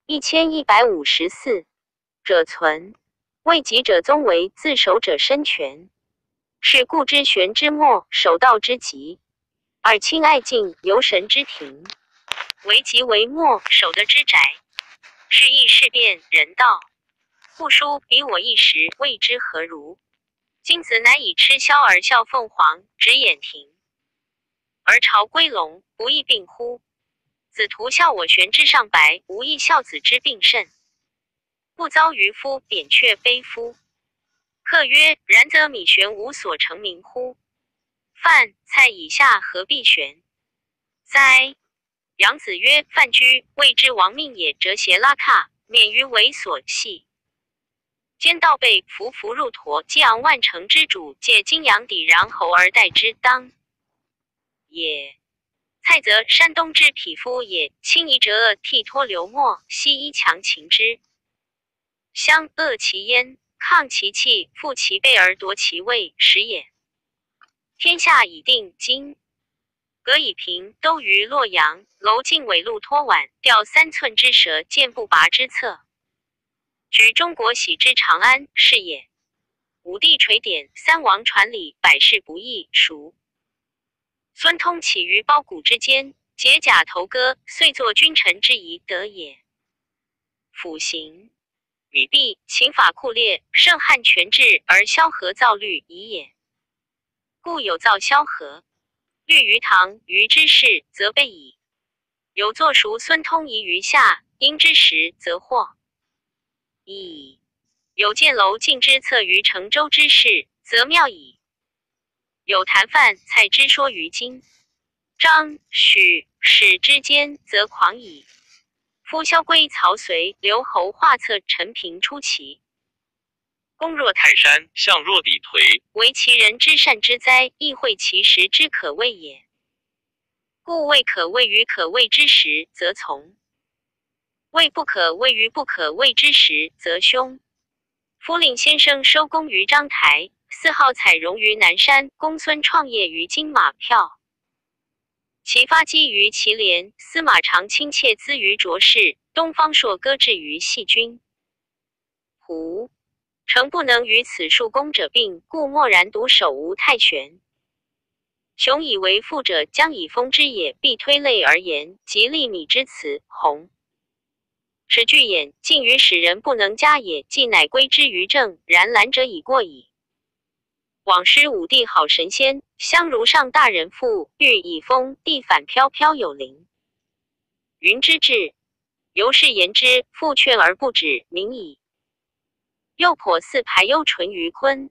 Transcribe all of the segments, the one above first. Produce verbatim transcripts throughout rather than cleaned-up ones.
一千一百五十四者存，未及者宗为自守者身权，是故知玄之末，守道之极，而亲爱敬游神之庭，为极为末，守德之宅，是亦事变人道。故书比我一时，谓之何如？今子乃以吃枭而笑凤凰，直眼庭，而朝归龙，不亦病乎？子徒笑我玄之上白，无亦笑子之病甚。不遭渔夫扁鹊悲夫。客曰：然则米玄无所成名乎？饭菜以下何必玄？哉！杨子曰：范雎谓之亡命也，折邪拉喀，免于猥琐戏。兼道备伏伏入驼，激昂万乘之主，借金阳抵穰侯而代之，当也。蔡则山东之匹夫也，轻夷折恶，剃脱流墨，西衣强秦之。相恶其焉，抗其气，复其背而夺其位，始也。天下已定，今葛以平，都于洛阳，楼晋尾路托挽，吊三寸之蛇，箭不拔之策。举中国喜之长安，是也。五帝垂典，三王传礼，百事不易，孰？孙通起于包谷之间，解甲头戈，遂作君臣之仪，得也。辅行吕弼，秦法酷烈，圣汉全治，而萧何造律夷也。故有造萧何律于唐虞之事，则备矣；有作熟孙通夷于夏殷之时，则祸矣；有建楼晋之策于成周之事，则妙矣；有谈范蔡之说于今张许史之间，则狂矣。夫萧规曹随刘侯画策陈平出奇，公若泰山，象若砥颓，为其人之善之哉，亦会其时之可畏也。故谓可畏于可畏之时，则从；谓不可畏于不可畏之时，则凶。夫令先生收功于章台，四号采荣于南山，公孙创业于金马票，其发迹于祁连，司马长卿妾资于卓氏，东方朔搁置于细君。胡诚不能于此数功者病，故默然独守吴太玄。雄以为父者，将以封之也，必推类而言，即立米之辞弘。使具眼，近于使人不能加也，既乃归之于正，然兰者已过矣。往师武帝好神仙，相如上大人父，欲以封地反飘飘有灵。云之至，由是言之，复劝而不止，明矣。又颇似排忧淳于髡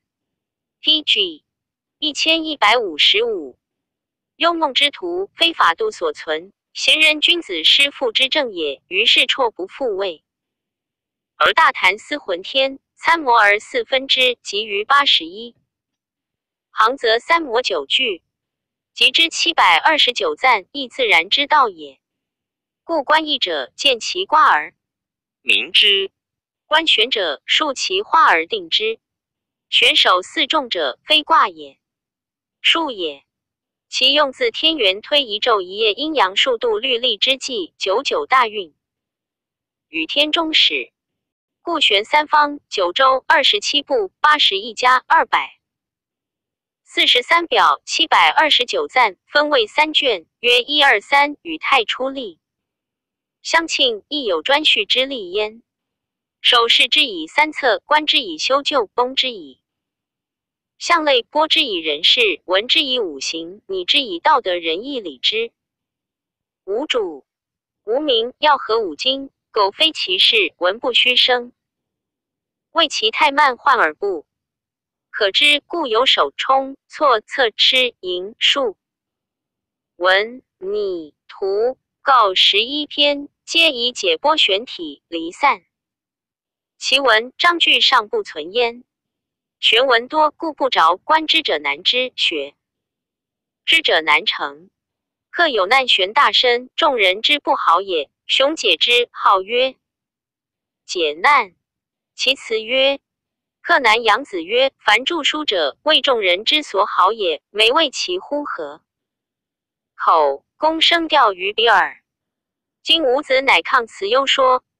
T G 一千一百五十五幽梦之徒，非法度所存，贤人君子师父之正也，于是辍不复位。而大谈思浑天，参谋而四分之，集于八十一行，则三摩九句，集之七百二十九赞，亦自然之道也。故观义者，见其卦而明之；观玄者，述其化而定之。玄首四众者，非卦也，数也。其用自天元推一昼一夜，阴阳数度律历之际，九九大运，与天中始。故玄三方，九州，二十七部，八十一家，二百四十三表，七百二十九赞，分为三卷，约一二三，与太初历。相庆亦有专序之例焉。首视之以三策，观之以修旧，崩之以象类，播之以人事，闻之以五行，拟之以道德仁义礼之。无主无名，要合五经，苟非其事，文不虚声。谓其太慢，患而不可知，故有手冲错测吃寅数文拟图告十一篇，皆以解剥玄体离散。其文章句尚不存焉。玄文多，故不着，观之者难知，学知者难成。客有难玄大深，众人之不好也。雄解之，号曰解难。其辞曰：客南阳子曰：凡著书者，为众人之所好也，每为其乎何？口公声调于彼耳。今吾子乃抗辞忧说，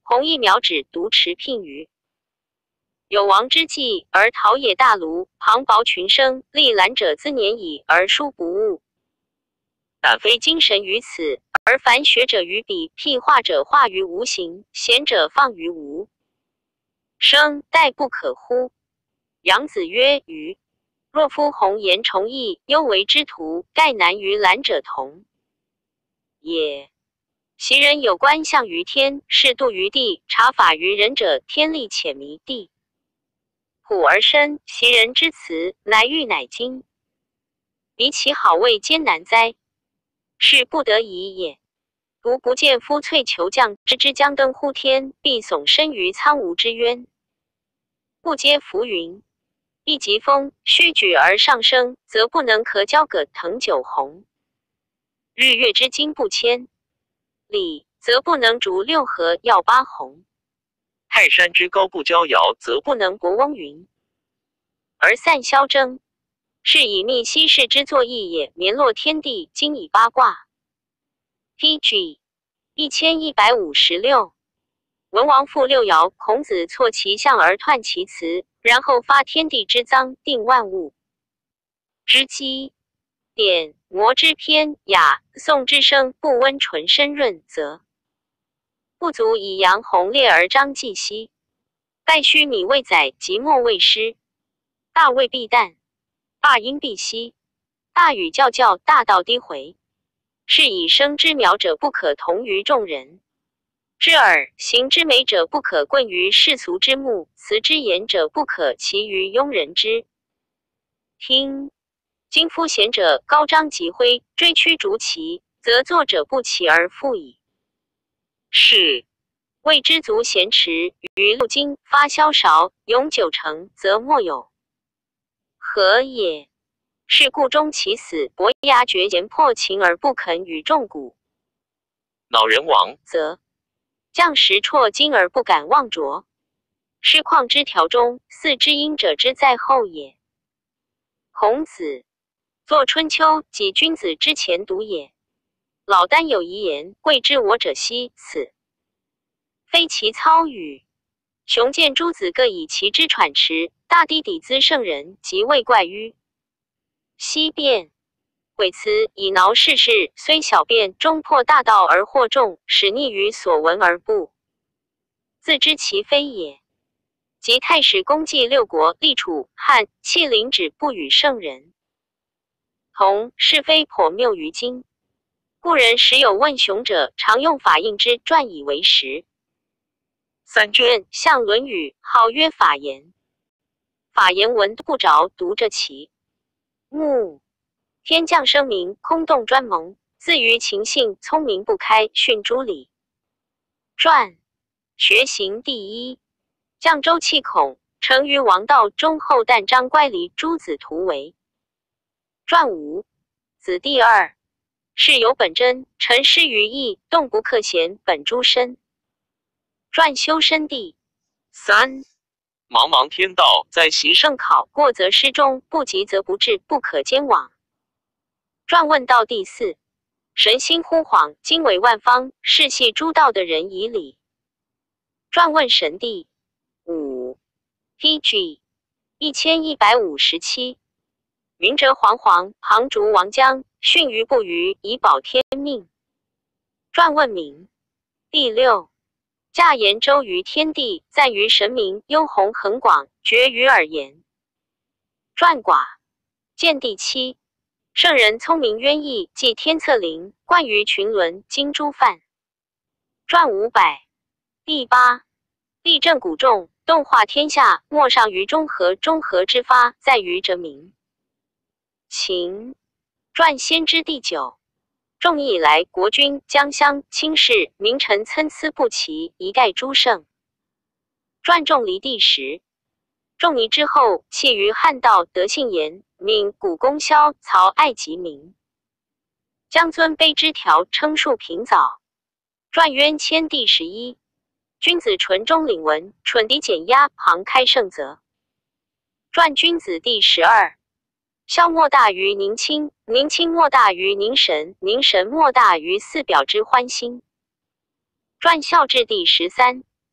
弘一苗指独持聘于有亡之际，而陶冶大庐，旁薄群生，历览者自年矣，而书不误。但非精神于此，而凡学者于彼，辟画者画于无形，贤者放于无声，殆不可乎？杨子曰：余若夫弘颜崇义，幽为之徒，盖难于览者同也。昔人有观象于天，适度于地，察法于人者，天力浅迷地普而深，袭人之辞，乃欲乃精。彼其好味艰难哉？是不得已也。如不见夫翠裘将之之将登乎天，必耸身于苍梧之渊。不接浮云，一疾风，虚举而上升，则不能可交葛腾九鸿。日月之精不千里，则不能逐六合耀八鸿。 泰山之高不交遥，则不能博翁云而散霄征。是以密西氏之作义也。绵落天地，今以八卦。P G 一千一百五十六。文王赋六爻，孔子错其象而彖其辞，然后发天地之脏，定万物之基。典谟之篇雅，宋之声不温纯深润，则不足以扬鸿烈而彰气息。盖须米未载，即墨未湿。大未必淡，大音必息。大语教教，大道低回。是以生之苗者不可同于众人之耳，行之美者不可贵于世俗之目，辞之言者不可齐于庸人之听。今夫贤者高张疾挥，追驱逐齐，则作者不齐而复矣。是谓知足咸池，于路经发萧韶，永久成，则莫有何也？是故终其死，伯牙绝言破秦而不肯与众鼓。 恼人亡， 则将石辍金而不敢妄着。师旷之条中，四之阴者之在后也。孔子作春秋，己君子之前读也。老聃有遗言：贵之我者希，此非其操语。雄见诸子各以其之喘持，大抵抵资圣人，即未怪于希辩。鬼辞以挠世事，虽小辩，终破大道而惑众，使逆于所闻而不自知其非也。即太史公祭六国，立楚、汉、弃陵止不与圣人同，是非颇谬于今。故人时有问雄者，常用法印之，传以为实。 三卷像《论语》，号曰法言。法言文不着，读着其目。天降声明，空洞专蒙，自于情性，聪明不开，训诸礼传。学行第一，降周弃孔，成于王道，中后旦张乖离，诸子图为传五。子第二，是有本真，陈师于义，动不克贤，本诸身。传修身第三。 茫茫天道，在习盛考，过则失中，不及则不至，不可兼往。传问道第四。神心忽恍，经纬万方，是系诸道的人以礼。传问神第五。P G 一千一百五十七。云折惶惶，旁逐王将，训于不虞，以保天命。传问名第六。驾言周于天地，赞于神明，幽宏恒广，绝于耳言。传寡见第七。圣人聪明渊异，记天策灵，冠于群伦，经诸范。传五百。第八。立正古众，动化天下，莫上于中和，中和之发，在于哲明。秦传先知第九。仲尼以来，国君、将相、卿士、名臣参差不齐，一概诸圣。传仲离第十。仲尼之后，弃于汉道，德姓严，闽古公萧、曹爱及名。将尊卑之条，称述平早。传渊谦第十一。君子纯中领文，蠢敌减压，旁开盛泽。传君子第十二。萧莫大于宁亲，宁亲莫大于宁神，宁神莫大于四表之欢心。传孝志第十三。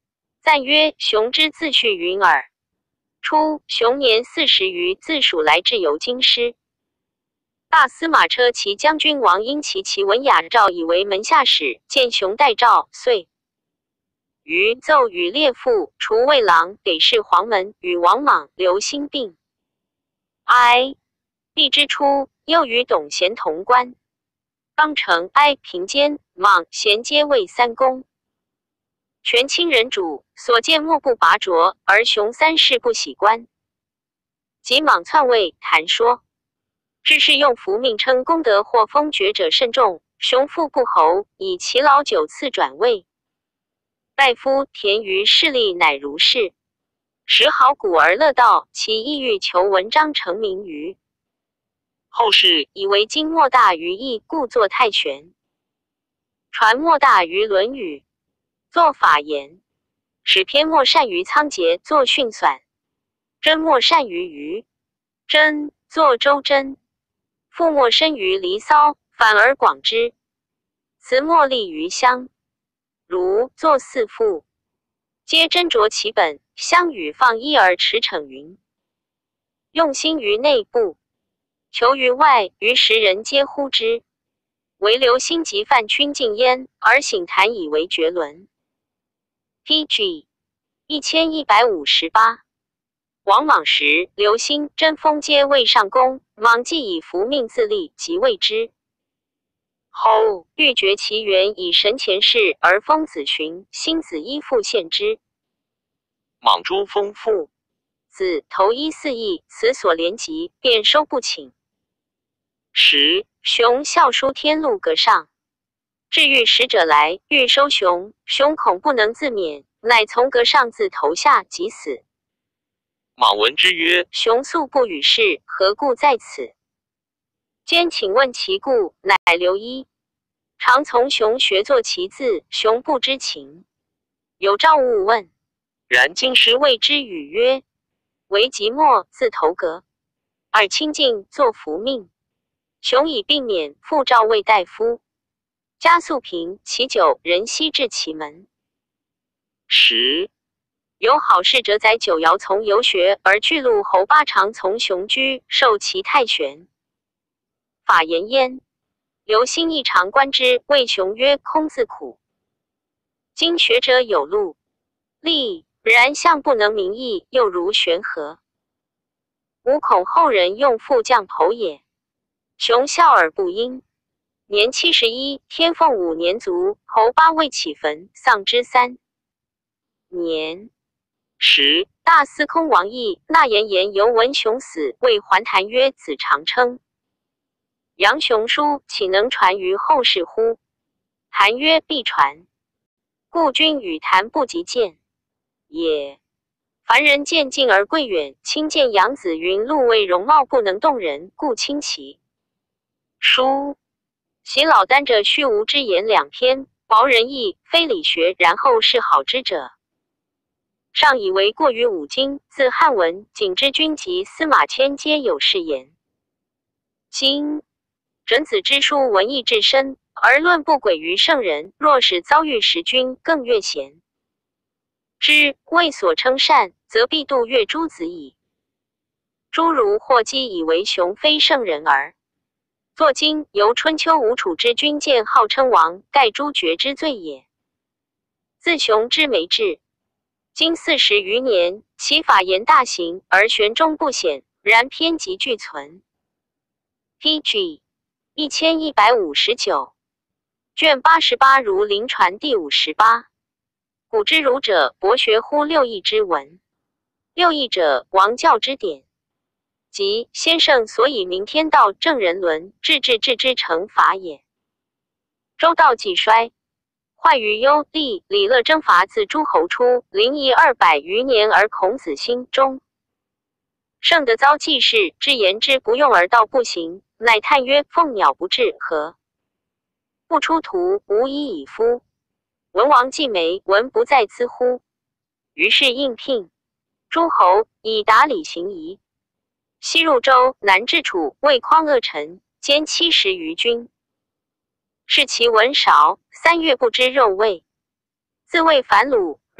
赞曰：熊之自序云耳。初，熊年四十余，自蜀来至游京师。大司马车骑将军王英奇其文雅诏以为门下使，见熊代诏，遂于奏与列父，除魏郎，给事黄门，与王莽、刘兴并。哀帝之初，又与董贤同官。方城、哀、平监、莽、贤皆为三公。权倾人主，所见莫不拔擢，而熊三世不喜官。及莽篡位，谈说致是用符命称功德或封爵者甚众，熊父不侯，以其老九次转位。大夫田于势力乃如是，时好古而乐道，其意欲求文章成名于后世， 以为经莫大于义，故作太玄；传莫大于论语，作法言；使篇莫善于仓颉，作训纂；真莫善于虞真，作周真；赋莫深于离骚，反而广之；词莫立于乡，如作四赋，皆斟酌其本，相与放一而驰骋云。用心于内部，求于外，于时人皆呼之。唯刘兴及范均敬焉，而省谈以为绝伦。P G 一千一百五十八。王莽时，刘兴、贞丰皆位上公，莽既以服命自立，即位之。后欲绝其源以神前事，而封子荀、辛子依附献之。 莽诛封父， 子投一四邑，此所连及，便收不请。十熊孝书天禄阁上，至欲使者来，欲收熊，熊恐不能自免，乃从阁上自投下，即死。 莽闻之曰： 熊素不与世，何故在此？兼请问其故，乃留一。常从熊学作其字，熊不知情。有诏勿问。 然京师谓之语曰：为即墨，自投阁，尔清净作服命。熊以病免，复诏谓大夫。加素平，其酒人悉至其门。 十有好事者载九爻从游学，而巨鹿侯八常从熊居，受其太玄。法言焉。刘兴亦常观之，谓熊曰：空自苦。今学者有路，立然相不能明义，又如悬河。吾恐后人用复降侯也。熊笑而不应。年七十一，天凤五年卒，侯八未起坟，丧之三年。 十大司空王毅、纳言言由闻熊死，谓还谈曰：子常称杨雄书，岂能传于后世乎？谈曰：必传。故君与谈不及见也。凡人见近而贵远，亲见杨子云禄为容貌不能动人，故亲其书。习老聃者虚无之言两篇，薄仁义，非理学，然后是好之者。上以为过于五经，自汉文、景之君及司马迁皆有是言。今准子之书文艺至深，而论不轨于圣人，若使遭遇时君，更越贤之谓所称善，则必度越诸子矣。诸如或讥以为熊非圣人而作经，由春秋吴楚之君见号称王，盖诸绝之罪也。自熊之没志，今四十余年，其法言大行，而玄中不显，然偏极俱存。P G 一千一百五十九。卷八十八如临传第五十八。古之儒者，博学乎六艺之文。六艺者，王教之典。即先圣所以明天道、正人伦、治治治之成法也。周道既衰，坏于幽厉，李乐征伐自诸侯出，临夷二百余年，而孔子心中圣德遭济世，之言之不用而道不行，乃叹曰：凤鸟不至，何不出图，无以以夫。文王既没，文不在兹乎？于是应聘诸侯，以达理行夷。西入周，南至楚，魏匡恶臣，兼七十余军。是其文少，三月不知肉味。自谓反鲁，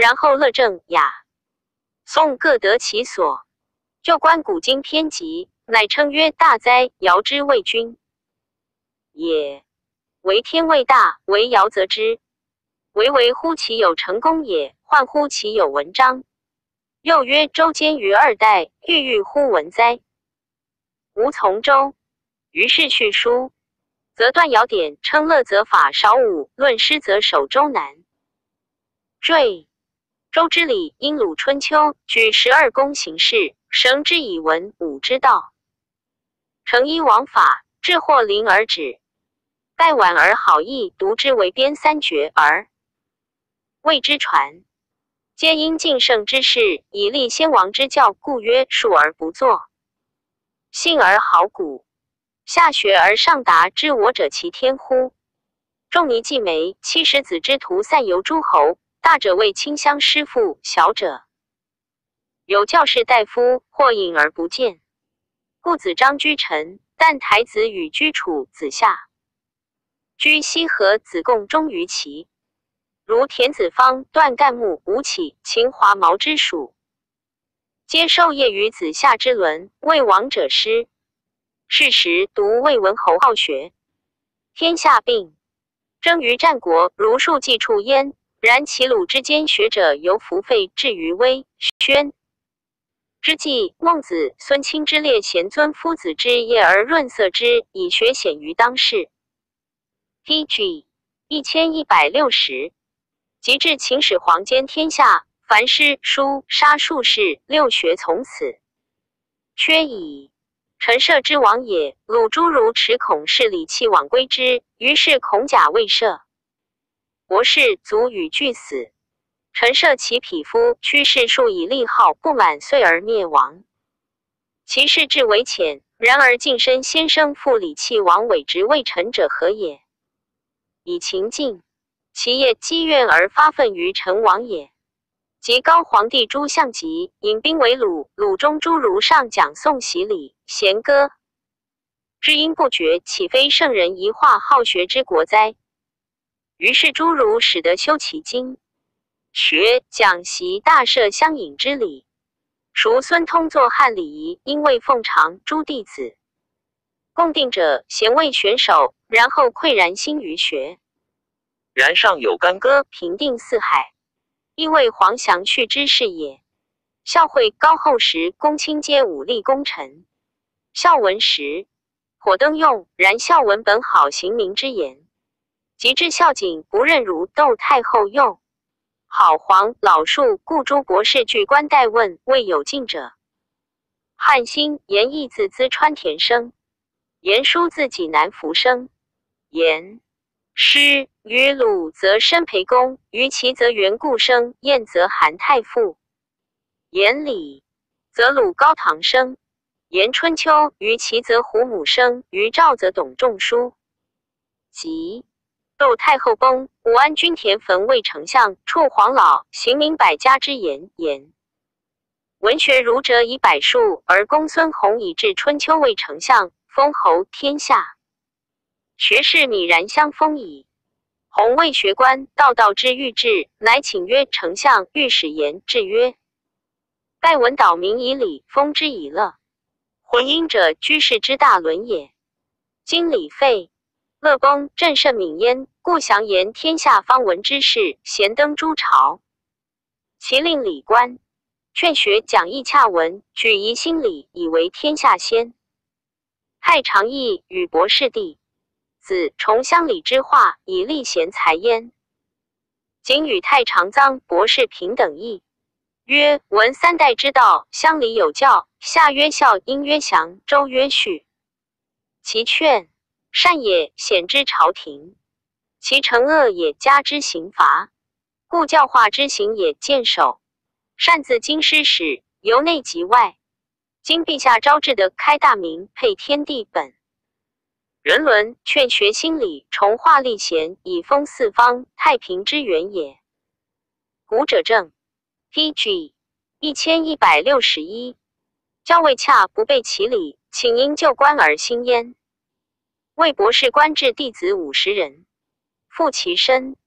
然后乐正雅宋各得其所。就观古今篇集，乃称曰大哉，尧之谓君也。为天未大，为尧则之。唯唯乎其有成功也，患乎其有文章。又曰周兼于二代，郁郁乎文哉？吾从周。于是叙书，则断尧典，称乐则法少五，论诗则守周难。坠周之礼，因鲁春秋，举十二宫行事，绳之以文，武之道。成一王法，至或临而止。待晚而好义，读之为编三绝而谓之传。皆因敬圣之事，以立先王之教，故曰述而不作。信而好古，下学而上达之我者，其天乎？仲尼季梅，七十子之徒散游诸侯，大者为卿相师父，小者有教士大夫，或隐而不见。故子张居臣，但台子与居处子夏。居西河，子贡忠于齐。如田子方、段干木、吴起、秦华毛之属，皆授业于子夏之伦，为王者师。是时独魏文侯好学，天下病，争于战国，如数计处焉。然齐鲁之间学者，犹弗费至于微、宣之际，孟子、孙卿之列贤尊夫子之业而润色之，以学显于当世。P G 一千一百六十，及至秦始皇兼天下，凡诗书杀术士六学从此缺矣。陈涉之王也，鲁诸如持孔氏礼器往归之，于是孔甲未赦。博士卒与俱死。陈涉其匹夫，屈士数以立号，不满岁而灭亡。其事至为浅，然而近身先生复礼器王委职未臣者何也？以秦晋，其业积怨而发愤于陈王也。及高皇帝朱相吉，引兵为鲁，鲁中诸儒上讲颂习礼，弦歌知音不绝，岂非圣人一化好学之国哉？于是诸儒使得修其经学讲习大赦相引之礼。孰孙通作汉礼仪，因为奉常诸弟子共定者，贤位选手，然后喟然心于学。 然上有干戈， 平定四海，亦为黄祥续之事也。孝惠高后时，公卿皆武力功臣。孝文时，火灯用，然孝文本好行民之言。及至孝景，不任如窦太后又好黄老树，故诸博士具官待问，未有进者。汉兴言义字资川田生，言书字济南福生，言诗于鲁则申培公，于齐则元固生，燕则韩太傅，言礼则鲁高堂生，言春秋于齐则胡母生，于赵则董仲舒。及窦太后崩，武安君田汾为丞相，处黄老，行民百家之言言。文学儒者以百数，而公孙弘以至春秋为丞相，封侯天下。学士泯然相封矣。弘为学官，道道之欲治，乃请曰丞相，御史言至曰：盖闻导民以礼，封之以乐。浑阴者，居士之大伦也。今礼废，乐崩，朕甚敏焉，故详言天下方闻之事，咸登诸朝。其令礼官，劝学讲义洽文，举疑心理，以为天下先。太常义与博士弟子重乡里之化，以立贤才焉。仅与太常臧博士平等义，曰：闻三代之道，乡里有教，夏曰孝，殷曰祥，周曰序。其劝善也，显之朝廷；其惩恶也，加之刑罚。故教化之行也，见守。善自经师始，由内及外。今陛下昭制的开大明，配天地本。人伦劝学心理，重化立贤，以封四方，太平之源也。古者正 P G 一千一百六十一，教未洽，不备其礼，请因就官而兴焉。为博士官至弟子五十人，复其身，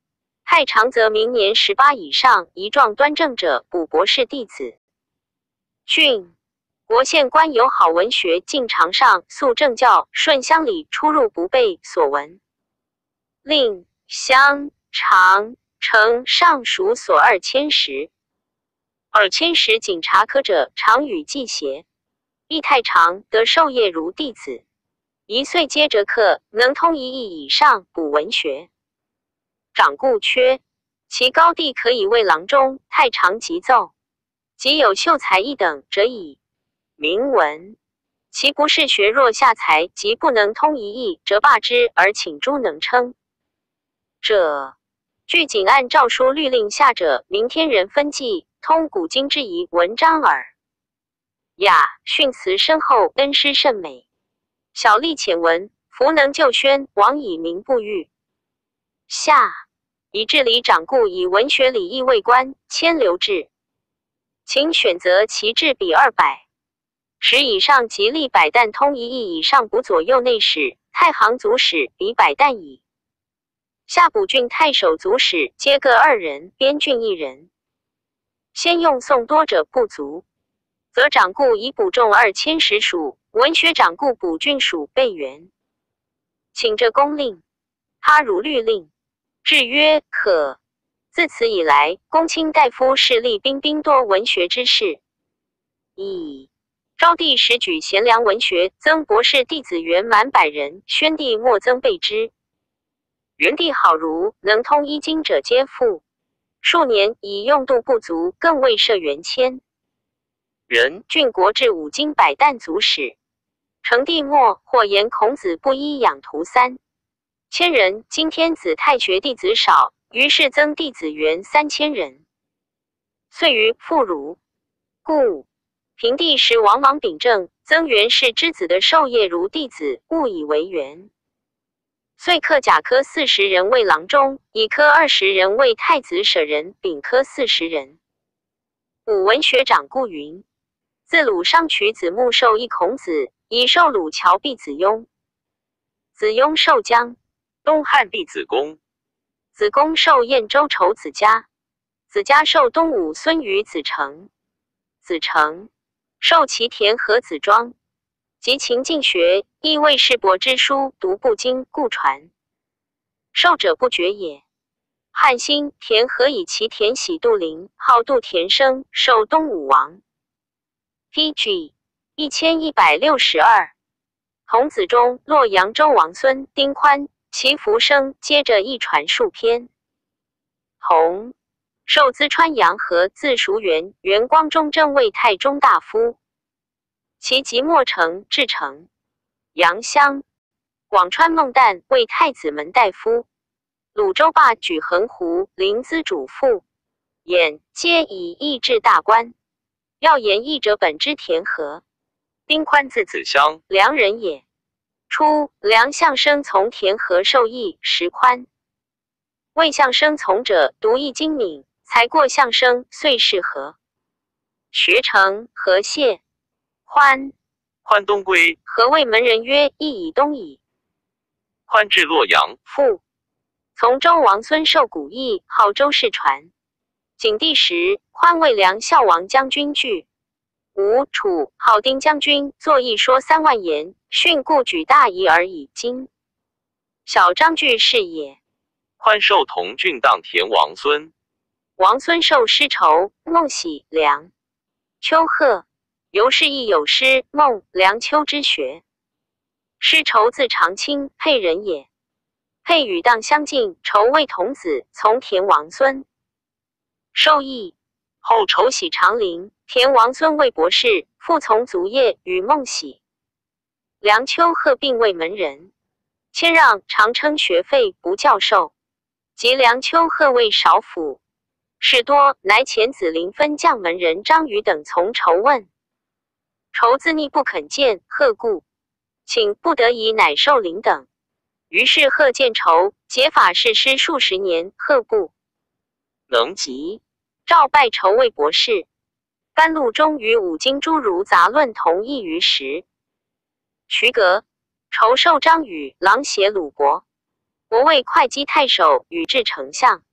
太常则明年十八以上仪状端正者，补博士弟子。训国县官有好文学进常上，肃正教，顺乡里出入不被所闻。令乡常呈上属所二千石。二千石警察科者，常与记协。亦太常得授业如弟子，一岁皆折课，能通一艺以上，补文学。长故缺，其高第可以为郎中，太常急奏。即有秀才一等者以明文，其不是学弱下才，即不能通一艺，则罢之，而请诸能称者。据仅按诏书律令下者，明天人分记，通古今之仪文章耳。雅训词深厚，恩师甚美。小吏浅文，弗能就宣，往以名不遇。下以治理长故，以文学礼义为官，迁留制。请选择其制比二百。十以上即立百担通一役以上补左右内史、太行组使比百担矣。下补郡太守组使皆各二人，边郡一人。先用宋多者不足，则长故以补众二千石属，文学长故补郡属备元。请这公令，他如律令，制曰可。自此以来，公卿大夫势力彬彬多文学之士。以昭帝时举贤良文学，增博士弟子员满百人，宣帝莫增备之。元帝好儒，能通一经者皆富。数年以用度不足，更未设元谦。人郡国治五经百担足使。成帝末，或言孔子不依养徒三千人，今天子太学弟子少，于是增弟子员三千人。遂于复儒，故平帝时王莽秉政，增元氏之子的授业如弟子，误以为元。遂克甲科四十人为郎中，乙科二十人为太子舍人，丙科四十人。武文学长顾云：自鲁上取子木授一孔子，以授鲁乔毕子雍。子雍授江东汉毕子公。 子公授燕州仇子嘉。子嘉授东武孙于子成。子成授其田和子庄。及秦进学，亦谓世伯之书，读不精，故传。授者不绝也。汉兴田和以其田喜杜陵，号杜田生，授东武王。P G 一千一百六十二。童子中，洛阳州王孙丁宽、其福生，接着一传数篇。弘授淄川阳和，字叔元，元光中正为太中大夫。其即墨成至成。杨襄广川孟旦为太子门大夫。鲁州霸举衡湖，临淄主父。兖皆以义治大官。要言义者本之田和。 丁宽字子襄， 梁人也。初，梁相生从田和授义，时宽。魏相生从者读易精敏，才过相生，遂是和。学成和谢。宽宽东归。 何谓门人曰：亦以东矣。 宽至洛阳。 父从周王孙授古义，号周世传。景帝时，宽为梁孝王将军据。吴楚号丁将军，作一说三万言，训故举大仪而已经。小章句是也。 宽授同郡当田王孙。 王孙授诗仇、孟喜、梁、丘贺。由是亦有诗、孟、梁、丘之学。诗仇字长卿，沛人也。沛与当相近，仇为童子，从田王孙。授义后，仇喜长陵，田王孙为博士，复从卒业，与孟喜、梁、丘贺并为门人。谦让常称学费，不教授。及梁、丘贺为少府。事多，乃遣子陵分将门人张宇等从仇问。仇自逆不肯见，贺故，请不得已，乃授陵等。于是贺见仇，解法事师数十年，贺不能及，诏拜仇为博士。甘露中与五经诸儒杂论同异于时。徐革仇授张宇，郎写鲁伯。伯为会稽太守，与至丞相。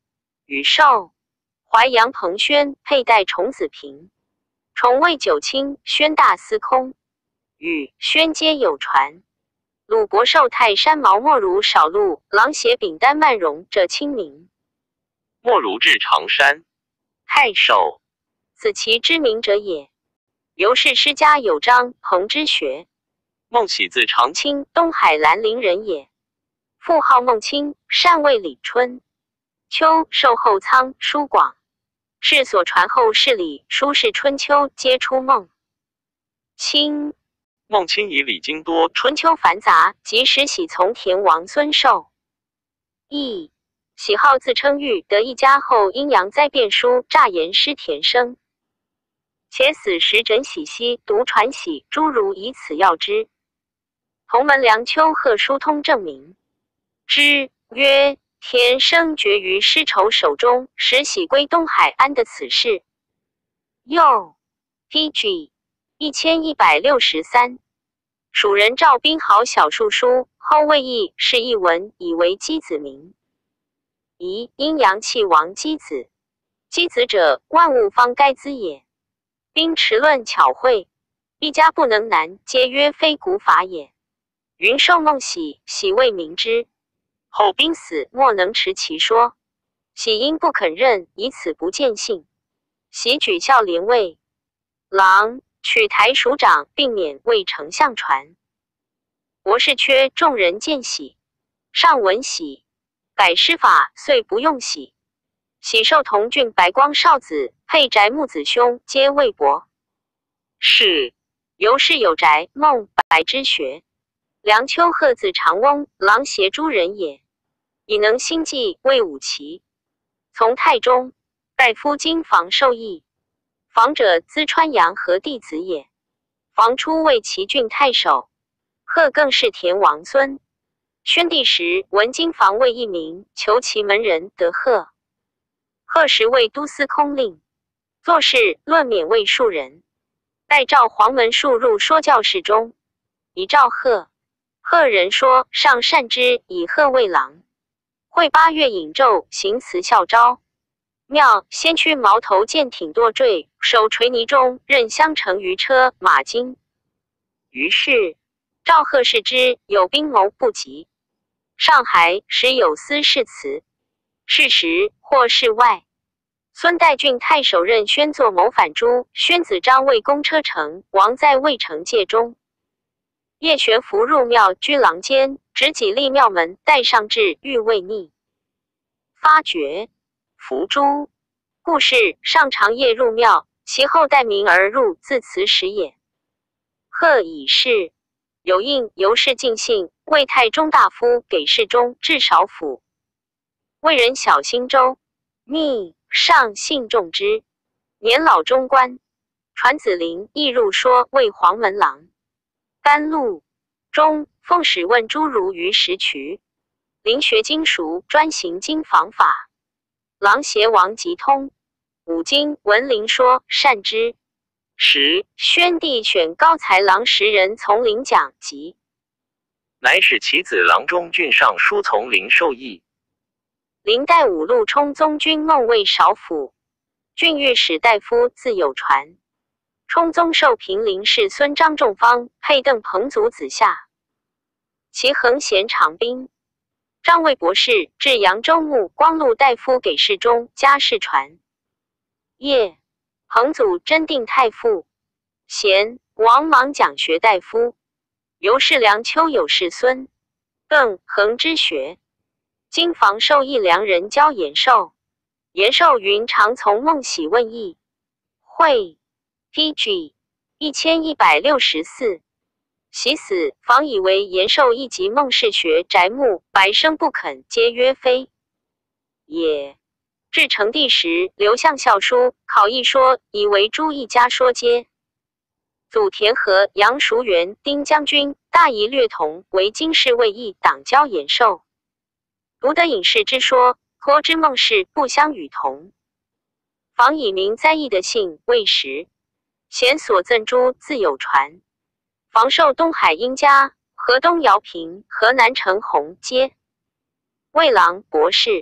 羽兽。淮阳彭宣佩戴崇子瓶，崇魏九卿宣大司空，羽宣皆有传。鲁伯寿泰山毛莫如少禄，郎邪丙丹曼荣者清明。 莫如至常山， 太守，子其知名者也。由是师家有张彭之学， 孟喜字长清，东海兰陵人也。父号孟卿，善为李春。秋授后仓书广，世所传后世礼书士春秋皆出孟卿。 孟卿以礼经多， 春秋繁杂，及时喜从田王孙寿。亦喜好自称欲得一家后，阴阳灾变书诈言师田生。且死时枕喜兮，独传喜，诸如以此要之。同门梁丘贺书通证明之，曰：田生绝于师仇手中，使喜归东海安的此事。又 P G 一千一百六十三，蜀人赵宾豪小述书，后魏义是一文，以为箕子名。宜阴阳气王箕子，箕子者，万物方该资也。宾持论巧慧，一家不能难，皆曰非古法也。云受孟喜，喜未明之。后宾死，莫能持其说。喜因不肯认，以此不见信。喜举孝廉尉郎，取台署长，并免为丞相传。博士缺众人见喜，上闻喜，改师法，遂不用喜。喜受同郡白光少子，沛宅木子兄，皆魏博是。由是有宅孟白之学。梁丘贺字长翁，郎邪诸人也，以能心计，为武骑。从太中，大夫经房授意。房者淄川阳和弟子也。房初为齐郡太守，贺更是田王孙。宣帝时，闻经房为一名，求其门人得贺。贺时为都司空令，做事论免为庶人。待召黄门庶入说教室中，以召贺。贺人说上善之，以贺为郎。会八月引奏行辞孝昭。庙先驱矛头剑挺舵坠，手垂泥中，任相乘于车马经。于是赵贺视之，有兵谋不及。上海时有司事辞，是时或事外。孙代郡太守任宣作谋反诛，宣子张为攻车城，王在渭城界中。叶玄福入庙居廊间，执己立庙门，带上至欲为逆，发觉伏诛。故事上长夜入庙，其后待民而入，自辞时也。贺以是有应由是尽信，魏太中大夫给事中至少府。魏人小兴州，密上信重之，年老中官。传子陵亦入说为黄门郎。甘露中奉使问诸儒于石渠，临学经熟，专行经房法。郎邪王吉通，五经闻陵说善之。时宣帝选高才郎十人从陵讲及， 乃使其子郎中郡尚书从陵授意。 陵代五路冲宗军孟卫少府，郡御史大夫自有传。冲宗受平陵氏孙张仲方配邓彭祖子夏，其横贤长兵。张卫博士至扬州牧光禄大夫给事中加世传。叶彭祖真定太傅，贤王莽讲学大夫。由是梁丘有世孙，更恒之学。经房授意良人教延寿，延寿云常从孟喜问议。会 P G 一千一百六十四。喜死，房以为延寿亦及孟氏学宅木，白生不肯，皆曰非也。至成帝时，刘向校书考议说，以为诸一家说皆。祖田和、杨淑元、丁将军、大仪略同为经世卫议党交延寿。独得隐士之说，颇知孟氏不相与同。房以明灾异的信未实，贤所赠诸自有传。房受东海殷家、河东姚平、河南陈洪皆魏郎博士。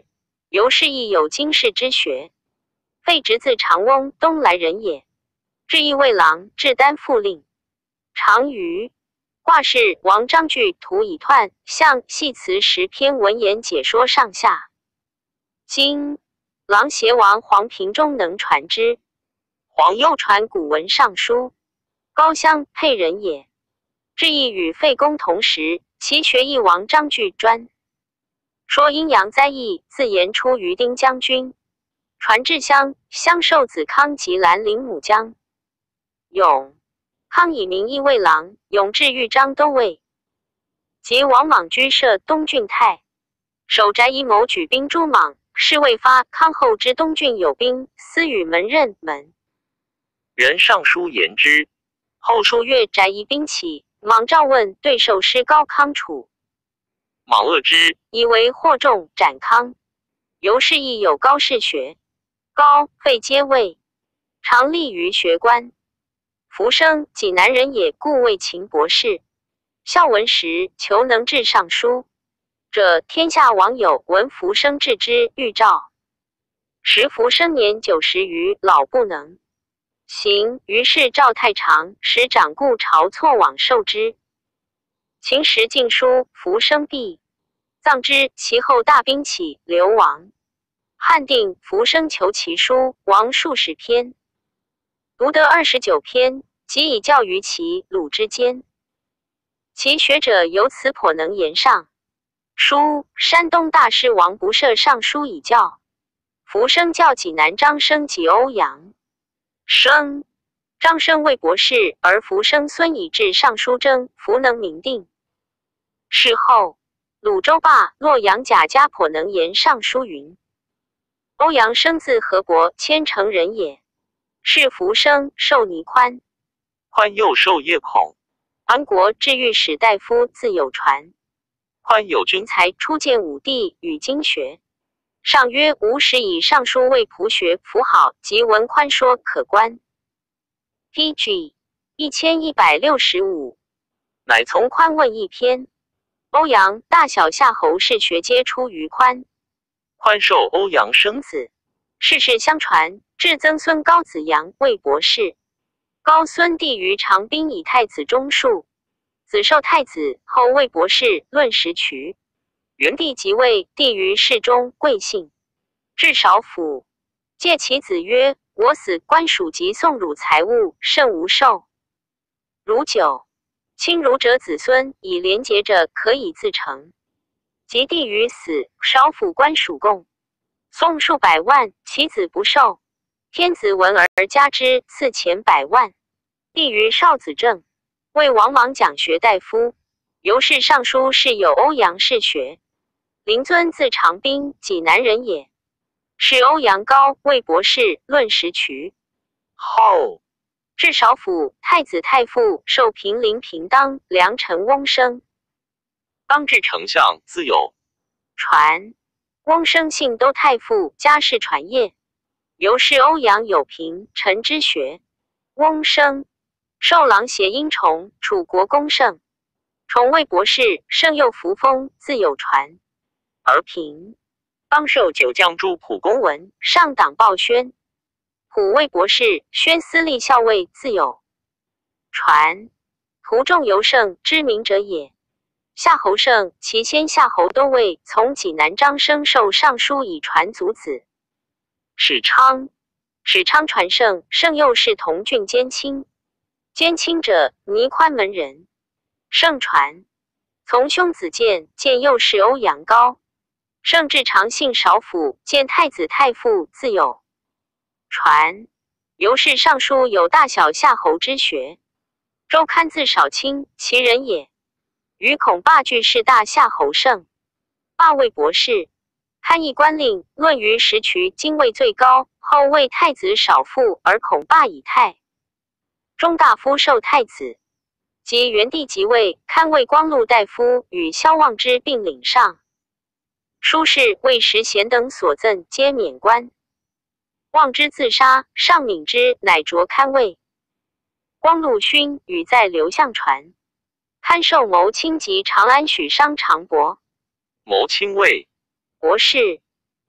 由是亦有经世之学。废直字长翁，东来人也。至义卫郎，至丹复令。常于卦是王章句图以彖象系辞十篇文言解说上下。今郎邪王黄平中能传之，黄又传古文尚书，高乡沛人也。至义与费公同时，其学艺王章句专。说阴阳灾异，自言出于丁将军。传至乡，乡受子康及兰陵母将。永康以名义卫郎，永至豫章都尉。及王莽居舍东郡太守翟以谋举兵诛莽，是未发。康后知东郡有兵，私与门任门人上书言之。 后数月，翟夷兵起，莽诏问对受师高康处， 莽恶之， 以为惑众，斩康。由是亦有高士学。高废皆位，常立于学官。福生济南人也，故谓秦博士。孝文时求能至尚书者，天下网友闻福生至之，欲召。时福生年九十余，老不能行，于是召太常，使长顾朝错往受之。秦时进书，福生毕，葬之。其后大兵起，流亡。汉定，福生求其书，亡数十篇，读得二十九篇，即以教于齐鲁之间。其学者由此颇能言上书。山东大师王不赦上书以教。福生教济南张生及欧阳生。张生为博士，而福生孙以至尚书征，弗能明定。事后鲁州霸、洛阳贾家颇能言尚书云。欧阳生字河伯，千城人也。是福生，受倪宽。 宽又受叶孔。 安国至御史大夫，自有传。 宽有君才初见武帝，与经学。上曰：吾时以尚书为仆学，符好，即闻宽说可观。P G 一千一百六十五， 乃从宽问一篇。欧阳大小夏侯氏学皆出于宽。 宽受欧阳生子，世事相传，至曾孙高子阳为博士。高孙弟于长宾以太子中庶，子受太子后为博士，论时渠。元帝即位，帝于世中，贵姓，至少府，借其子曰：我死，官属及送汝财物，甚无受。汝久，亲儒者子孙以廉洁者，可以自成。及帝于死，少府官属贡，送数百万，其子不受。天子闻而加之，赐钱百万。帝于少子正，为王莽讲学大夫。由是尚书是有欧阳氏学。灵尊字长宾，济南人也。是欧阳高为博士，论时渠。 后至少府，太子太傅，受平陵平当，良臣翁生。 当至丞相，自有传。翁生姓都太傅，家世传业。由是欧阳有平臣之学。翁生受郎协英崇，楚国公胜。崇为博士，胜又扶风，自有传。而平当受九江诸普公文，上党报宣。普为博士，宣司隶校尉，自有传。图仲由胜，知名者也。夏侯胜，其先夏侯都尉，从济南张生受尚书以传祖子。史昌，史昌传胜，胜又是同郡监卿。监卿者，倪宽门人。胜传，从兄子建，建又是欧阳高。胜至长信少府，见太子太傅，自有传。由是尚书有大小夏侯之学。周刊字少卿，其人也。与孔霸俱是大夏侯胜。霸为博士，堪议官令，论于时渠，今位最高。后为太子少傅，而孔霸以太中大夫受太子。及元帝即位，堪为光禄大夫，与萧望之并领上。书士魏时贤等所赠，皆免官。望之自杀，上敏之，乃着堪位。光禄勋与在刘向传。堪受谋卿及长安许商常伯。 谋卿位。 博士。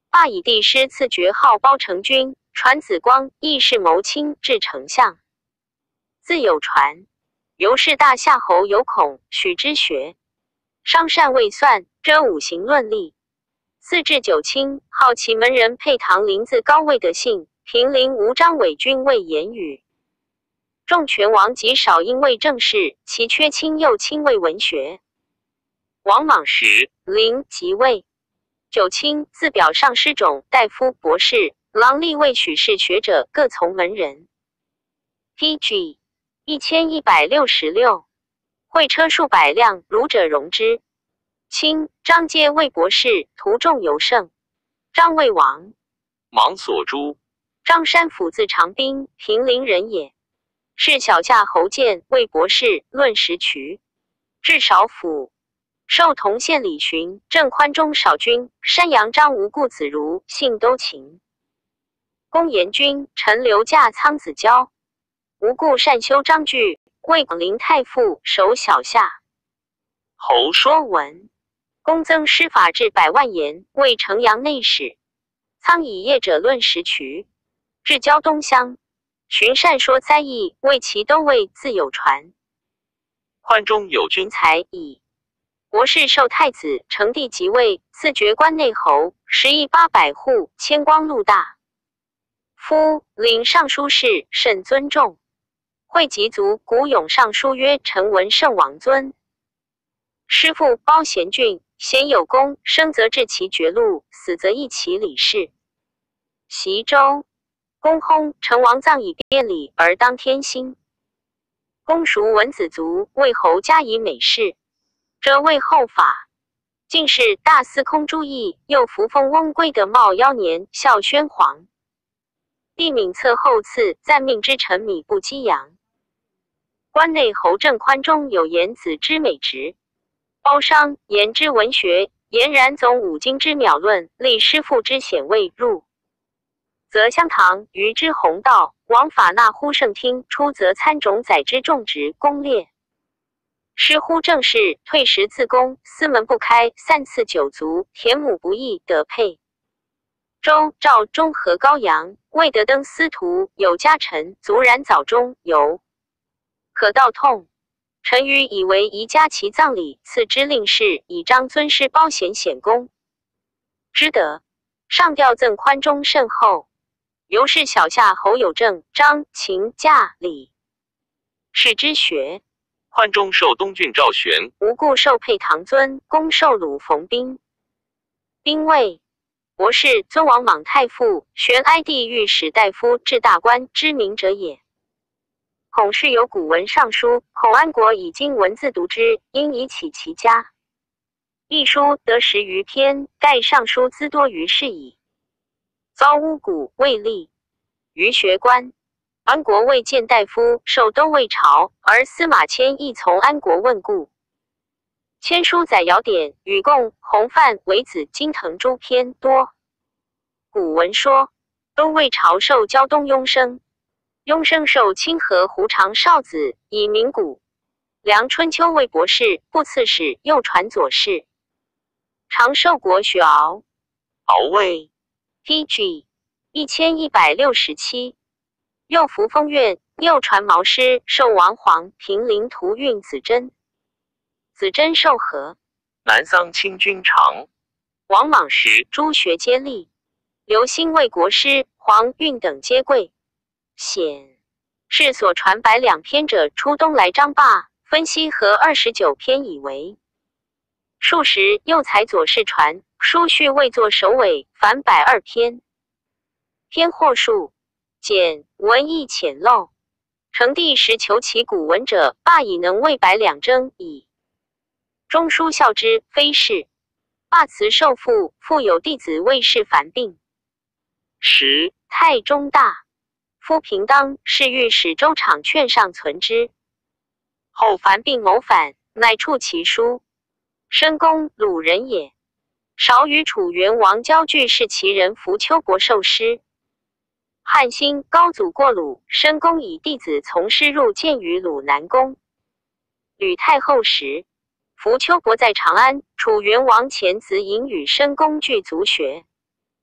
罢以帝师赐爵号包成君，传子光亦是谋卿至丞相。自有传，由是大夏侯有孔、许之学，商善未算，遮五行论例。四至九卿，好奇门人配唐林子高位的姓，平陵吴张伟君为言语。众权王及少因为政事，其缺卿又亲为文学。王莽时，林即位。九卿自表上师种、大夫、博士、郎吏为许氏学者各从门人。P G 一千一百六十六，会车数百辆，儒者容之。卿张皆为博士，徒众尤盛。张为王， 莽所诛。 张山甫字长滨，平陵人也。是小夏侯建为博士，论时渠。至少府。授同县李寻、郑宽中少君，山阳张无故子如，姓都秦。公延君，陈留驾苍子交。无故善修张句，为广陵太傅，守小夏侯说文。公增施法至百万言，为城阳内史。苍以业者论时渠。至交东乡，寻善说灾异，为其都尉自有传。 宽中有君才以国士受太子，成帝即位，赐爵关内侯，食邑八百户，迁光禄大夫，领尚书事，甚尊重。会集族，古咏尚书曰陈文圣王尊。师父包贤俊，贤有功，生则治其爵禄，死则议其礼事。袭州，公薨，成王葬以便礼，而当天兴。公属文子族，为侯加以美事。则为后法。进士大司空朱毅，又扶封翁归德茂幺年，孝宣皇。帝敏策后赐，暂命之臣米不激扬。关内侯郑宽中有言子之美职。包商言之文学，言然总五经之妙论，立师父之显位入。则香堂于之弘道，王法纳乎圣听，出则参种载之种植功烈。师乎政事，退时自宫，司门不开，散次九族，田亩不易，得配。周赵中和高阳，未得登司徒，有家臣，族然早中游。可道痛。臣愚以为宜加其葬礼，赐之令士，以彰尊师包贤显功之德。上吊赠宽中甚厚。由是小夏侯有正、张、秦、驾、李是之学。 宽中受东郡赵玄， 无故受配唐尊，公受鲁冯兵。兵位博士，尊王莽太傅，玄哀帝御史大夫，至大官，知名者也。孔氏有古文尚书，孔安国以今文字读之，因以启其家。一书得十余篇，盖尚书资多于是矣。遭巫蛊，未立于学官。安国未见大夫，受都尉朝，而司马迁亦从安国问故。迁书载尧典，禹贡、洪范为子金腾诸篇多。古文说，都尉朝受胶东雍生，雍生受清河胡长少子，以名古。梁春秋为博士，不刺史，又传左氏。长寿国学敖， 敖尉 P G 一千一百六十七。又服封院，又传毛师，受王皇，平陵图运子珍。子珍受和。 南桑清君长。 王莽时，诸学皆立。刘兴为国师，黄运等皆贵。显是所传百两篇者，出东来张霸，分析合二十九篇以为。数时又采左氏传，书序未作首尾，凡百二篇。篇或数。简文意浅陋，成帝时求其古文者，罢以能为百两征矣。中书孝之，非是。罢辞受父，父有弟子魏氏凡病。十太中大夫平当是御史周场劝上存之。后凡病谋反，乃处其书。申公鲁人也。少与楚元王交据，是其人扶丘伯受师。汉兴高祖过鲁，申公以弟子从师入见于鲁南宫。吕太后时，扶丘伯在长安，楚元王遣子引与申公俱族学。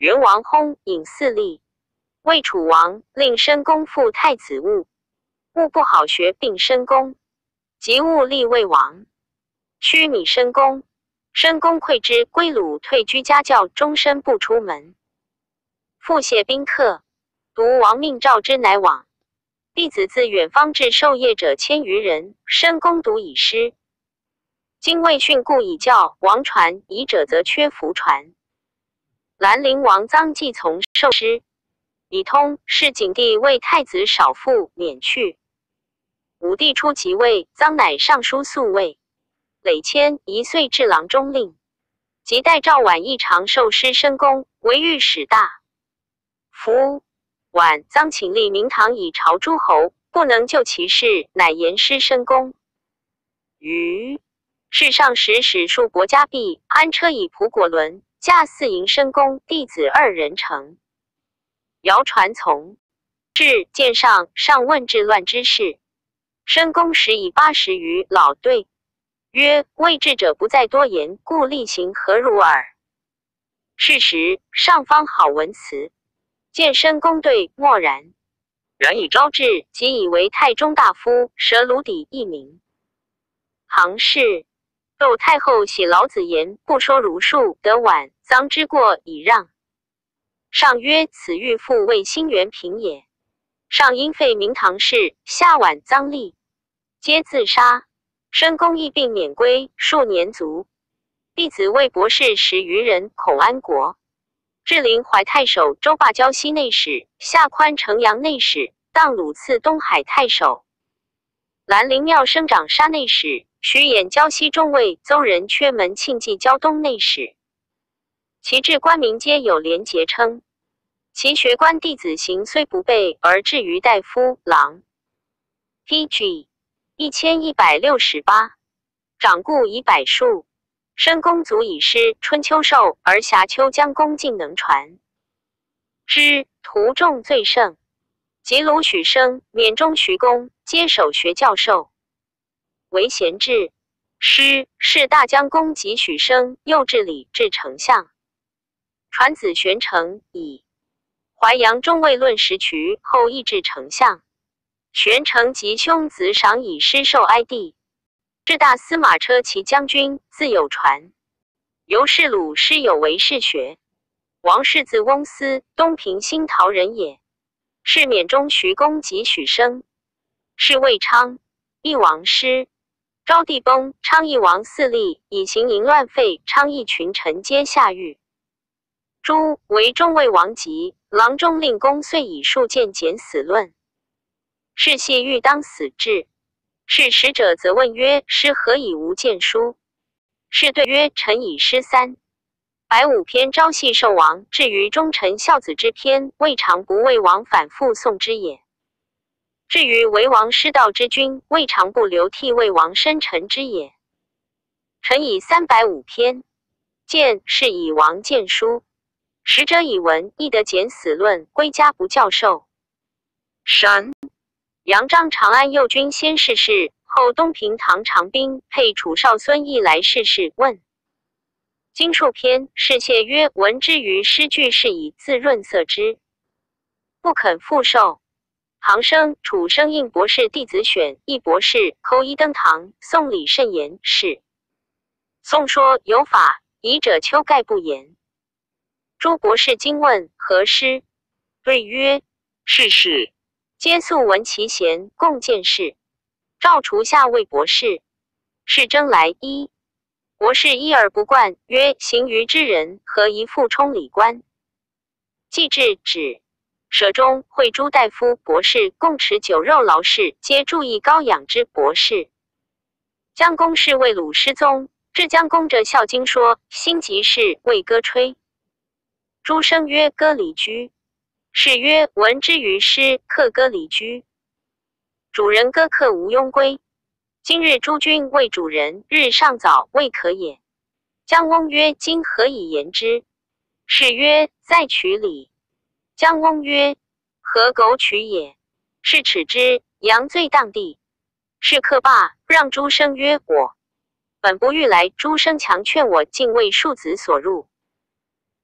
元王薨，引四立。魏楚王令申公复太子务，务不好学，并申公，即务立魏王。须米申公，申公愧之，归鲁，退居家教，终身不出门。复谢宾客，独王命召之，乃往。弟子自远方至，授业者千余人，申公独以师。今魏训故以教，王传夷者则缺服传。兰陵王臧继从受师。以通是景帝为太子少傅免去。武帝初即位，臧乃尚书宿卫。累迁一岁至郎中令。即代赵绾一常受师申公为御史大夫。绾臧请立明堂以朝诸侯，不能就其事，乃言师申公。余世上时使数伯嘉毕，安车以蒲果轮，驾四迎申公，弟子二人乘。谣传从至，见上，上问治乱之事。申公时已八十余，老对曰：未治者不在多言，故例行何如耳？是时上方好文辞，见申公对默然。然以昭至，即以为太中大夫，舍鲁底一名。行事窦太后喜老子言，不说儒术，得绾臧之过以让。上曰：此欲复为兴元平也。上因废明堂事，下绾臧立，皆自杀。申公亦病免归，数年卒。弟子为博士十余人，孔安国、至临淮太守，周霸胶西内史，夏宽城阳内史，当鲁次东海太守。兰陵庙生长沙内史，徐兖胶西中尉，邹人阙门庆忌胶东内史。其至官名皆有廉节称。其学官弟子行虽不备，而至于大夫、郎。P G 一千一百六十八，长故以百数。申公卒以师，春秋寿，而夏秋将公尽能传之，徒众最盛。及鲁许生、缅中徐公，皆首学教授，为贤治。师是大将公及许生，又治理至丞相。传子玄成以淮阳中尉论时渠，后议至丞相。玄成及兄子赏以师受哀帝。至大司马车骑将军，自有传。由是鲁师有为士学。王氏字翁思，东平新陶人也。是缅中徐公及许生。是魏昌，一王师。昭帝崩，昌邑王四立，以行淫乱废，昌邑群臣皆下狱。朱为中尉王吉，郎中令公遂以数谏减死论。是系欲当死志。是使者则问曰：师何以无谏书？是对曰：臣以诗三百五篇朝夕受王，至于忠臣孝子之篇，未尝不为王反复诵之也。至于为王师道之君，未尝不流涕为王深沉之也。臣以三百五篇谏，是以王谏书。使者以文，亦得减死论，归家不教授。山杨张长安右军先逝世，后东平唐长兵配楚少孙亦来逝世。问经术篇，是谢曰：闻之于诗句，是以自润色之，不肯复授。杭生楚生应博士弟子选，一博士寇一登堂，宋李慎言是。宋说有法，疑者丘盖不言。诸博士经问何师？对曰：是是。皆素闻其贤，共见事。召除下谓博士。是征来一。博士一而不惯，曰：行于之人，何宜复充礼官？既至止。舍中会诸大夫、博士共持酒肉劳事，皆注意高养之博士。姜公是谓鲁师宗，至姜公者孝经说，辛即是谓歌吹。诸生曰：歌离居。是曰：闻之于诗，客歌离居。主人歌客无庸归。今日诸君谓主人，日上早，未可也。姜翁曰：今何以言之？是曰：在曲礼。姜翁曰：何苟取也？是耻之，阳罪当地。是客罢，让诸生曰：我本不欲来。诸生强劝我，竟为庶子所入。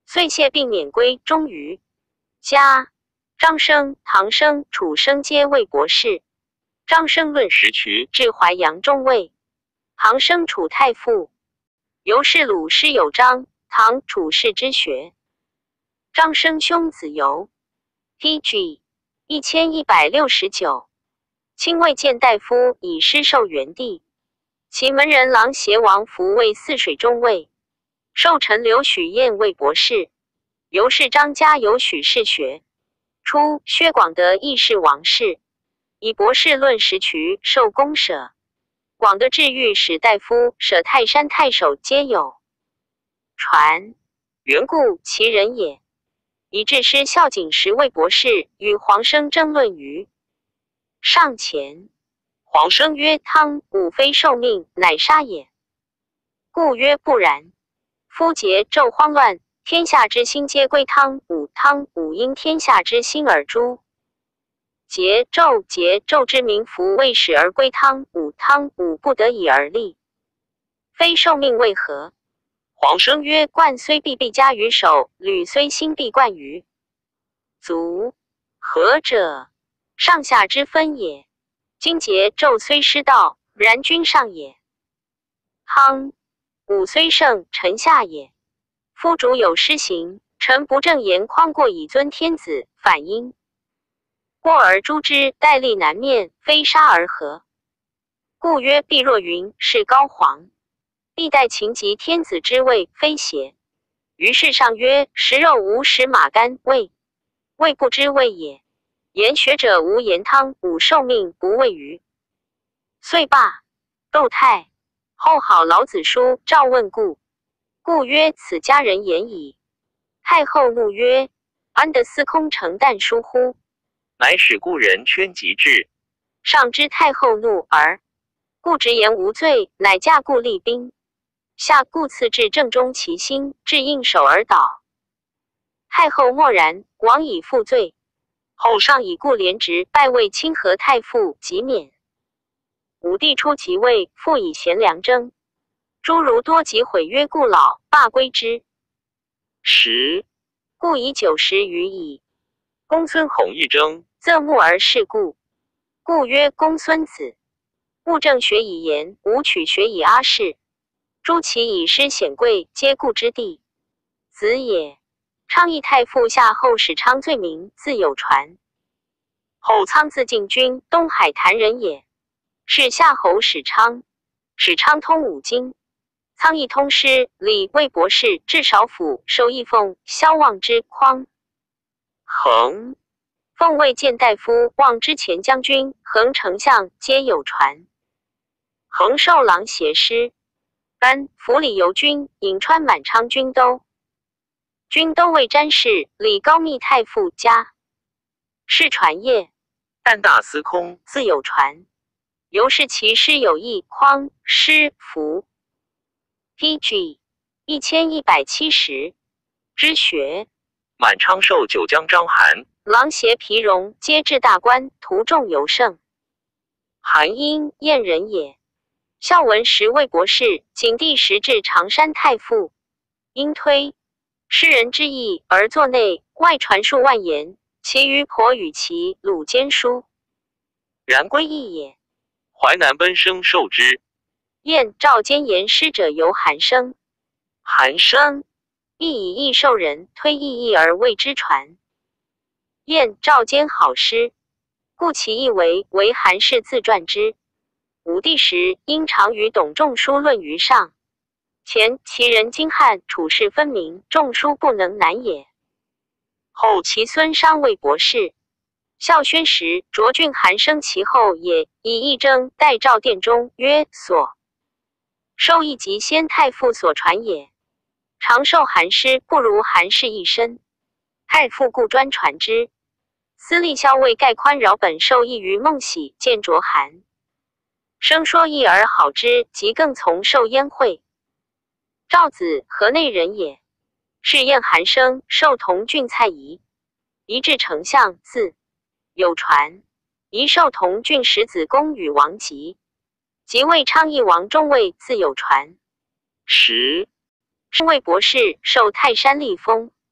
遂谢并免归中于家。张生、唐生、楚生皆为博士。张生论时渠，至淮阳中尉。唐生楚太傅。由是鲁师有张、唐、楚氏之学。张生兄子由 P G 一千一百六十九。清魏建大夫以师授元帝。其门人郎协王福为泗水中尉。寿臣刘许彦为博士。由是张家有许氏学。初，薛广德亦是王氏，以博士论时渠，受公舍。广德治御史大夫、舍泰山太守皆有传。缘故其人也。以致师孝景时为博士，与黄生争论于上前。黄生曰：汤武非受命，乃杀也。故曰不然。夫桀纣慌乱，天下之兴皆归汤武，汤武因天下之兴而诛。桀纣桀纣之民服未始而归汤武，汤武不得已而立。非受命为何？黄生曰：冠虽必必加于手，履虽兴必冠于足。何者？上下之分也。今桀纣虽失道，然君上也。汤武虽胜，臣下也。夫主有失行，臣不正言匡过以尊天子，反因过而诛之，待立南面，非杀而何？故曰：必若云是高皇，必待秦及天子之位，非邪？于是上曰：食肉无食马肝，谓谓不知谓也。言学者无言汤武受命不畏于。遂罢。窦太后好老子书，召问故。故曰：此家人言矣。太后怒曰：安得司空承旦书乎？ 乃使故人圈及至。 上知太后怒而故直言无罪，乃驾故立兵。下故赐至正中其心，至应手而倒。太后默然，王以负罪。后上以故廉职拜为清河太傅，即免。武帝初即位，复以贤良征。诸儒多及毁约故老，罢归之。 十故以九十余矣。公孙弘弘毅征， 择木而事故，故曰公孙子。务正学以言，武曲学以阿事。诸其以师显贵，皆故之地。子也。昌邑太傅夏后史昌罪名，自有传。后仓字敬君，东海谭人也。是夏侯史昌。史昌通五经。仓邑通师，礼魏博士，至少府，受义奉，萧望之、匡衡。奉魏建大夫、望之前将军、衡丞相，皆有传。衡受郎协师。甘府里游军，颍川满昌军都。军都尉詹事，礼高密太傅家。是传业。 旦大司空， 自有传。由是其师有义、匡、师、福。P G 一千一百七十。之学。 满昌寿九江张邯。 郎协皮戎，皆至大官，徒众尤盛。韩因，燕人也。孝文时魏博士，景帝时至常山太傅。因推诗人之意而作内外传数万言，其余颇与其鲁兼书。然归义也。 淮南奔生受之。 燕赵兼言师者由韩生。 韩生亦以义受人，推义义而谓之传。燕赵兼好诗，故其义为为韩氏自传之。武帝时，因常与董仲舒论于上。前其人经汉处事分明，仲舒不能难也。后其孙商为博士。孝宣时，卓俊韩生其后也，以义征代赵殿中，曰所受义及先太傅所传也。常受韩师，不如韩氏一身。太傅故专传之。司隶校尉盖宽饶本受益于孟喜，见卓韩生说义而好之，即更从受焉会。赵子河内人也。是燕韩生，受同郡蔡仪。仪至丞相，字有传。仪受同郡使子公与王吉。即为昌邑王中尉，自有传。 十是魏博士，受泰山立封。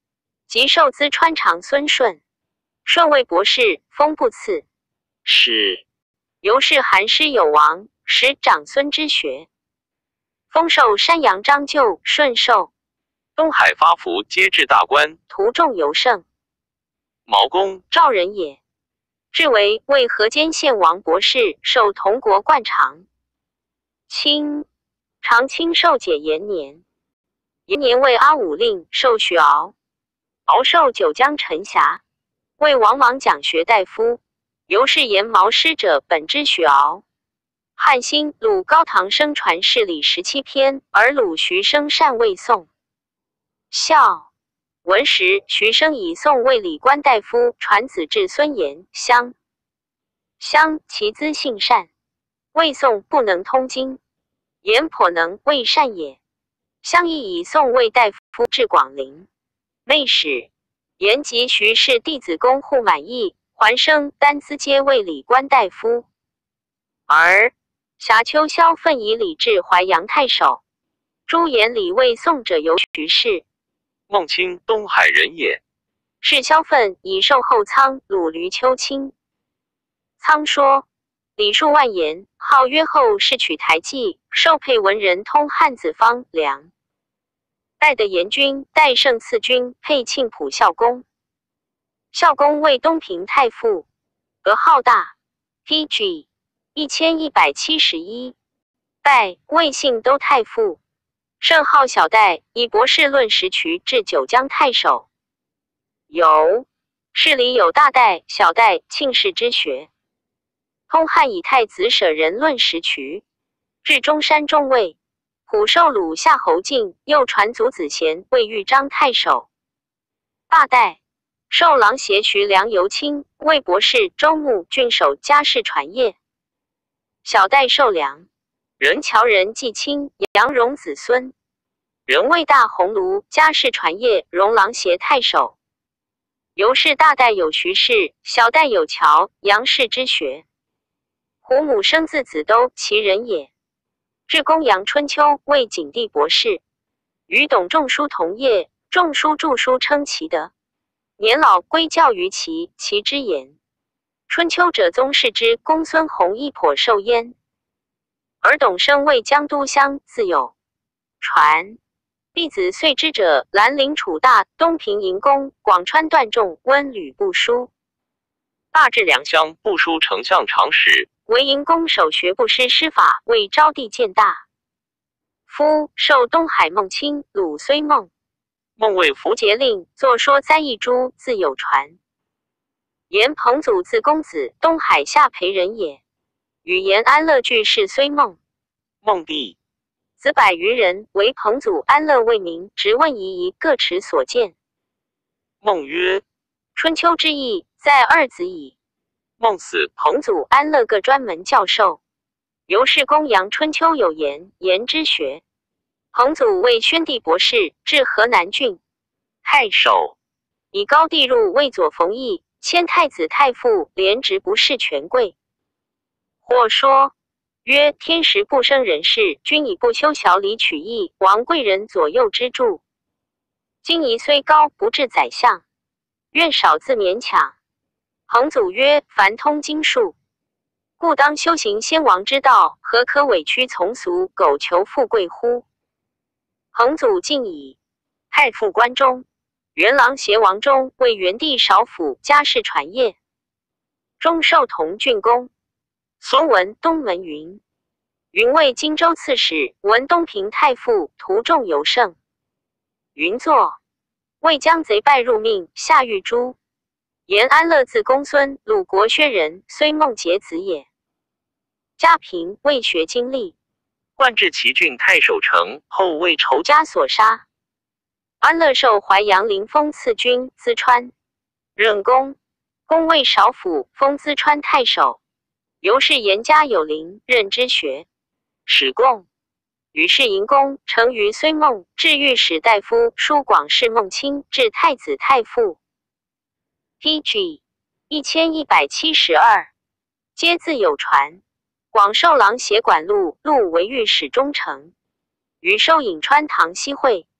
即授淄川长孙顺，顺为博士，封不次。 是。 由是韩师有王，使长孙之学。封授山阳章臼，顺授。 东海发服皆至大官， 途中尤胜。 毛公， 赵人也。至为为河间县王博士，授铜国冠常。清长清授解延年。延年为阿武令，授许敖。敖授九江陈辖，为王莽讲学大夫。由是言毛师者，本之许敖。汉兴鲁高唐生传世礼十七篇，而鲁徐生善为宋。孝文时，徐生以宋为礼官大夫，传子至孙延、襄。襄其资性善，魏宋不能通经，延颇能为善也。襄亦以宋为大夫至广陵。内史延及徐氏弟子公互满意，桓生、丹兹皆为礼官大夫。而夏秋萧奋以礼至淮阳太守。朱延礼为宋者由徐氏。 孟卿东海人也。 是萧奋以授后仓鲁闾丘卿。仓说礼数万言，号曰后，是取台记，授配文人通汉子方良。代的严君，代胜次君，配庆普孝公。孝公为东平太傅，俄号大 P G 一千一百七十一。代魏信都太傅。圣号小代，以博士论时渠至九江太守。有市里有大代、小代、庆氏之学。通汉以太子舍人论时渠，至中山中尉。普授鲁夏侯敬，又传祖子贤为豫章太守。大代授郎协徐梁游卿，为博士周牧郡守家事传业。小代授梁人乔人季卿，杨荣子孙。人为大鸿胪家事传业，荣郎协太守。由是大代有徐氏，小代有乔、杨氏之学。胡母生自子都，其人也。至公羊春秋，为景帝博士。与董仲舒同业，仲舒著书称其德。年老归教于其，其之言。春秋者宗室之公孙弘亦颇受焉。而董生为江都乡，自有传。弟子遂之者，兰陵楚大、东平营公、广川段仲、温吕不书。 大至良乡，不书丞相长史。 为营公守学不施师法，为昭帝见大夫，授东海孟卿、鲁虽孟。 孟为符节令，作说栽一株，自有传。言彭祖字公子，东海下邳人也。与言安乐具是虽孟。 孟弟子百余人，为彭祖、安乐为名，直问夷夷，各持所见。 孟曰： 春秋之意，在二子矣。 孟死， 彭祖、安乐各专门教授。由是公羊春秋有言，言之学。彭祖为宣帝博士，至河南郡太守，以高帝入为左冯翊，迁太子太傅，连职不是权贵。或说曰：天时不生人事，君以不修小礼取义，王贵人左右之助。今宜虽高，不至宰相，愿少自勉强。彭祖曰：凡通经术，故当修行先王之道，何可委屈从俗，苟求富贵乎？彭祖进以太傅关中，元郎协王中，为元帝少府，家事传业。中授同郡公。孙文东门云。云为荆州刺史，文东平太傅，途中尤胜。云作为将贼败入命，下狱诛。言安乐字公孙，鲁国薛人，虽孟节子也。家贫，未学经历。 冠至齐郡太守城，后为仇家所杀。安乐授淮阳临封次君，淄川任公，公为少府，封淄川太守。由是严家有邻，任之学。史贡于是营公，成于虽孟，至御史大夫，书广事孟卿，至太子太傅。P G 一千一百七十二，皆自有传。广授郎协管路，路为御史中丞。余收颍川唐西会。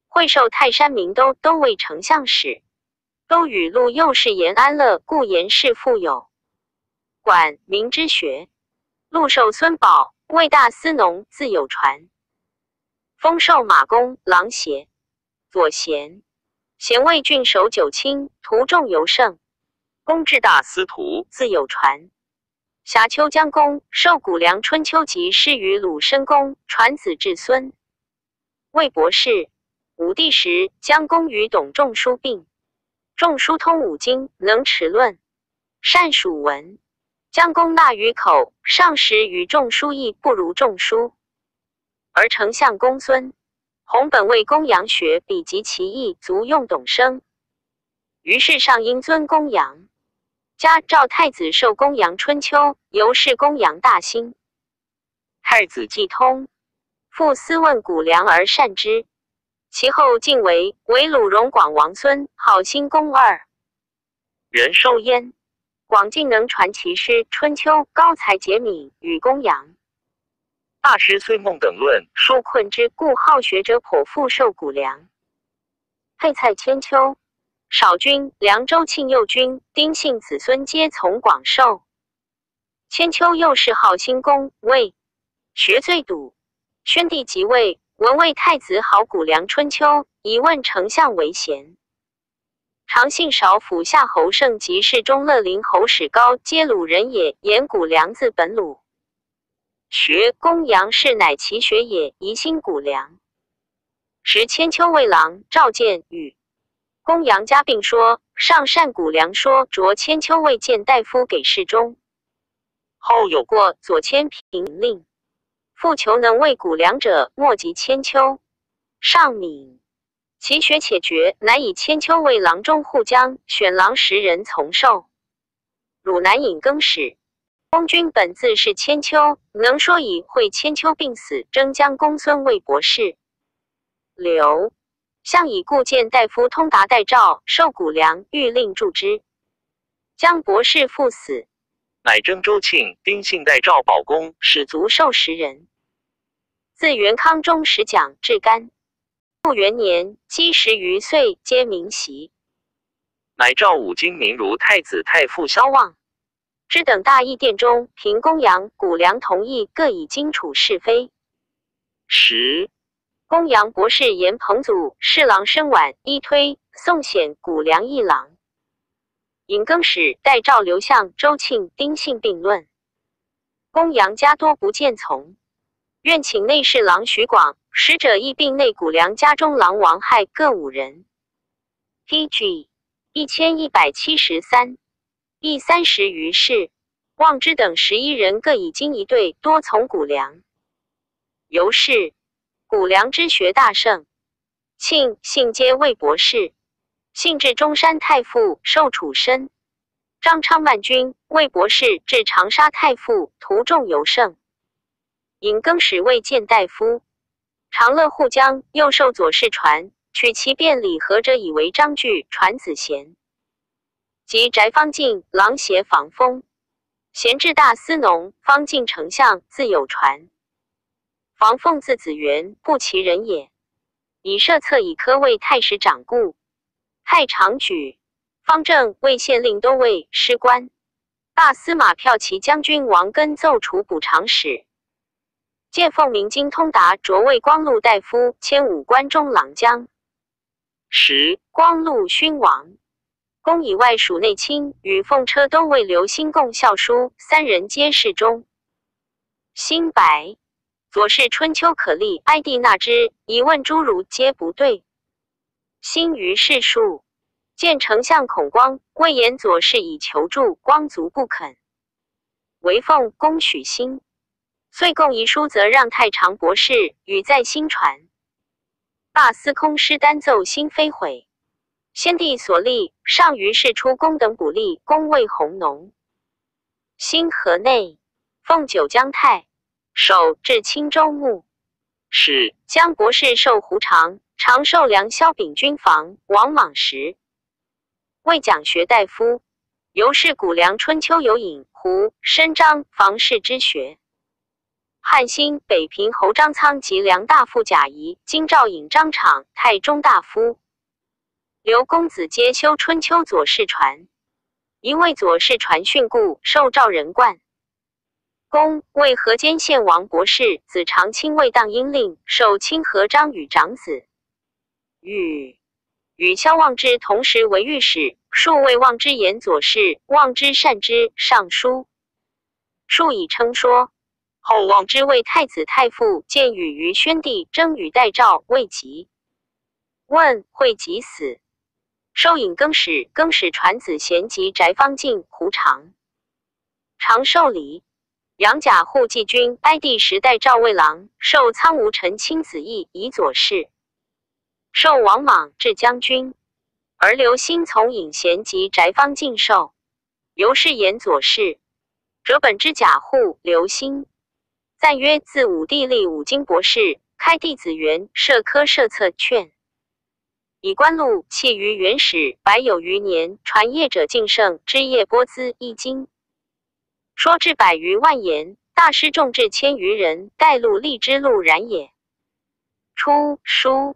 会授泰山明都都尉丞相使。都语录右是延安乐，故延氏富有。管明之学。录授孙宝为大司农，自有传。封授马公、郎协、左贤。咸为郡守九卿，途中尤胜。公至大司徒，自有传。辖丘江公授谷梁春秋集诗于鲁申公，传子至孙。魏博士。武帝时，江公与董仲舒并。仲舒通五经，能持论，善属文。江公纳于口，上时与仲舒亦不如仲舒。而丞相公孙弘本为公羊学，比及其意，足用董生。于是上因尊公羊。加赵太子授公羊春秋，由是公羊大兴。太子既通，复思问谷梁而善之。其后晋为为鲁荣广王孙，号兴公二人授焉。广竟能传其诗，春秋高才杰敏，与公羊。 大师虽孟等论， 数困之，故好学者颇复授谷梁。配菜千秋。少君、凉州庆佑君、丁姓子孙皆从广授。千秋又是号兴公，魏学最笃。宣帝即位，文为太子好谷梁春秋，疑问丞相为贤。常信少府夏侯胜及侍中乐陵侯史高，皆鲁人也，言谷梁字本鲁。学公羊氏乃其学也，疑心谷梁。时千秋卫郎赵建与公羊家并说，上善谷梁说，着千秋未见大夫给侍中。后有过左迁平令，复求能为谷梁者，莫及千秋。上敏，其学且绝，乃以千秋为郎中护将，选郎十人从授。汝南尹更始。公君本自是千秋，能说以会千秋病死，征将公孙为博士。刘相以故见大夫通达代诏，授谷梁，欲令助之。将博士赴死， 乃征周庆、丁姓代诏保公， 使卒授十人。自元康中使讲至干。复元年，积十余岁，皆明袭。 乃召五经名儒太子太傅萧望之等大议殿中，凭公羊、谷梁同意，各以经处是非。 十公羊博士言彭祖、侍郎申婉、一推、宋显、谷梁一郎。尹更始代诏刘向、周庆、丁姓并论。公羊家多不见从，愿请内侍郎徐广，使者亦并内谷梁家中郎王亥各五人。P G 一千一百七十三，亦三十余士。望之等十一人各以经一队，多从谷梁。由是谷梁之学大盛。庆、信皆为博士。信至中山太傅，授处身。张昌万军，为博士，至长沙太傅，途中尤胜。尹更始为谏大夫。长乐护将，又授左侍传，取其辩理合者以为章句，传子贤。及翟方进、郎协防风。贤至大司农，方进丞相，自有传。防凤字子元，不其人也。以设策以科为太史长故。太常举。方正为县令都尉、师官。大司马骠骑将军王根奏除补长史。见奉明经通达，擢为光禄大夫，迁武关中郎将。十光禄勋王。公以外属内卿，与奉车都尉刘兴共校书，三人皆侍中。辛白。左是春秋可立，哀帝纳之，疑问诸儒皆不对。辛于世数，见丞相孔光，魏言左氏以求助，光卒不肯。唯奉公许辛，遂共遗书，则让太常博士，与在新传。大司空师单奏辛非毁。先帝所立，上于是出公等补吏，公谓弘农。辛河内，奉九江太守至青州牧。 是将博士授胡常，常授梁萧秉军房，王莽时。为讲学大夫，由是谷梁春秋有引胡、申章、房氏之学。 汉兴北平侯张苍及梁大夫贾谊、京兆尹张敞、太中大夫刘公子皆修春秋左氏传，因为左氏传训故，受赵人冠。公为河间县王博士子长卿未当阴令，受清河张禹长子。禹与萧望之同时为御史，数谓望之言左氏，望之善之尚书。数以称说。后望之为太子太傅，见禹于宣帝，征禹代诏，未及。问会及死，收引更始，更始传子贤及翟方进、胡常。常受礼。杨贾护济军哀帝时代赵魏郎，受苍梧臣卿子义以左氏。受王莽至将军，而刘兴从尹贤及翟方进受。由是言左氏，者本之贾护、刘兴。赞曰：自武帝立五经博士，开弟子园，设科设策劝。以官禄弃于元始，百有余年，传业者敬盛，枝叶播资一经。说至百余万言，大师众至千余人，带路立之路然也。出书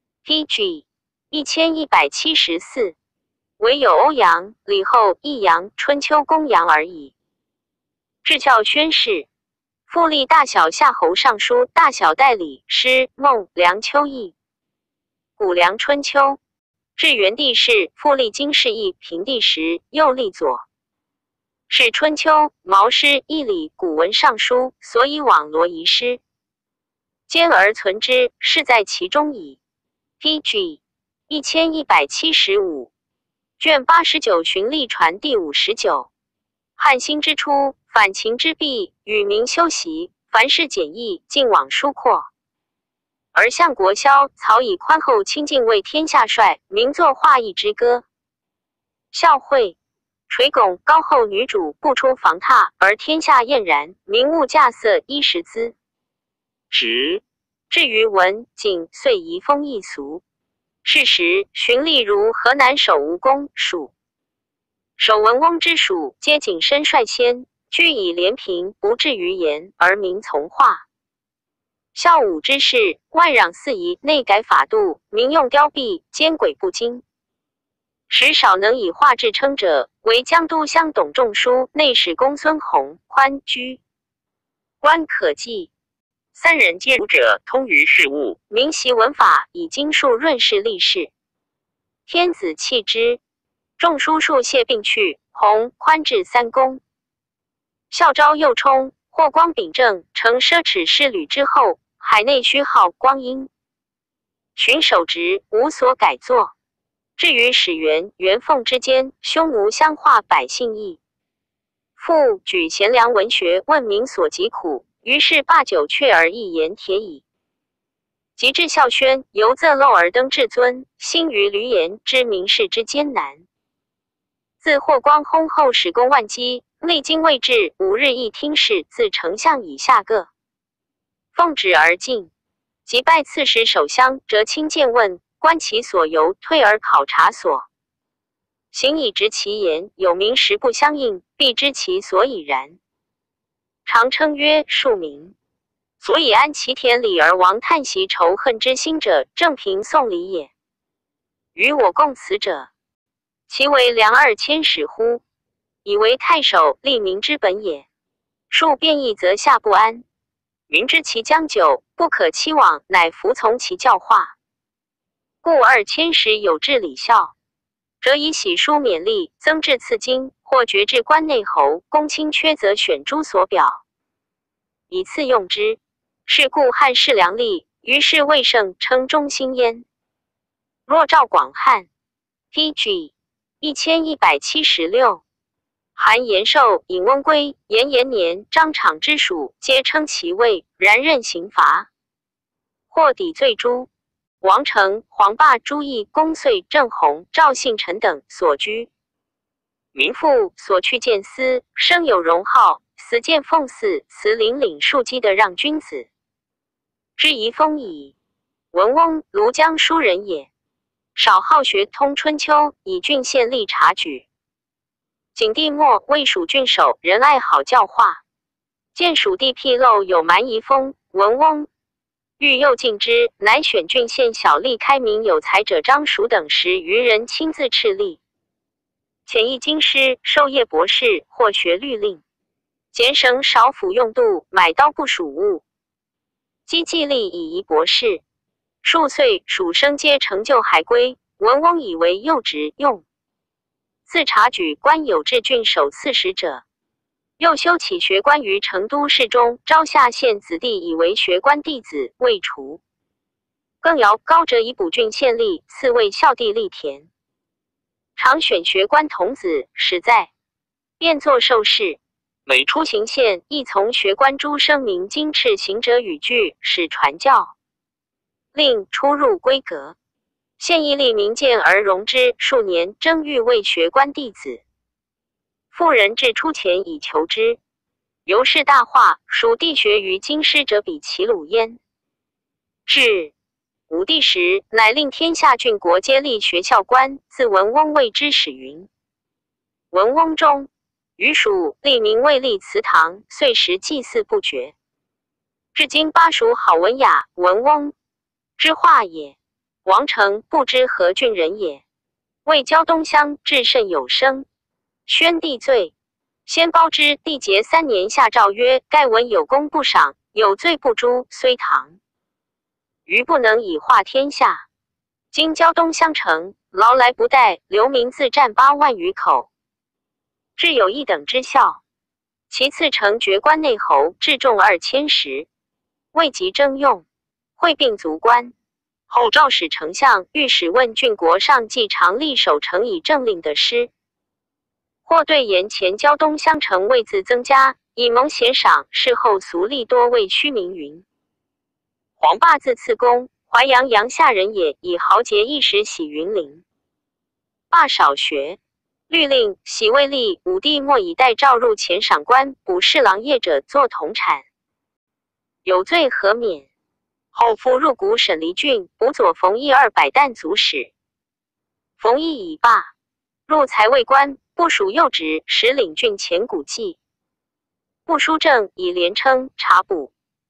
P G 一千一百七十四，唯有欧阳、李后、益阳、春秋公羊而已。至教宣誓，复立大小夏侯尚书、大小代理、师、孟、梁丘邑。古梁春秋。至元帝时，复立经世义、平帝时，又立左。是春秋、毛诗、义理、古文尚书，所以网罗遗失，兼而存之，是在其中矣。P G 一千一百七十五，卷八十九循历传第五十九。汉兴之初，反秦之弊，与民修习，凡事简易，尽往疏阔。而相国萧、曹以宽厚清静为天下帅，名作画意之歌。孝惠垂拱高后女主不出房榻，而天下艳然，名物架色衣食资。直至于文景，遂移风易俗。是时循吏如河南守吴公属守文翁之属，皆谨身率先，居以廉平，不至于言，而民从化。孝武之事，外攘四夷，内改法度，民用雕币，奸诡不精。时少能以画志称者，为江都乡董仲舒、内史公孙弘、宽居、关可记。三人皆儒者，通于事务，明习文法，以经术润饰历事。天子弃之，仲舒数谢并去，弘、宽至三公。孝昭右冲，霍光秉政，承奢侈侍旅之后，海内虚号光阴。巡守职，无所改作。至于始元、元凤之间，匈奴相化，百姓义。复举贤良文学，问民所疾苦，于是罢酒阙而一言铁矣。及至孝宣，由仄陋而登至尊，兴于闾阎，知民事之艰难。自霍光薨后，使公万机，历经未至，五日一听事，自丞相以下各奉旨而进。即拜刺史守乡，折亲见问。观其所由，退而考察所行以直其言，有名实不相应，必知其所以然。常称曰庶民。所以安其田里而亡叹息仇恨之心者，正凭宋礼也。与我共此者，其为良二千使乎？以为太守，立民之本也。数变异则下不安，民知其将久，不可期往，乃服从其教化。故二千时有治礼孝，则以喜书勉励，增至赐金，或爵至关内侯，公卿缺则选诸所表，以次用之。是故汉士良吏，于是魏盛称忠心焉。若赵广汉 P G 一千一百七十六，韩延寿、尹翁归、严延年、张敞之属，皆称其位，然任刑罚，或抵罪诛。王成、黄霸、朱毅、公遂、郑弘、赵信臣等所居。民妇所去见司，生有荣号，死见奉祀，辞领领庶几的让君子。之遗风矣。文翁，庐江书人也，少好学通春秋，以郡县吏察举。景帝末，魏蜀郡守，仁爱好教化。 见蜀地僻陋有蛮夷风，文翁欲诱进之，乃选郡县小吏开明有才者张蜀等十余人亲自敕立，遣一京师授业博士，或学律令，减省少府用度，买刀不属物。积既力以夷博士，数岁蜀生皆成就海归。文翁以为右职用。自察举官有至郡守刺史者，又修起学官于成都市中，招下县子弟以为学官弟子，未除。更遥高折以补郡县吏，赐为孝弟立田。常选学官童子，实在，便作受事。每出行县，亦从学官诸声明经敕行者语句，使传教，令出入规格。县亦立民见而容之，数年征欲为学官弟子。妇人至出钱以求之，由是大化。蜀地学于京师者比齐鲁焉。至武帝时，乃令天下郡国皆立学校官，自文翁谓之始云。文翁中，于蜀立名为立祠堂，岁时祭祀不绝。至今巴蜀好文雅，文翁之化也。王成不知何郡人也，为胶东乡至甚有声。宣帝罪，先褒之，帝节三年下诏曰：盖文有功不赏，有罪不诛，虽唐。余不能以化天下。今胶东乡城，劳来不怠，流民自占八万余口，至有一等之效。其次成爵关内侯，至众二千石，未及征用，会并卒官。后诏使丞相、御史问郡国上计常立守城以政令的师，或对言前胶东乡城位自增加，以蒙贤赏。事后俗吏多为虚名云。黄霸自次公，淮阳阳夏人也，以豪杰一时喜云林。霸少学，律令喜未立，武帝莫以代诏入前赏官，补侍郎业者作同产，有罪何免？后复入谷审黎郡，补佐冯翊二百担足使。冯翊以罢，入财尉官，部属右职，使领郡前谷记。部书正以连称察补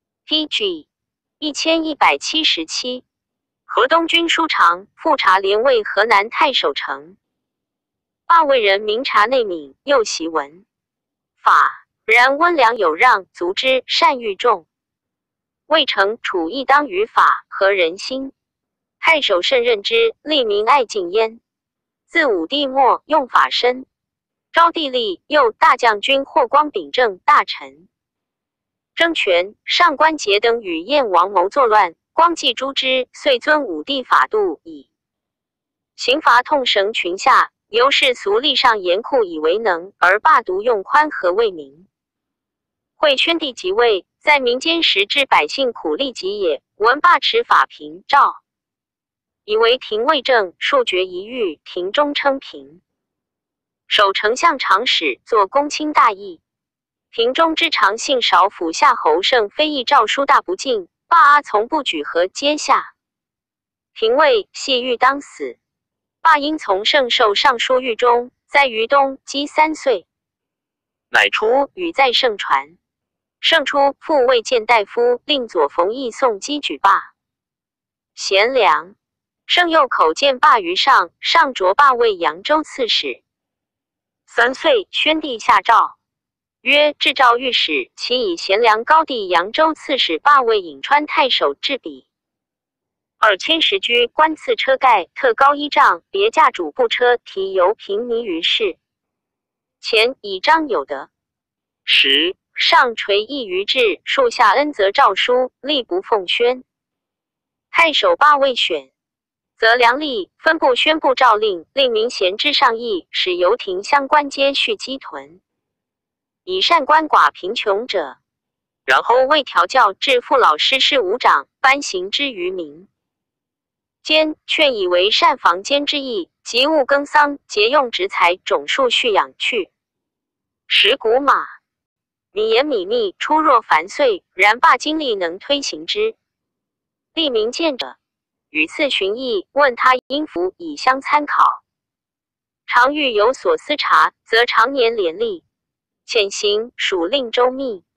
P G 一千一百七十七。河东军书长，副察连尉河南太守丞。霸魏人明察内敏，又习文法，然温良有让，足之，善御众。魏成处亦当于法，合人心。太守甚任之，立民爱敬焉。自武帝末，用法深。昭帝立，又大将军霍光秉政大臣。争权，上官桀等与燕王谋作乱，光既诛之，遂遵武帝法度，以刑罚痛绳群下。由是俗吏上严酷以为能，而霸独用宽和为民。惠宣帝即位，在民间时治百姓苦力极也。闻罢持法平诏，以为廷尉正，数决一狱，庭中称平。守丞相长史，作公卿大议。庭中之常姓少府夏侯胜非议诏书大不敬，罢阿从不举和阶下。廷尉系欲当死，罢因从胜受尚书狱中，在于东积三岁，乃出语在盛传。胜出，复未见大夫，令左冯翊送击举罢。贤良，胜又口见罢于上，上擢罢为扬州刺史。三岁，宣帝下诏曰：制诏御史，其以贤良高第扬州刺史罢为颍川太守制比。二千石居，官赐车盖，特高一丈，别驾主步车，提游平靡于市。前以彰有德。十上垂意于制，树下恩泽诏书，吏不奉宣。太守罢未选，则梁吏分部宣布诏令，令民贤之上议，使游亭相关皆蓄积屯，以善官寡贫穷者。然后为调教至父老师事五长，颁行之于民。兼劝以为善防奸之意，及务耕桑，节用植财，种树畜养去。食谷马，米盐米蜜，出若繁岁，然罢经力能推行之。利民见者，与次寻议，问他因服以相参考。常欲有所思察，则常年连立，潜行属令周密。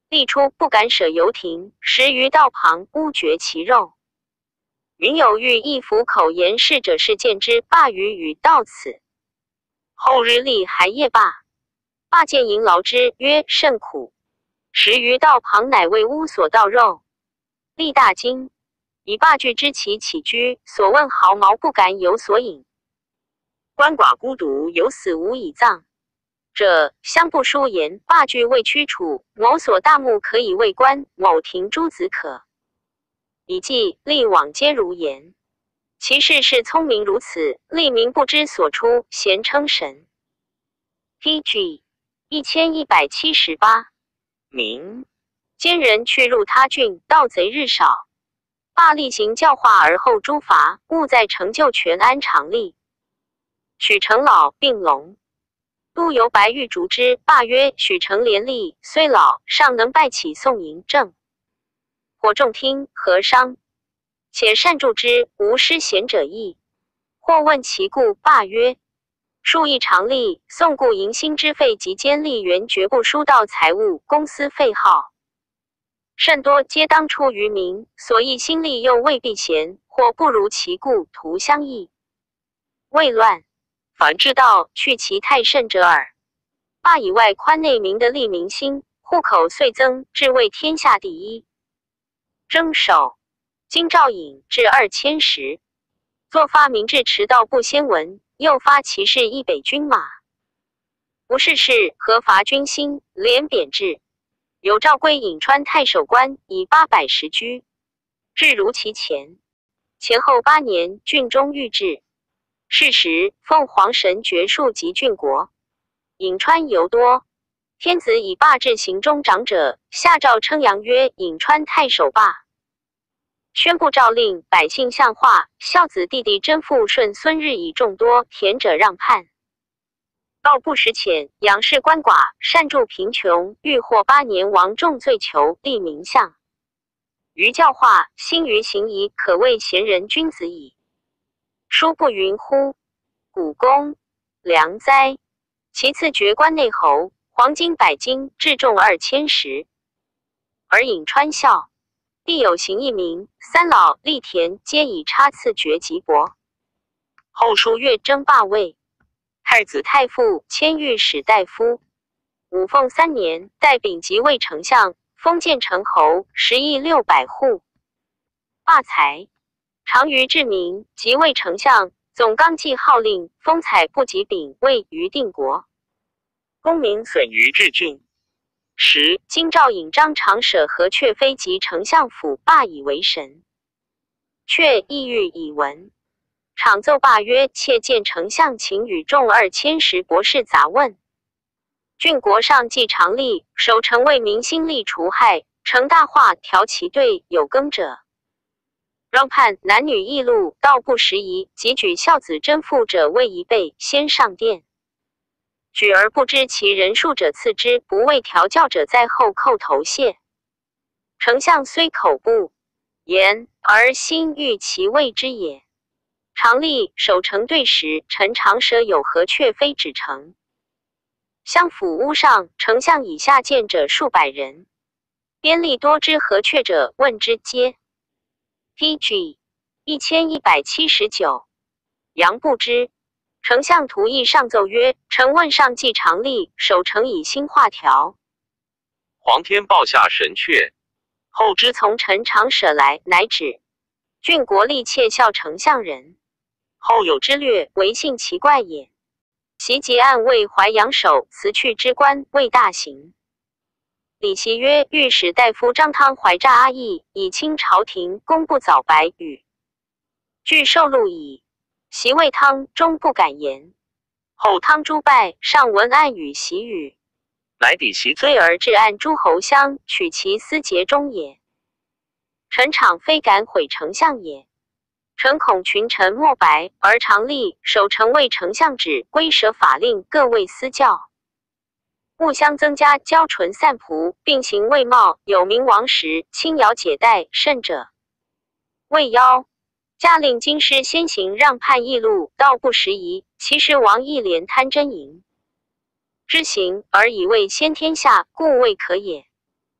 历初不敢舍游亭，时于道旁乌绝其肉。云有欲一服口言事者，是见之。罢于语到此。后日立还夜罢，罢见迎劳之，曰：甚苦。时于道旁，乃为乌所盗肉。立大惊，以罢具知其起居，所问毫毛不敢有所引。鳏寡孤独，有死无以葬者，相不书言。罢具未驱除，某所大目可以为官，某庭诸子可以记，历往皆如言。其事是聪明如此，立民不知所出，咸称神。P G 一千一百七十八。明奸人去入他郡，盗贼日少。罢厉行教化而后诛伐，务在成就全安常立。许成老病聋，都由白玉逐之。罢曰：许成廉吏，虽老，尚能拜起宋嬴政。或众听，何伤？且善助之，无失贤者意。或问其故，罢曰：数亿常吏，宋故迎新之费及监吏员，绝不疏盗财物，公私费耗甚多，皆当出于民，所以心力又未必贤，或不如其故，徒相异。未乱，反治道，去其太甚者耳。罢以外宽内民的利民心，户口遂增，至为天下第一。征首京兆尹至二千石，作发明治迟到不先闻，又发骑士一北军马。不是事，何伐军心，连贬制。有诏归颍川太守官，以八百石居，至如其前。前后八年，郡中御制。是时，凤凰神爵数及郡国，颍川尤多。天子以罢至行中长者，下诏称扬曰：颍川太守罢。宣布诏令，百姓相化，孝子弟弟真父顺孙日以众多，田者让叛。道不识浅，仰视鳏寡，善助贫穷，欲获八年王重罪囚，立名相。于教化，兴于行仪，可谓贤人君子矣。书不云乎？古公良哉！其次爵关内侯，黄金百斤，至重二千石。而颍川孝，必有行一名，三老立田，皆以差次爵及伯。后书越征罢位，太子太傅，迁御史大夫。武凤三年，代丙即位丞相，封建成侯，十亿六百户。罢财，常于治民，即位丞相，总纲纪号令，封采不及丙，位于定国。公民损于治郡。十京兆尹张常舍何阙妃及丞相府，罢以为神。阙意欲以闻。常奏罢曰：妾见丞相请与众二千石博士杂问。郡国上既常立，守城为民心力除害，成大化，调其队，有耕者让判，男女异路，道不拾遗，即举孝子真父者为一备，先上殿。举而不知其人数者次之，不为调教者在后叩头谢。丞相虽口不言，而心欲其谓之也。常立守城队时，陈常舍有何阙妃指城。相府屋上，丞相以下见者数百人。边吏多知何阙者，问之皆。P G 一千一百七十九。杨不知。丞相图议上奏曰：臣问上既常立，守城以兴化调。 皇天报下神阙。 后知从陈常舍来，乃指郡国立窃效丞相人。后有之略，唯信奇怪也。袭结案为淮阳守，辞去之官，为大刑。李袭曰：御史大夫张汤怀诈阿义，以清朝廷，公不早白语。据受录矣。袭谓汤，终不敢言。后汤诛败，上闻案与袭语， 乃抵袭罪而治案诸侯相，取其私节中也。臣常非敢毁丞相也。臣恐群臣莫白，而常立守城为丞相旨，归舍法令，各为私教。勿相增加，骄纯散仆，并行未貌，有名王时，轻徭解带，甚者未邀。加令京师先行让叛议路，道不拾遗。其实王一连贪真淫之行，而以为先天下，故未可也。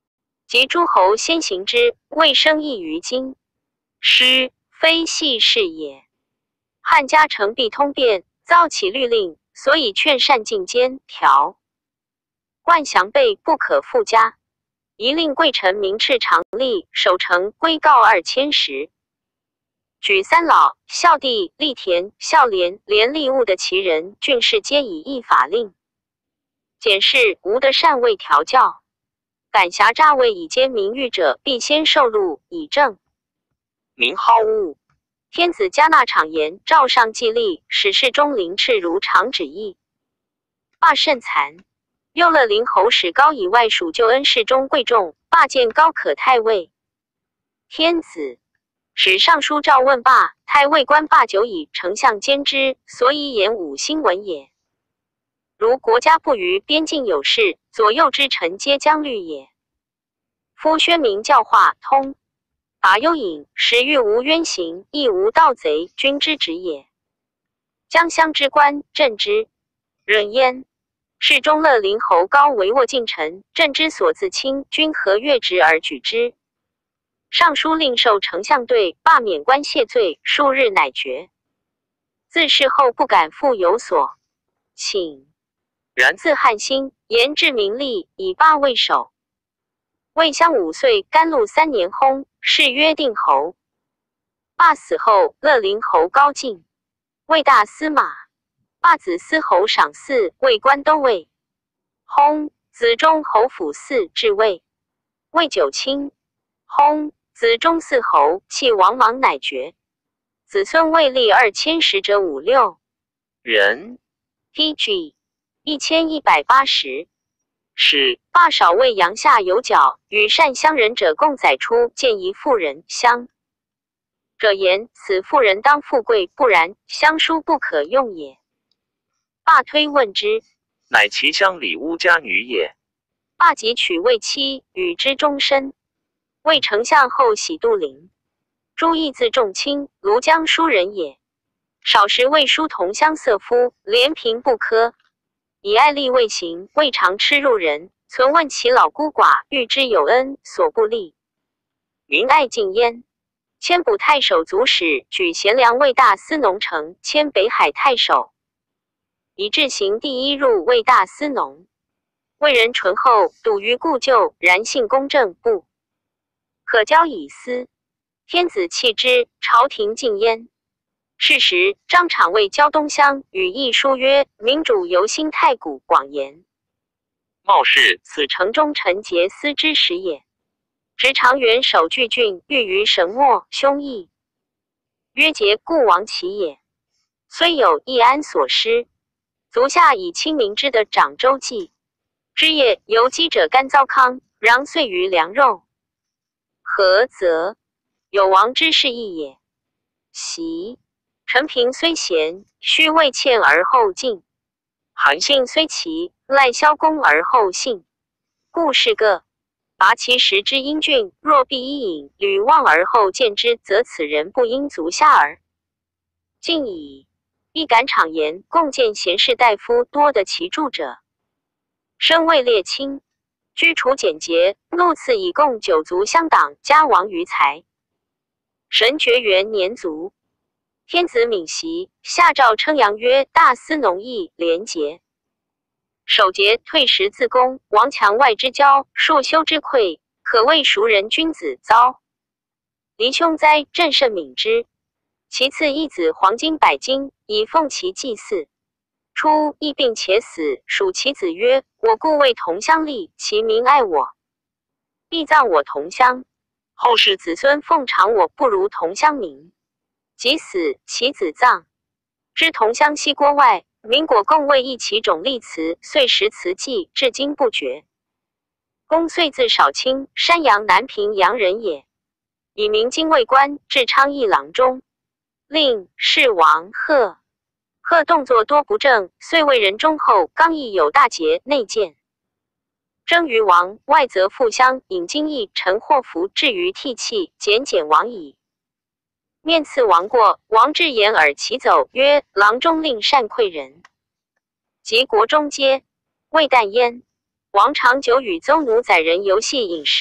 及诸侯先行之，未生益于今。师非细事也。汉家成必通变，造起律令，所以劝善尽兼条。冠降备不可复加。一令贵臣明赤常立，守城归告二千石。举三老、孝弟、立田、孝廉、连吏务的其人，郡士皆以一法令。检视无得善位调教，敢辖诈位以兼名誉者，必先受禄以正。 名好恶。 天子加纳场言，诏上既立，史事中凌赤如常旨意。罢甚残。右勒陵侯使高以外属救恩事中贵重，罢见高可太尉。天子使尚书赵问罢，太尉官罢久矣，丞相兼之，所以言五新闻也。如国家不虞边境有事，左右之臣皆将虑也。夫宣明教化通，法幽隐，时欲无冤行，亦无盗贼，君之职也。将相之官，朕之任焉。是中勒陵侯高为握近臣，朕之所自亲，君何越职而举之？尚书令授丞相对，罢免官谢罪，数日乃决。自事后不敢复有所请。 然自汉兴，言至明利，以罢魏守。魏襄五岁，甘露三年薨，谥曰定侯。罢死后，勒陵侯高进，魏大司马。罢子司侯赏祀，魏官都尉。薨，子中侯府嗣至魏。魏九卿。薨，子中嗣侯，弃王莽乃爵。子孙未立二千石者五六人。 P G 一千一百八十。 是罢少尉阳下有角，与善乡人者共载出，见一妇人乡者言，此妇人当富贵，不然，乡书不可用也。罢推问之， 乃其乡里乌家女也。 罢即娶魏妻，与之终身。魏丞相后喜杜陵。朱义字仲卿，庐江书人也。少时魏书同乡色夫，连平不科。以爱吏未行，未尝吃入人，存问其老孤寡，欲之有恩，所不立。民爱敬焉。迁补太守足使，举贤良卫大司农丞，迁北海太守。以至行第一入魏大司农。魏人淳厚，笃于故旧，然性公正，不可交以私。天子弃之，朝廷敬焉。是时，张敞为胶东乡，与议书曰：“民主犹兴太古，广言。 冒氏此城中臣节思之时也。执长元守巨郡，欲于神末，凶异。曰节故亡其也。虽有易安所失。足下以清明之的长周记。之夜游击者甘糟糠，瓤碎于粮肉。何则？有王之事义也。习陈平虽贤，须未欠而后敬；韩信虽奇，赖萧公而后信。故是个拔其实之英俊，若必一饮，屡望而后见之，则此人不应足下耳。敬矣。亦敢敞言，共见贤士大夫多得其助者。身位列卿，居处简洁，禄赐以供九族乡党，家亡于财。神爵元年卒。天子敏袭，下诏称扬曰：“大司农役廉洁，守节退十自宫，王墙外之交，庶修之馈，可谓熟人君子遭。离凶哉，朕甚敏之。”其次一子黄金百斤，以奉其祭祀。初疫病且死，属其子曰：“我故为同乡立，其民爱我，必葬我同乡。后世子孙奉尝我不如同乡民。即死，其子葬之同乡西郭外。民果共为一其种立祠，遂食祠祭，至今不绝。公遂字少卿，山阳南平阳人也。以明京尉官，至昌邑郎中。令是王贺。贺动作多不正，遂为人忠厚，刚毅有大节，内谏。征于王，外则复乡，引京邑，陈祸福，至于涕泣，简简王矣。面刺王过，王至言耳其走，曰：“郎中令善馈人。”及国中皆未旦焉。王长久与邹奴宰人游戏饮食，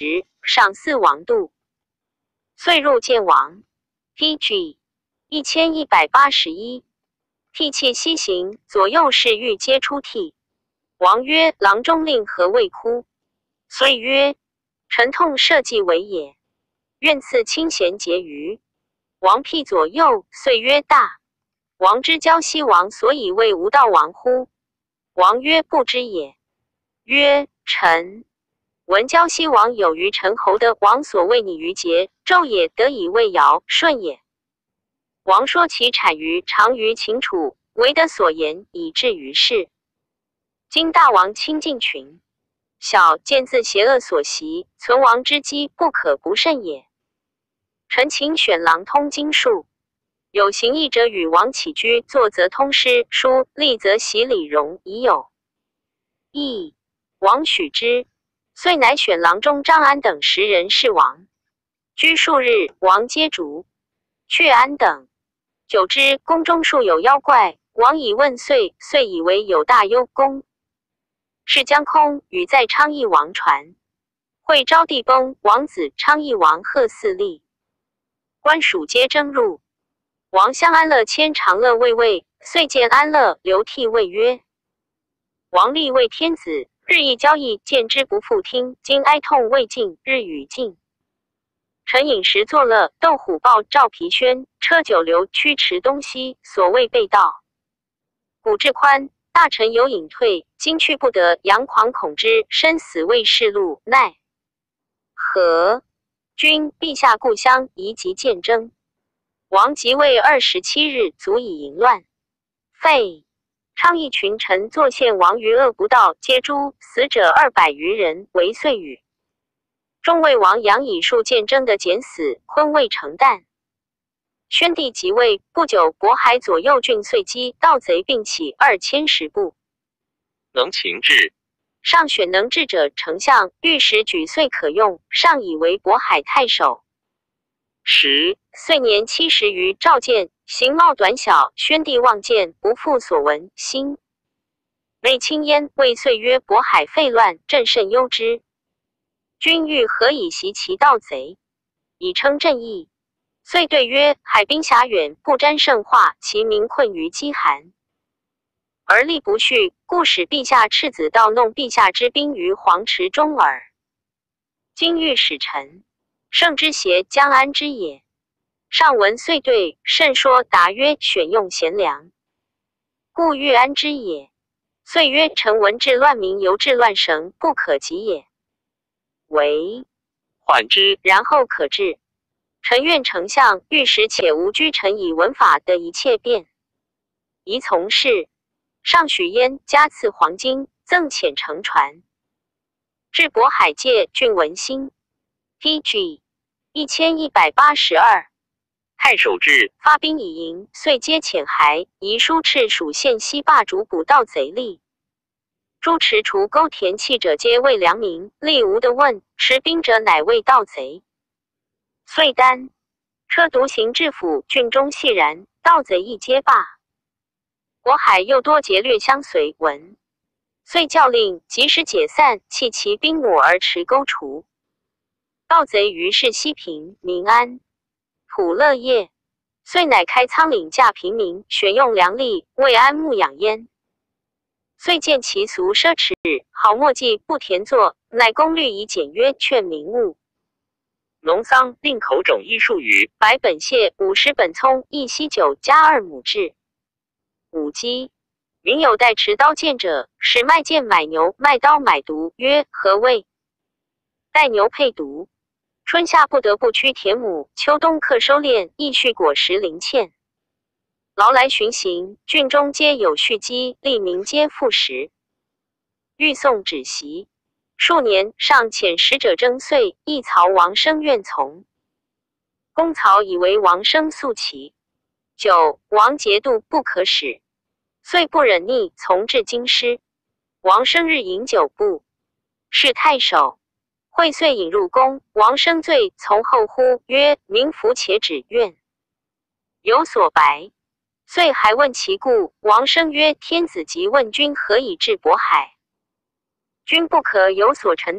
上祀王度，遂入见王。P G 一千一百八十一。涕泣西行，左右侍御皆出涕。王曰：郎中令何未哭？遂曰：臣痛社稷为也，愿赐清闲节余。王辟左右，遂曰：大。王之交西王所以为无道王乎？王曰：不知也。曰：臣闻胶西王有于陈侯的王所谓拟于桀纣也，得以为尧舜也。王说其产于长于秦楚，唯得所言以至于世。今大王亲近群，小见自邪恶所袭，存亡之机不可不慎也。臣请选郎通经术，有行义者与王起居，作则通诗书，立则习礼容，已有义。王许之，遂乃选郎中张安等十人侍王。居数日，王皆逐，却安等。久之，宫中数有妖怪，王以问遂，遂以为有大幽宫。是将空与在昌邑王传，会昭帝崩，王子昌邑王贺嗣立，官属皆征入。王相安乐迁长乐卫尉，遂见安乐，流涕谓曰：王立为天子，日益交易，见之不复听，今哀痛未尽，日与尽。臣饮食作乐，斗虎豹赵皮宣，车九流驱驰东西，所谓被盗。古至宽，大臣有隐退，今去不得，佯狂恐之，生死未示露，奈何？君陛下故乡，宜即见征。王即位二十七日，足以淫乱。废。昌邑群臣作献王于恶不道，皆诛，死者二百余人，为岁雨。中魏王杨以数见征的减死，昆未成旦。宣帝即位不久，渤海左右郡遂击盗贼并起二千十部。 能勤治， 上选能治者丞相、御史举岁可用，上以为渤海太守。十岁年七十余，召见，形貌短小。宣帝望见，不复所闻，心内轻焉。谓遂曰：渤海废乱，朕甚忧之。君欲何以袭其盗贼，以称正义？遂对曰：海滨狭远，不沾圣化，其民困于饥寒，而力不恤，故使陛下斥子盗弄陛下之兵于黄池中耳。今欲使臣圣之邪，将安之也。上闻遂对，甚说，答曰：选用贤良，故欲安之也。遂曰：臣闻治乱民由治乱绳，不可及也。为缓之， 然后可治。臣愿丞相、御史且无居臣以文法的一切变，宜从事。上许焉，加赐黄金，赠遣乘船，至渤海界郡文兴。P G 一千一百八十二。 太守至， 发兵以迎，遂皆遣还，遗书敕属县西罢逐捕盗贼吏。诸持除沟田契者，皆为良民，吏无得问；持兵者，乃为盗贼。遂单车独行至府，郡中细然，盗贼亦皆罢。渤海又多劫掠相随，闻遂教令，及时解散，弃其兵弩而持钩除。盗贼于是西平，民安，普乐业。遂乃开仓廪稼平民，选用良吏，为安牧养焉。遂见其俗奢侈，好墨迹不填作，乃公律以简约，劝民务。 农桑令口种一数余， 百本蟹，五十本葱，一锡酒，加二亩制。五鸡。民有带持刀剑者，使卖剑买牛，卖刀买犊，曰：何谓？带牛配犊。春夏不得不驱田亩，秋冬克收敛，亦畜果实零欠。劳来巡行，郡中皆有蓄积，吏民皆复食。欲送止袭，数年，上遣使者征遂，议曹王生愿从。公曹以为王生素齐。九，王节度不可使，遂不忍逆，从至京师。王生日饮酒不，是太守。会遂引入宫，王生罪，从后呼曰：民服且止，愿有所白。遂还问其故，王生曰：天子即问君何以治渤海？君不可有所陈对，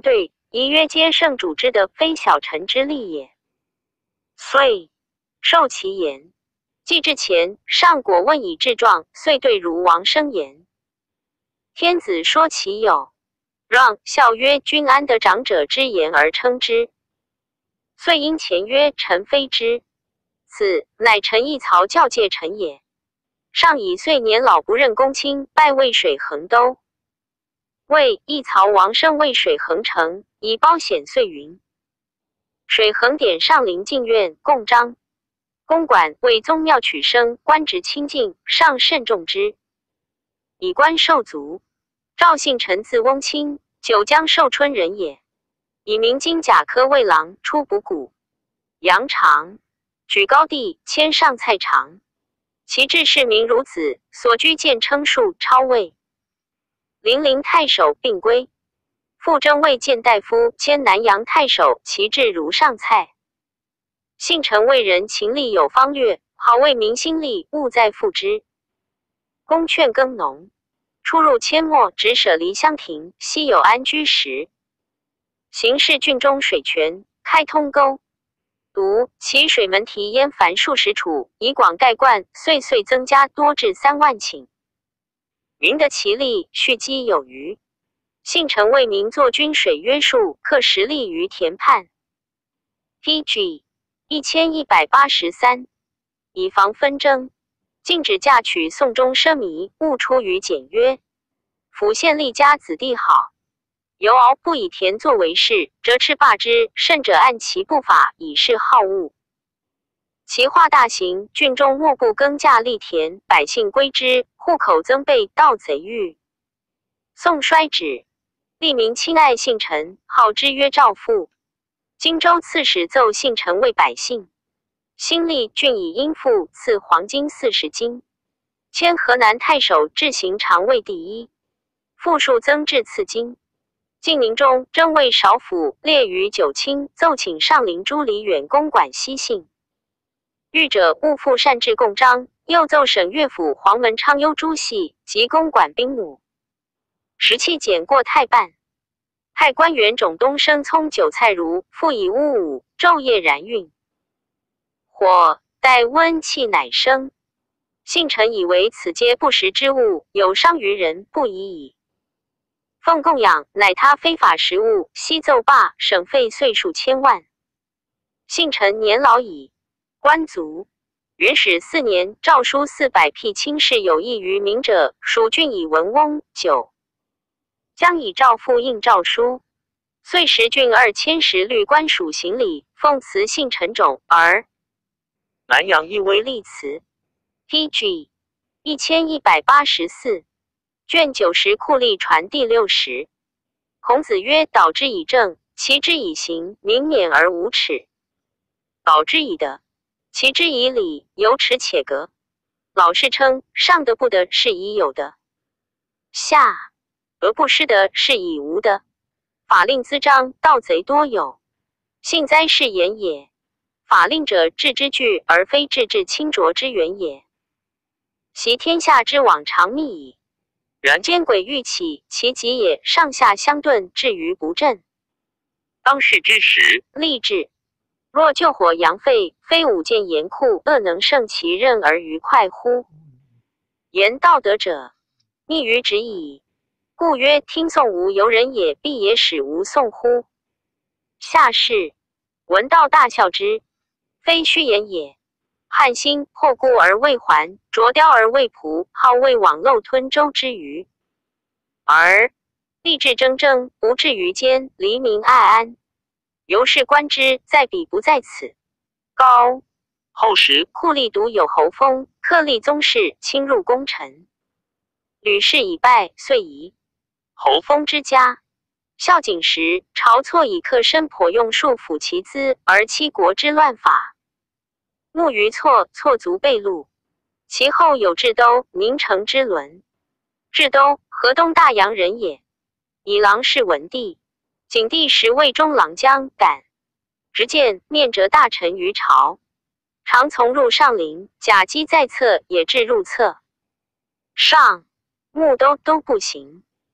宜曰皆圣主之的非小臣之力也。遂受其言。既至前，上果问以治状，遂对如王生言。天子说其有，让笑曰：君安得长者之言而称之？遂因前曰：臣非之。此乃臣一曹教戒臣也。上以岁年老不任公卿，拜渭水衡都。谓一曹王生渭水衡城，以褒显岁云。水衡典上陵进苑，共章。公馆为宗庙取生，官职清净，上甚重之。以官受卒。赵姓臣字翁卿，九江寿春人也。以明经甲科卫郎，出补谷。杨常举高帝，迁上蔡常。其志士名孺子，所居见称数超魏。零陵太守并归。复征魏谏大夫，迁南阳太守，其志如上蔡。信臣为人勤力有方略，好为民心力，务在复之。公劝耕农，出入阡陌，只舍离乡亭，悉有安居时。行视郡中水泉，开通沟。读其水门堤淹繁数十处，以广盖灌，岁岁增加，多至三万顷。民得其利，蓄积有余。信臣为民作均水约束，克实力于田畔。T G一千一百八十三，以防纷争，禁止嫁娶宋中奢靡，勿出于简约。府县吏家子弟好，犹敖不以田作为事，折斥罢之，甚者按其不法，以示好恶。其化大行，郡中莫不耕稼利田，百姓归之，户口增备，盗贼欲。宋衰止，吏民亲爱信臣，号之曰赵父。荆州刺史奏信臣为百姓。新历郡以殷赋赐黄金四十斤。迁河南太守治行常尉第一。赋数增至次金。晋宁中征魏少府列于九卿，奏请上陵朱离远公管西信。欲者勿复擅制共章，又奏省乐府黄门昌幽诸系及公管兵弩。时气减过太半。派官员种东生葱韭菜如，复以乌五，昼夜燃运。火待温气乃生。信臣以为此皆不实之物，有伤于人，不宜矣。奉供养，乃他非法食物，悉奏罢，省费岁数千万。信臣年老矣，官卒。元始四年，诏书四百辟卿士有益于民者，属郡以文翁九。将以诏复印诏书，遂十郡二千石律官属行礼，奉辞信臣种而南阳一为例词。P G 一千一百八十四，卷九十库例传第六十。孔子曰：导之以政，齐之以刑，民免而无耻；导之以德，齐之以礼，有耻且格。老是称上得不得，是以有德；下而不失德，是以无德。法令滋章，盗贼多有，幸哉是言也。法令者，治之具，而非治治清浊之源也。习天下之往常密矣。然奸诡欲起，其极也，上下相顿，至于不振。 当世之时， 立志。若救火扬沸，非五件严酷，恶能胜其任而愉快乎？言道德者，密于止矣。故曰：听讼无由人也，必也使无讼乎？下士闻道大笑之，非虚言也。汉兴破孤而未还，啄雕而未仆，好为网漏吞舟之鱼。而立志铮铮，不至于间，黎民爱安。由是观之，在彼不在此。高后时酷吏独有侯封，克立宗室，侵入功臣。吕氏已败，遂移。侯封之家。孝景时，晁错以克身颇用术抚其资，而欺国之乱法。怒于错，错卒被戮。其后有智都、宁城之伦。智都，河东大阳人也，以郎氏文帝。景帝时魏中郎将，敢直谏面折大臣于朝，常从入上陵，甲机在侧，也至入侧。上、穆都都不行。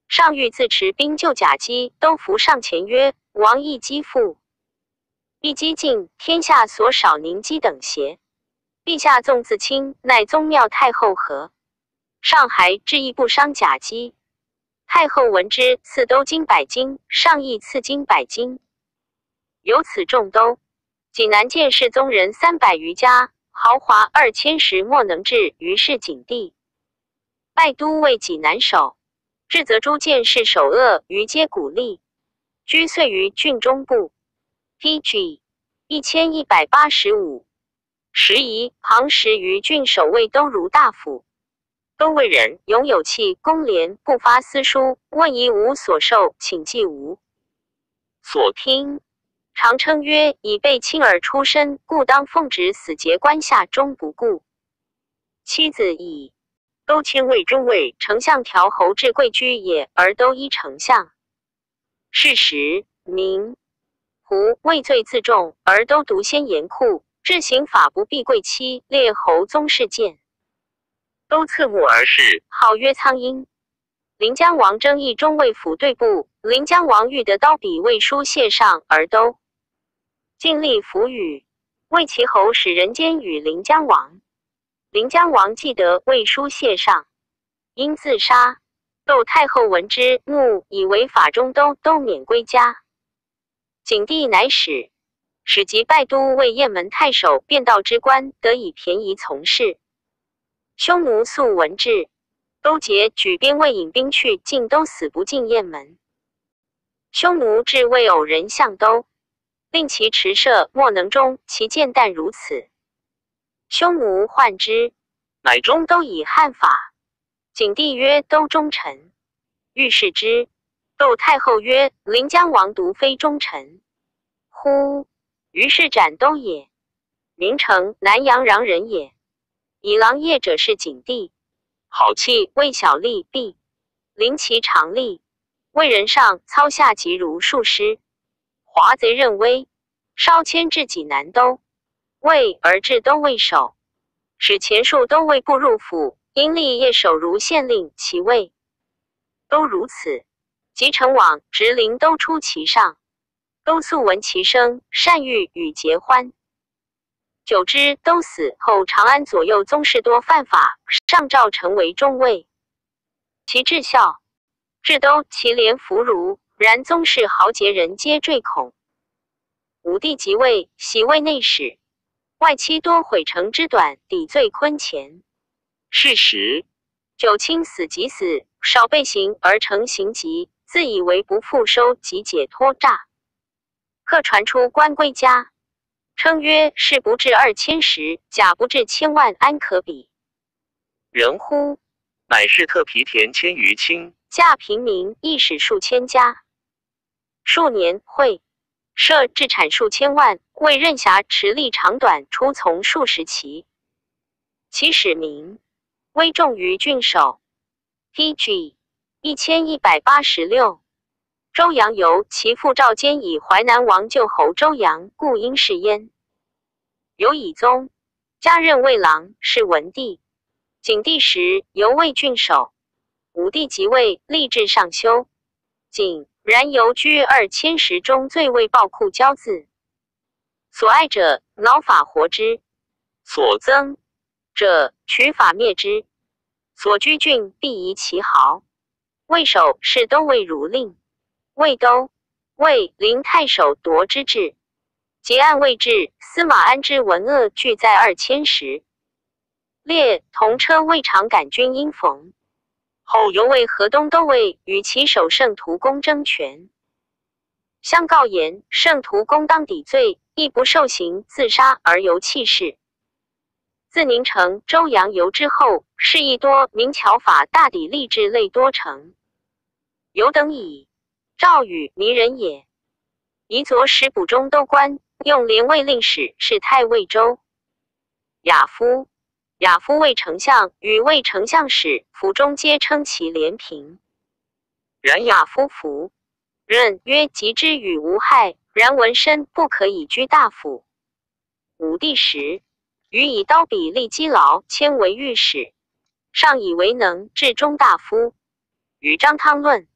上欲自持兵救甲基，都伏上前曰：王义基父，义基尽天下所少宁姬等邪？陛下纵自清，乃宗庙太后何？上还至意不伤甲基。太后闻之，赐兜金百斤，上亦赐金百斤。由此众兜。济南见世宗人三百余家，豪华二千石莫能治，于是景帝拜都为济南守。至泽诸见世首恶于皆鼓励，居遂于郡中部。P G 一千一百八十五。时宜庞时于郡守卫都如大夫。都尉人永有气，公廉，不发私书，问夷吾所受，请记吾所听。常称曰：以被亲而出身，故当奉旨死节关下，终不顾。妻子以都迁为中尉，丞相调侯至贵居也，而都依丞相。是时，明胡畏罪自重，而都独先严酷，治刑法不避贵戚，列侯宗室见。都侧目而视，号曰苍鹰。临江王征议中尉府对部，临江王欲得刀笔魏书谢上，而都尽力抚语，魏齐侯使人监与临江王。临江王既得魏书谢上，因自杀。窦太后闻之，怒，以为法中都都免归家。景帝乃使使即拜都为雁门太守，便道之官，得以便宜从事。匈奴素闻至，都节举鞭为引兵去，尽都死不进雁门。匈奴至为偶人向都，令其持射，莫能中，其见但如此。匈奴患之，乃中都以汉法。景帝曰：都忠臣。欲视之。窦太后曰：临江王独非忠臣乎？于是斩都也。名城南阳穰人也。以狼业者是景帝。好气为小吏毕，临其常吏，为人上操下疾如数师。华贼任威，稍迁至济南都尉，而至都尉守，使前数都尉部入府，因立业守如县令，其位都如此。即成往直临都出其上，都素闻其声，善欲与结欢。久之，都死后，长安左右宗室多犯法，上诏成为中尉。其至孝，至都其连服如，然宗室豪杰人皆坠恐。武帝即位，袭位内史，外戚多毁成之短，抵罪坤前。是时，九卿死即死，少被刑而成刑疾，自以为不复收，即解脱诈。客传出官归家。称曰：士不至二千石，甲不至千万，安可比？人乎？ 乃是特皮田千余顷， 价平民，亦使数千家。数年会设置产数千万，为任辖持力长短，出从数十骑。其使民威重于郡守。P G 一千一百八十六。周阳游其父赵坚以淮南王救侯周阳，故因是焉。有以宗加任卫郎，是文帝。景帝时，游为郡守。武帝即位，立志上修。景然游居二千石中，最为暴酷骄恣。所爱者，挠法活之；所憎者，取法灭之。所居郡，必夷其豪。魏守是都尉如令。魏都魏临太守夺之志，结案未至，司马安之文恶俱在二千石。列同车未尝感军因逢，后犹为河东都尉，与其守圣图公争权。相告言圣图公当抵罪，亦不受刑，自杀而由弃市。自宁城周阳游之后，事亦多，明巧法大抵吏治类多成。游等矣。赵宇迷人也。夷左使补中都官，用连卫令史，是太尉州。亚夫，亚夫为丞相，与魏丞相使，府中皆称其连平。然亚夫服，任曰：及之与无害，然文身不可以居大府。武帝时，予以刀笔立积劳，迁为御史，上以为能治中大夫。与张汤论。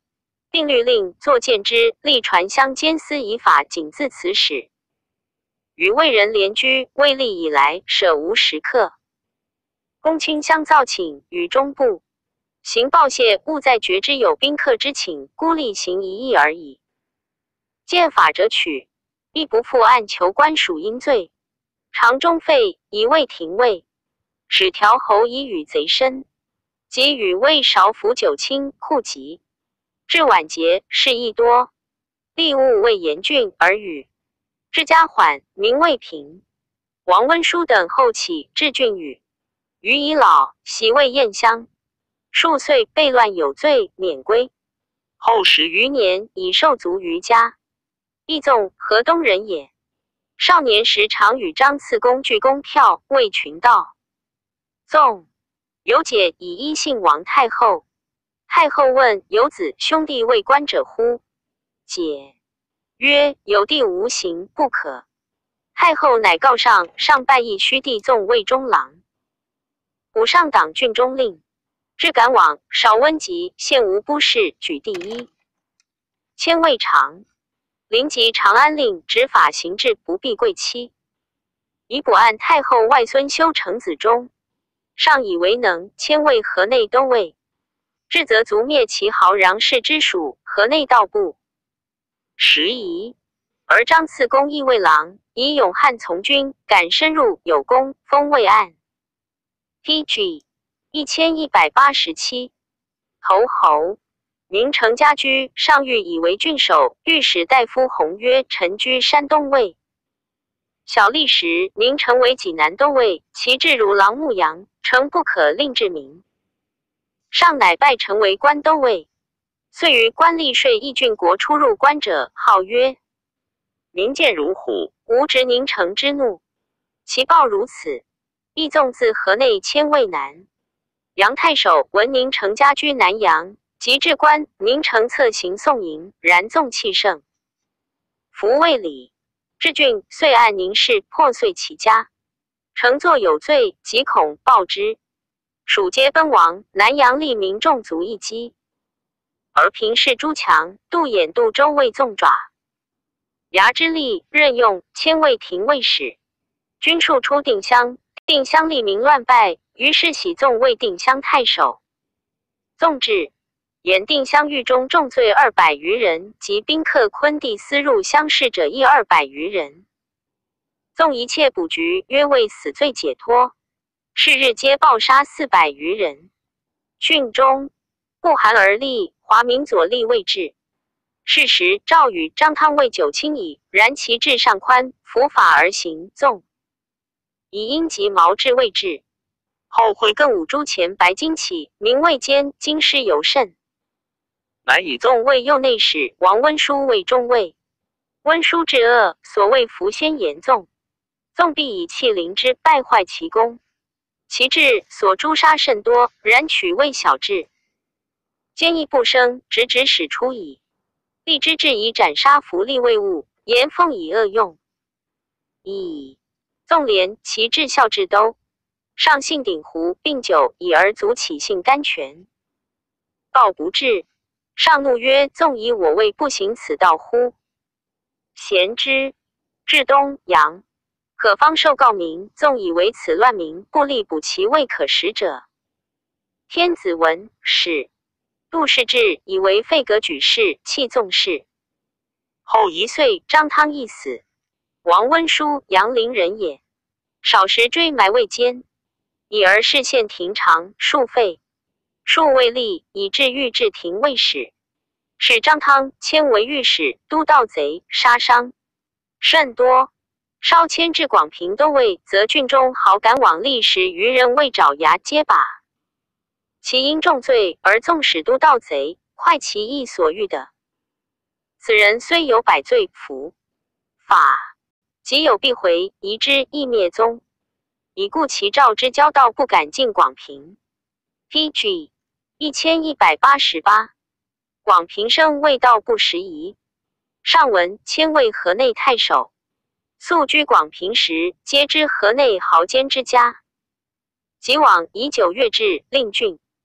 定律令作见之，立传乡监司以法仅自此始。与魏人联居，魏立以来舍无时刻。公卿相造请与中部行报谢，勿在觉之有宾客之请，孤立行一役而已。见法者取，亦不复按求官属应罪。常中废，以为廷尉，使调侯以与贼身，即与魏少府九卿库籍。至晚节，事亦多，吏务为严峻而语。至嘉缓，名未平。王温书等后起至郡宇，余已老，袭魏燕乡，数岁被乱有罪，免归。后十余年，已受卒于家。义纵河东人也。少年时常与张次公聚公票，为群盗。纵有解以依信王太后。太后问有子兄弟为官者乎？解曰：有弟无行不可。太后乃告上，上拜义虚弟纵魏中郎。武上党郡中令，至赶往，少温疾，现无不事，举第一。迁魏长。临及长安令，执法行制，不避贵戚。以补按太后外孙修成子中，上以为能，迁为河内都尉。至则族灭其豪穰氏之属，河内道部。时宜，而张次公亦为郎，以永汉从军，敢深入有功，封魏案。P G 一千一百八十七，侯侯。明成家居，上谕以为郡守，御史大夫弘曰：臣居山东尉。小历时，明成为济南都尉，其志如郎牧羊，诚不可令治民。上乃拜成为关都尉，遂于官吏税议郡国出入关者，号曰明见如虎，无执宁城之怒。其报如此。义纵自河内迁渭南。杨太守闻宁城家居南阳，即至关，宁城策行送迎，然纵气盛，服未礼。至郡，遂按宁氏破碎其家，诚作有罪，即恐报之。属皆奔亡，南阳立民众卒一击。而平氏朱强、杜衍、杜周为纵爪。牙之力任用，迁为廷尉使。军数出定襄，定襄吏民乱败，于是喜纵为定襄太守。纵至，沿定襄狱中重罪二百余人，及宾客昆弟私入乡试者亦二百余人。纵一切捕局，约为死罪解脱。是日皆暴杀四百余人。郡中不寒而栗，华民左立未至。是时赵与张汤为九卿矣，然其志尚宽，伏法而行。纵以阴及毛至未至。后会更五铢钱白金起，名未坚，京师尤甚。 乃以纵为右内史，王温书为中尉。温书至恶，所谓伏先严纵。纵必以弃陵之，败坏其功。其志所诛杀甚多，然取未小志。坚毅不生，直直使出矣。立之志以斩杀俘利未物，言奉以恶用。以纵连其至孝至都，上信鼎湖并酒，以而足起信甘泉。告不至，上怒曰：纵以我为不行此道乎？贤之。至东阳，可方受告民，纵以为此乱民，不力补其未可食者。天子文使杜氏志以为废革举事，弃纵氏。后一岁，张汤亦死。王温书杨陵人也，少时追埋未坚，以而视县庭长数废，数未立，以至御制廷尉使。使张汤迁为御史，督盗贼杀伤甚多。稍迁至广平都尉，则郡中好赶往历时余人为爪牙皆把。其因重罪而纵使督盗贼，快其意所欲的。此人虽有百罪，服法，即有必回，移之亦灭宗。以故其赵之交道不敢进广平。P G 一千一百八十八。广平生未到不时宜。上文迁为河内太守。素居广平时，皆知河内豪坚之家。即往以九月至令郡。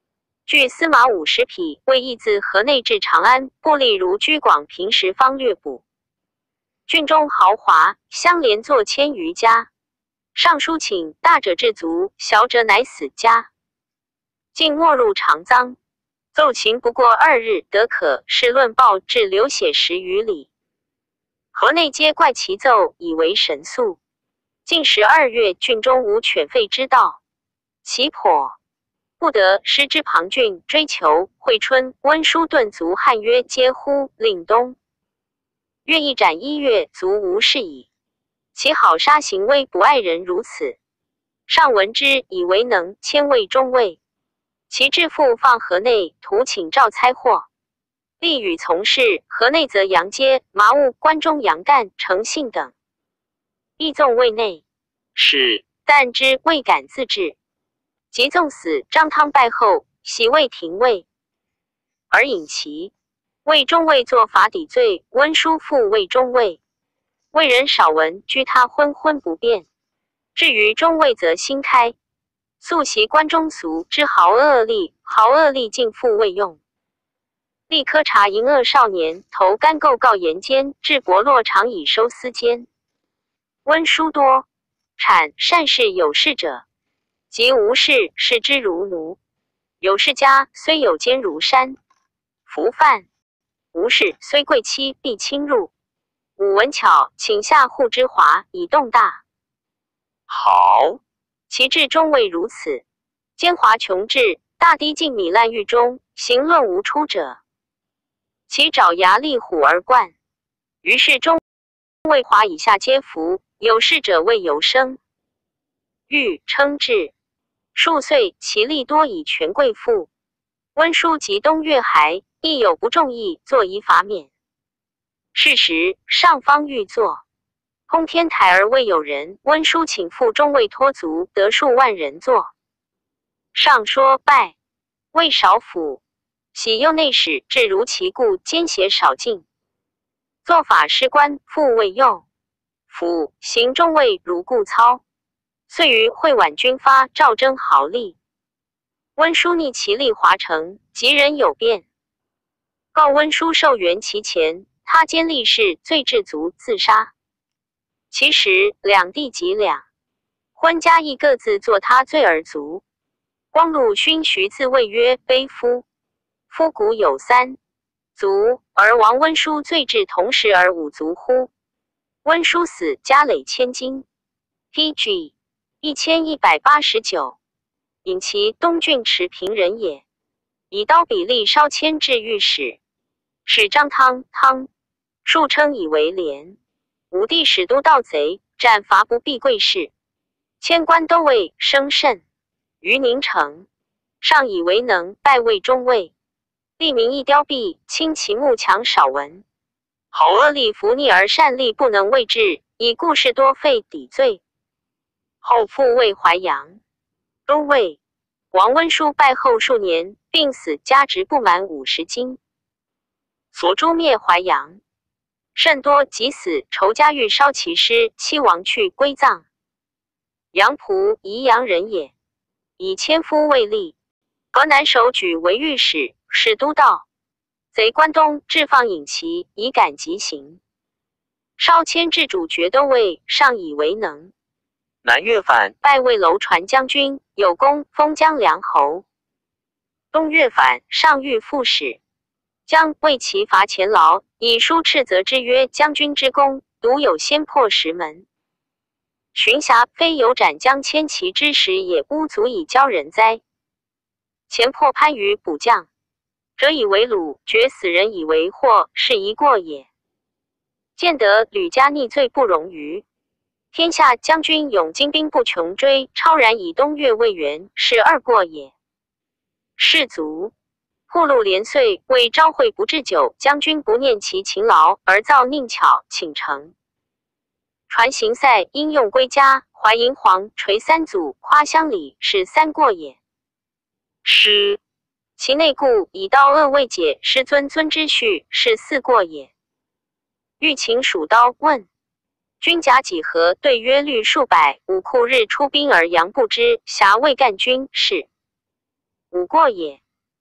据司马五十匹，为义自河内至长安，布例如居广平时方略补。郡中豪华，相连作千余家。上书请大者至足，小者乃死家。竟没入长臧，奏秦不过二日，得可是论报至流血十余里。河内皆怪其奏，以为神速。近十二月，郡中无犬吠之道，其颇不得失之庞郡追求。惠春、温书顿卒汉曰：皆乎令东。月一斩一月，卒无事矣。其好杀行为不爱人如此，上闻之，以为能迁魏中尉。其致父放河内，图请召差货。吏与从事，河内则杨阶、麻务关中杨干、诚信等，亦纵魏内， 是， 但之未敢自治。及纵死，张汤败后，袭魏廷尉，而引其魏中尉作法抵罪，温书复魏中尉。魏人少闻，居他昏昏不变。至于中尉，则新开。素习关中俗之豪恶吏，豪恶吏尽复未用。吏科察淫恶少年，投干构告言奸，至伯洛常以收私奸。温书多产善事有事者，及无事视之如奴。有事家虽有奸如山，服犯无事虽贵妻必侵入。武文巧请下户之华，以动大。 好， 其志终未如此。奸猾穷至，大滴尽米烂狱中，行论无出者。其爪牙利虎而贯。于是中尉华以下皆服，有事者未由生。欲称制数岁，其力多以权贵妇。温书及东岳还，亦有不中意，作以法免。是时上方欲作空天台而未有人，温书请赴中尉托足，得数万人坐。上说拜，魏少府喜右内史，至如其故，奸邪少尽。做法师官，复未右府行中尉如故操。遂于会挽军发，赵征豪力。温书逆其力华城，及人有变，告温书受援其前。他奸力士，罪至卒，自杀。其时两地及两婚家亦各自作他罪而卒。光禄勋徐自谓曰：卑夫，夫古有三卒，而王温书罪至同时而五卒乎？温书死，家累千金。P G 一千一百八十九，引其东郡持平人也，以刀比例烧迁至御史，使张汤汤数称以为廉。武帝使都盗贼，斩伐不避贵士，迁官都尉，升甚。于宁城，上以为能，拜魏中尉。吏民亦凋敝，轻其目强少闻。好恶吏服逆而善吏不能为治，以故事多废抵罪。后复魏淮阳都尉。王温书败后数年，病死，家职不满五十斤。所诛灭淮阳甚多，即死，仇家欲烧其尸，妻亡去，归葬。杨仆宜阳人也，以千夫为吏。河南守举为御史，使都道。贼关东，置放引旗，以赶急行。稍迁至主爵都尉，上以为能。 南越反， 拜魏楼传将军，有功，封江梁侯。东越反，上谕副使，将为其罚钱劳，以书斥责之曰：将军之功，独有先破石门。巡辖非有斩将千骑之时，也不足以教人哉？前破番禺补将，者以为虏，决死人以为祸，是一过也。见得吕家逆罪不容于天下，将军勇精兵不穷追，超然以东越魏援，是二过也。士卒铺路连岁，为朝会不置酒，将军不念其勤劳，而造佞巧，请成。传行赛，应用归家，怀银黄，垂三祖，夸乡里，是三过也。 师其内故以刀恶未解，师尊尊之序，是四过也。欲擒蜀刀，问军甲几何？对曰率数百，武库日出兵而阳不知，辖未干军，是五过也。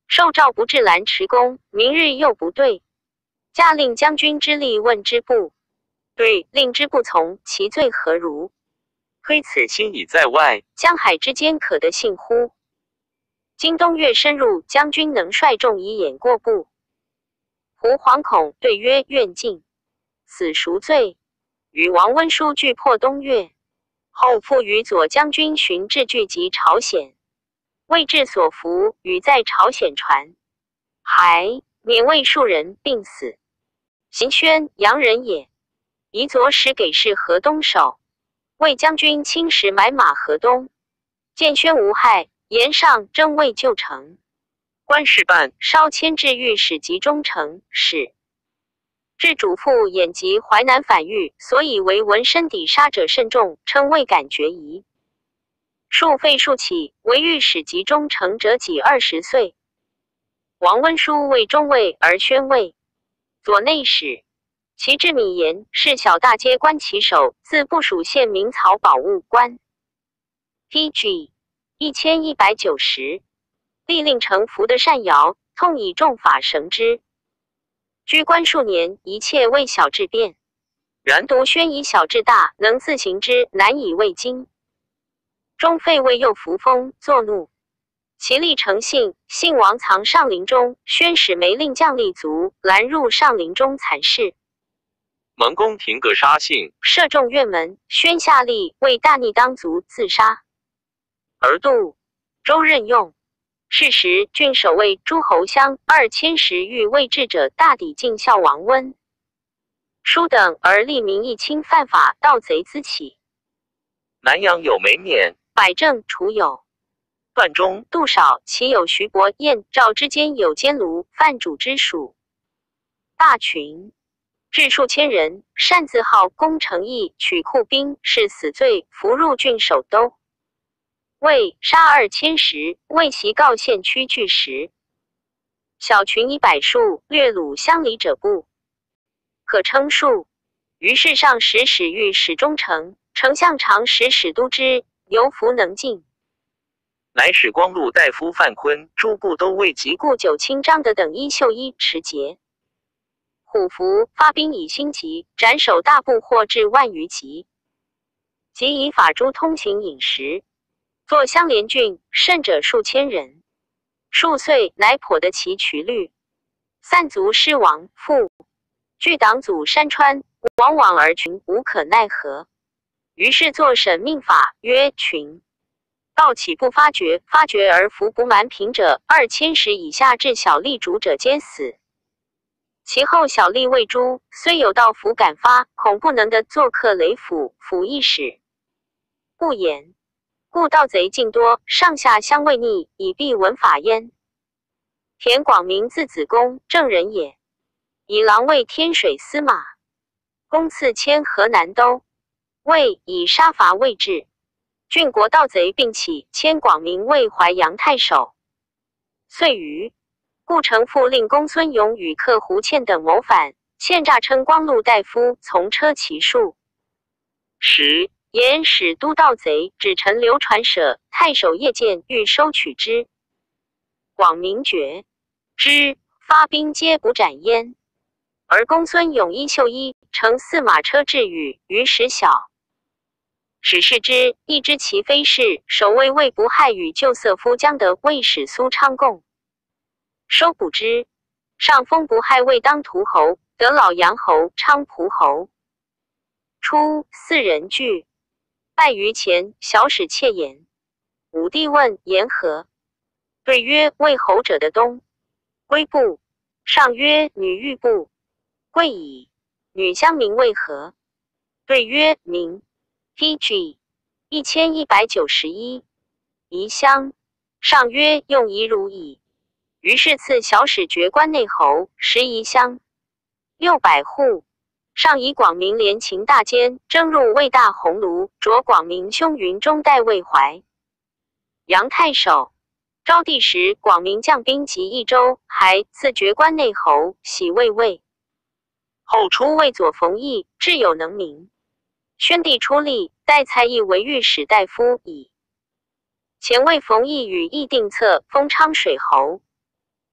受诏不至兰池宫，明日又不对，驾令将军之力问之不对，令之不从，其罪何如？ 推此心已在外， 江海之间可得信乎？今东越深入，将军能率众以掩过不？胡惶恐对曰：愿尽。死赎罪。与王温书俱破东越，后复与左将军寻至聚集朝鲜，未至所服，与在朝鲜传，还免为数人病死。邢宣洋人也，夷左使给事河东守，魏将军亲时买马河东，见宣无害，言上征魏旧城。 官事办稍迁至御史及中丞使。至主父衍及淮南反狱，所以为纹身抵杀者甚众，称未敢决疑。数废数起，为御史及中丞者己二十岁。王温书为中尉而宣尉，左内史。其至米言是小大街关旗手，自部属县明曹保务官。T G 一千一百九十，历令丞服的善尧，痛以重法绳之。居官数年，一切为小至变。然独宣以小至大，能自行之，难以为经。中废为右扶风，作怒。其立诚信，信王藏上林中，宣使梅令将立足，拦入上林中残事。 蒙公廷阁杀信， 射中院门，宣下令为大逆当族自杀。而杜周任用。是时，郡守卫诸侯乡二千石欲为治者，大抵尽效王温书等，而立民一轻犯法，盗贼滋起。 南阳有梅冕， 百正除有段中、 杜少，其有徐伯彦、赵之间有监卢、范主之属。大群至数千人，擅自号攻城邑，取库兵，是死罪，俘入郡守都。魏杀二千石，魏袭告县区巨石。小群以百数，略虏乡里者不可称数。于是上使使御史中丞，丞相常使使都之，犹弗能进。 乃使光禄大夫范坤诸部都尉及故九卿张德等衣袖衣持节。虎符发兵以兴级，斩首大部或至万余级。即以法诸通行饮食。作相连郡，甚者数千人。数岁，乃颇得其渠律。散卒失亡，复据党阻山川，往往而群，无可奈何。于是作审命法，曰群。道起不发觉，发觉而服不蛮平者，二千石以下至小吏主者皆死。其后小吏未诛，虽有道服敢发，恐不能得做客雷府，府一使不言。故盗贼尽多，上下相为逆，以避闻法焉。田广明字子公，正人也，以郎为天水司马。公赐迁河南都，魏以杀伐为治。郡国盗贼并起，迁广明为淮阳太守。遂于故城父令公孙勇与客胡倩等谋反，倩诈称光禄大夫，从车骑术。十言使都盗贼，指陈流传舍，太守夜见欲收取之。广明觉之，发兵皆不斩焉。而公孙勇衣袖衣，乘驷马车至与，于时小。使视之，亦知其非是，守卫魏不害与旧色夫将得魏使苏昌共收捕之。上封不害魏当涂侯，得老阳侯、昌蒲侯。初，四人聚。拜于前，小使窃言。武帝问言何？对曰：魏侯者的东归部。上曰：女欲部。贵矣。女乡名为何？对曰：名。T G 一千一百九十一。宜乡。上曰：用宜如矣。于是赐小使爵关内侯，食宜乡六百户。上以广明连秦大监，征入魏大鸿胪，着广明兄云中代魏淮阳太守。昭帝时，广明将兵及益州，还赐爵关内侯，喜魏魏。后出魏左冯异，智有能名。宣帝出力，代蔡邕为御史大夫矣。前魏冯异与议定策，封昌水侯。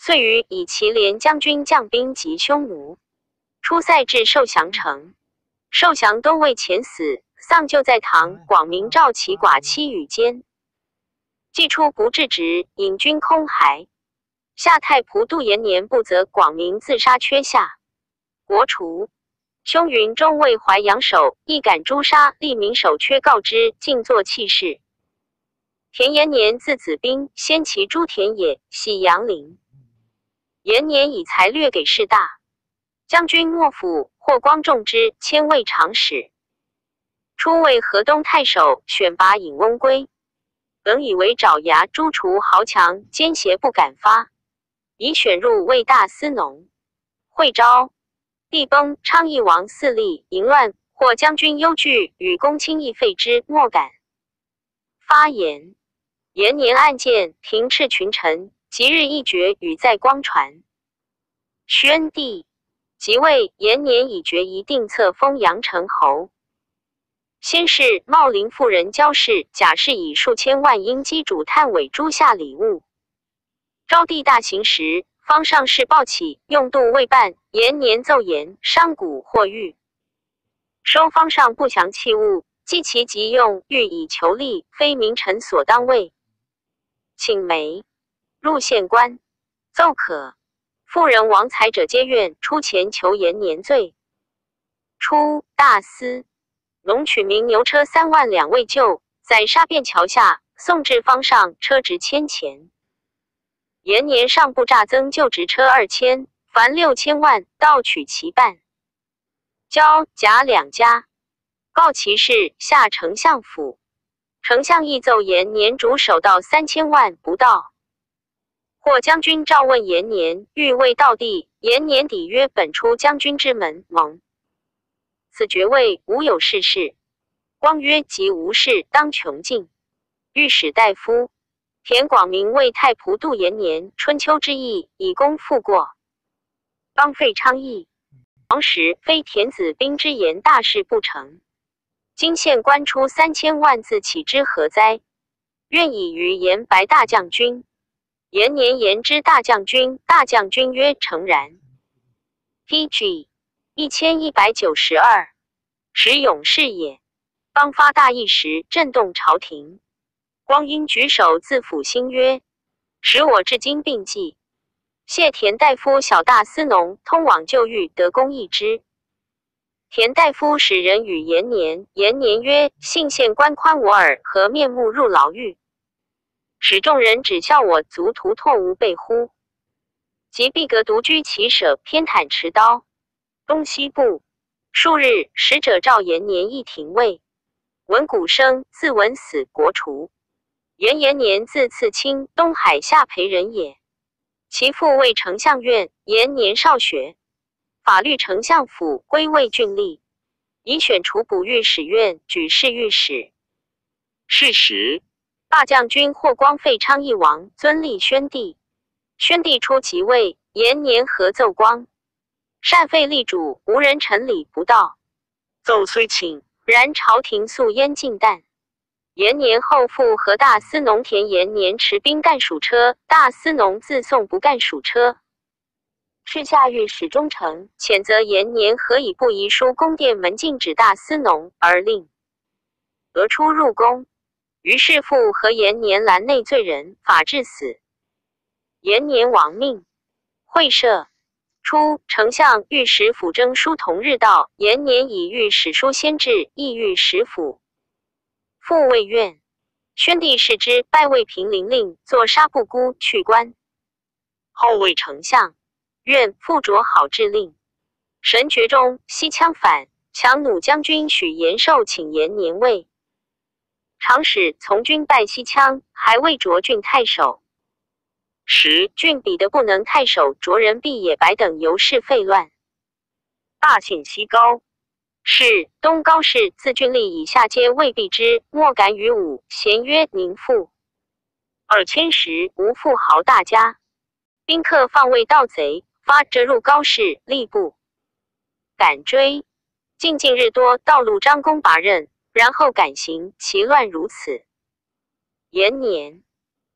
遂于以祁连将军将兵及匈奴出塞至受降城，受降都尉前死，丧就在堂。广明赵其寡妻与间，既出不至职，引军空海。夏太仆杜延年不责广明自杀缺下，国除。匈云中尉淮阳守亦敢诛杀，立民守缺告之，尽作弃事。田延年字子彬，先其诸田也，喜阳陵。延年以才略给士大将军幕府，霍光重之，迁为长史。初为河东太守，选拔尹翁归，本以为爪牙诛除豪强，奸邪不敢发，以选入为大司农。会昭必崩，昌邑王肆力淫乱，或将军忧惧，与公卿议废之，莫敢发言。延年案件庭斥群臣，即日一决，与在光传。宣帝即位，延年已决一定册封阳城侯。先是茂陵妇人焦氏，贾氏以数千万阴击主探尾诛下礼物。昭帝大行时，方上士报起，用度未办，延年奏言，商贾或欲收方上不祥器物，既其急用，欲以求利，非名臣所当为。请媒入县官，奏可。妇人王财者皆愿出钱求延年罪。初，大司农取名牛车三万两未就，宰杀便桥下，送至方上，车值千钱。延年上部诈增就职车二千，凡六千万，盗取其半。交贾两家，告其事，下丞相府。丞相亦奏延年主守到三千万不到。或将军召问延年，欲为道地，延年抵曰：本出将军之门，蒙此爵位，无有事事。光曰：即无事，当穷尽。御史大夫田广明为太仆杜延年，春秋之役，以功复过。方废昌邑。王时非田子兵之言，大事不成。今县官出三千万字，岂知何哉？愿以于言白大将军。延年言之大将军，大将军曰：诚然。P G 一千一百九十二，使勇士也。方发大议时，震动朝廷。光阴举手自抚心曰：使我至今并记。谢田大夫小大司农，通往旧狱，得公议之。田大夫使人与延年，延年曰：信县官宽我耳，何面目入牢狱？使众人只笑我卒图拓无备乎？即毕格独居其舍，偏袒持刀。东西部数日，使者召延年议廷尉。闻鼓声，自闻死，国除。延延年字次卿，东海下邳人也。其父为丞相院，延年少学，法律丞相府，归为郡吏，以选除补御史院，举侍御史。 是时， 大将军霍光废昌邑王，尊立宣帝。宣帝初即位，延年合奏光，擅废立主，无人臣礼不到。 奏虽请， 然朝廷素焉尽淡。延年后复和大司农田延年持兵干属车，大司农自送不干属车。是下御史中丞谴责延年何以不遗书宫殿门禁止大司农，而令俄出入宫。于是复和延年拦内罪人，法治死。延年亡命。会赦初，丞相御史府征书同日到，延年以御史书先至，亦御史府。复未愿。宣帝视之，拜为平陵令，作杀不孤，去官。后为丞相，愿复着好制令。神爵中，西羌反，强弩将军许延寿请延年位。长史从军拜西羌，还未着郡太守。时郡彼得不能太守着人毕野白等由是废乱。大县西高是东高氏，自郡吏以下皆未避之，莫敢与武。咸曰：宁父二千石，无富豪大家。宾客放卫盗贼，发折入高氏，吏部敢追。近近日多，道路张弓拔刃，然后敢行，其乱如此。延年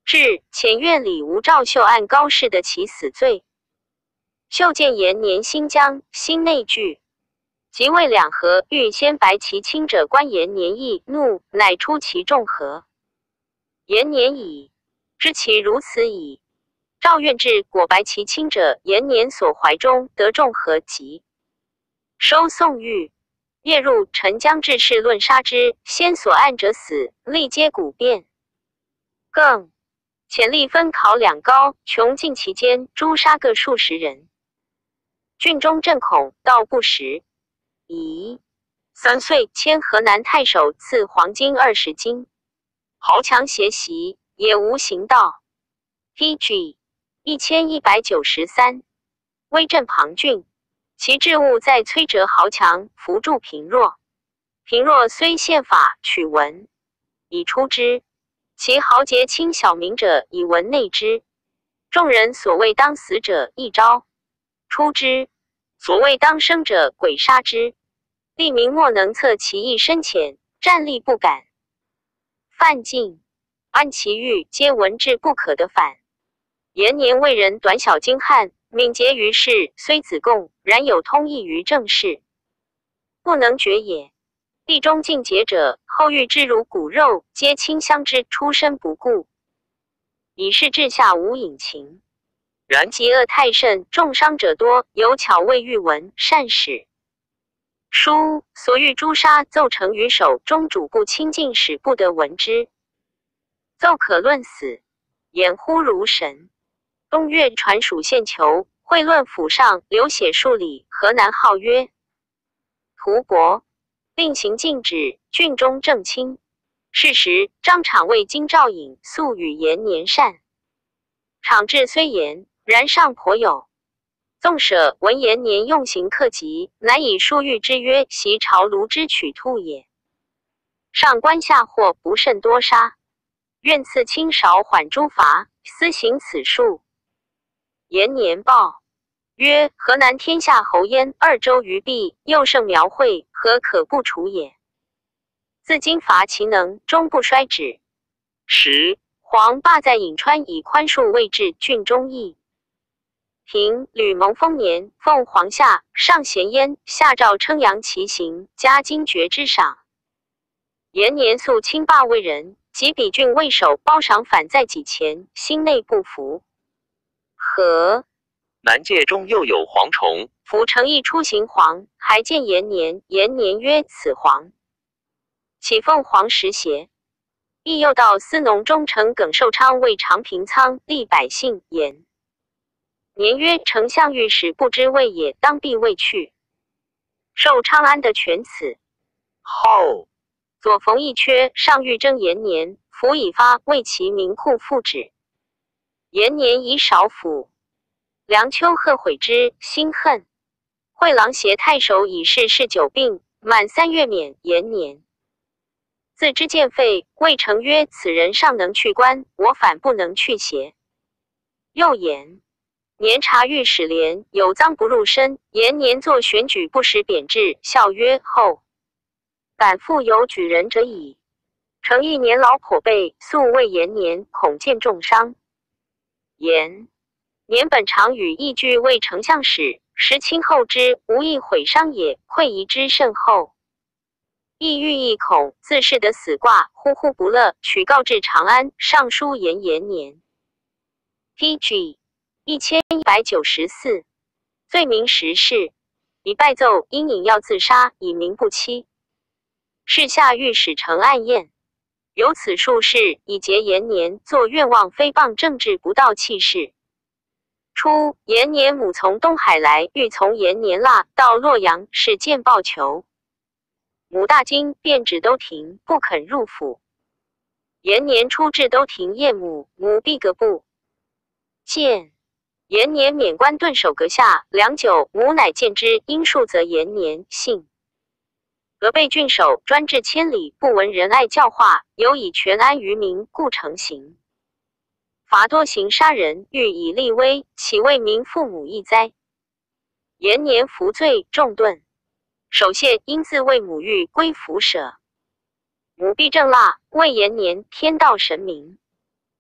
至前院里吴兆秀案高氏的其死罪。秀见延年新疆新内具，即为两河欲先白其亲者，观延年易怒，乃出其众和。延年矣，知其如此矣。赵愿至果白其亲者，延年所怀中得众和及。收宋玉，夜入陈江志士论杀之，先所案者死，力皆古变。更潜力分考两高，穷尽其间，诛杀各数十人。郡中震恐，道不实。乙三岁，迁河南太守，赐黄金二十斤。豪强邪袭，也无行道。P G 一千一百九十三，威震庞郡，其治务在崔哲豪强，扶助贫弱。贫弱虽宪法取文，以出之。其豪杰轻小民者，以文内之。众人所谓当死者，一招出之；所谓当生者，鬼杀之。吏民莫能测其意深浅，战力不敢。范进、安其欲，皆闻之不可得反。延年为人短小精悍，敏捷于事，虽子贡，然有通义于政事，不能决也。地中尽节者，后遇之如骨肉，皆亲相之，出身不顾，以是治下无隐情。然疾恶太甚，重伤者多，有巧未遇闻善使。书所欲诛杀，奏成于手中，主不亲近，使不得闻之。奏可论死，言乎如神。东岳传属县囚，会论府上，流血数里，河南号曰屠伯。令行禁止，郡中正清。是时，张敞为京兆尹，素与延年善。敞志虽严，然尚颇有。纵舍闻延年用刑克极，乃以书谕之曰：袭朝卢之取兔也。上官下祸不甚多杀，愿赐轻少缓诸罚，私行此数。延年报曰：河南天下侯焉，二州于弊，又胜苗会，何可不除也？自今伐其能，终不衰止。十黄霸在颍川以宽恕未至，郡中邑。平吕蒙丰年，奉皇下，上咸焉，下诏称扬其行，加金爵之赏。延年素亲霸魏人，及比郡魏守，褒赏反在己前，心内不服。和南界中又有蝗虫， 夫诚意出行黄，还见延年，延年曰：此黄。岂奉黄时邪？亦又到司农中丞耿寿昌为长平仓，立百姓言。年曰：丞相御史不知谓也，当必未去。寿昌安得全此？ 后左冯一缺，上欲征延年，府已发，为其民库复旨。延年以少府。梁丘贺悔之，心恨。惠郎携太守以事事久病，满三月免。延年自知见废，谓成曰：此人尚能去官，我反不能去邪？又言年察御史廉有赃不入身，延年作选举不实贬制，笑曰：后敢复有举人者矣。成亦年老颇备，素畏延年，恐见重伤。言年本常与义具为丞相使，时亲厚之，无益毁伤也，愧疑之甚厚。亦欲亦恐自是得死卦，呼呼不乐，取告至长安，上书言延年。P G 一千一百九十四，罪名十事，以败奏，因引要自杀，以名不期。事下御史承案验，有此数事，以结延年作愿望诽谤政治不道气势。初，延年母从东海来，欲从延年腊到洛阳，是见报求。母大惊，便止都亭，不肯入府。延年出至都亭谒母，母闭阁不见。延年免官顿首阁下，良久，母乃见之，因数则延年幸。阁被郡守专制千里，不闻仁爱教化，有以全安于民，故成行。罚多行杀人，欲以立威，岂为民父母亦哉？延年服罪，重顿。首谢因自为母欲归服舍。母必正腊，谓延年天道神明。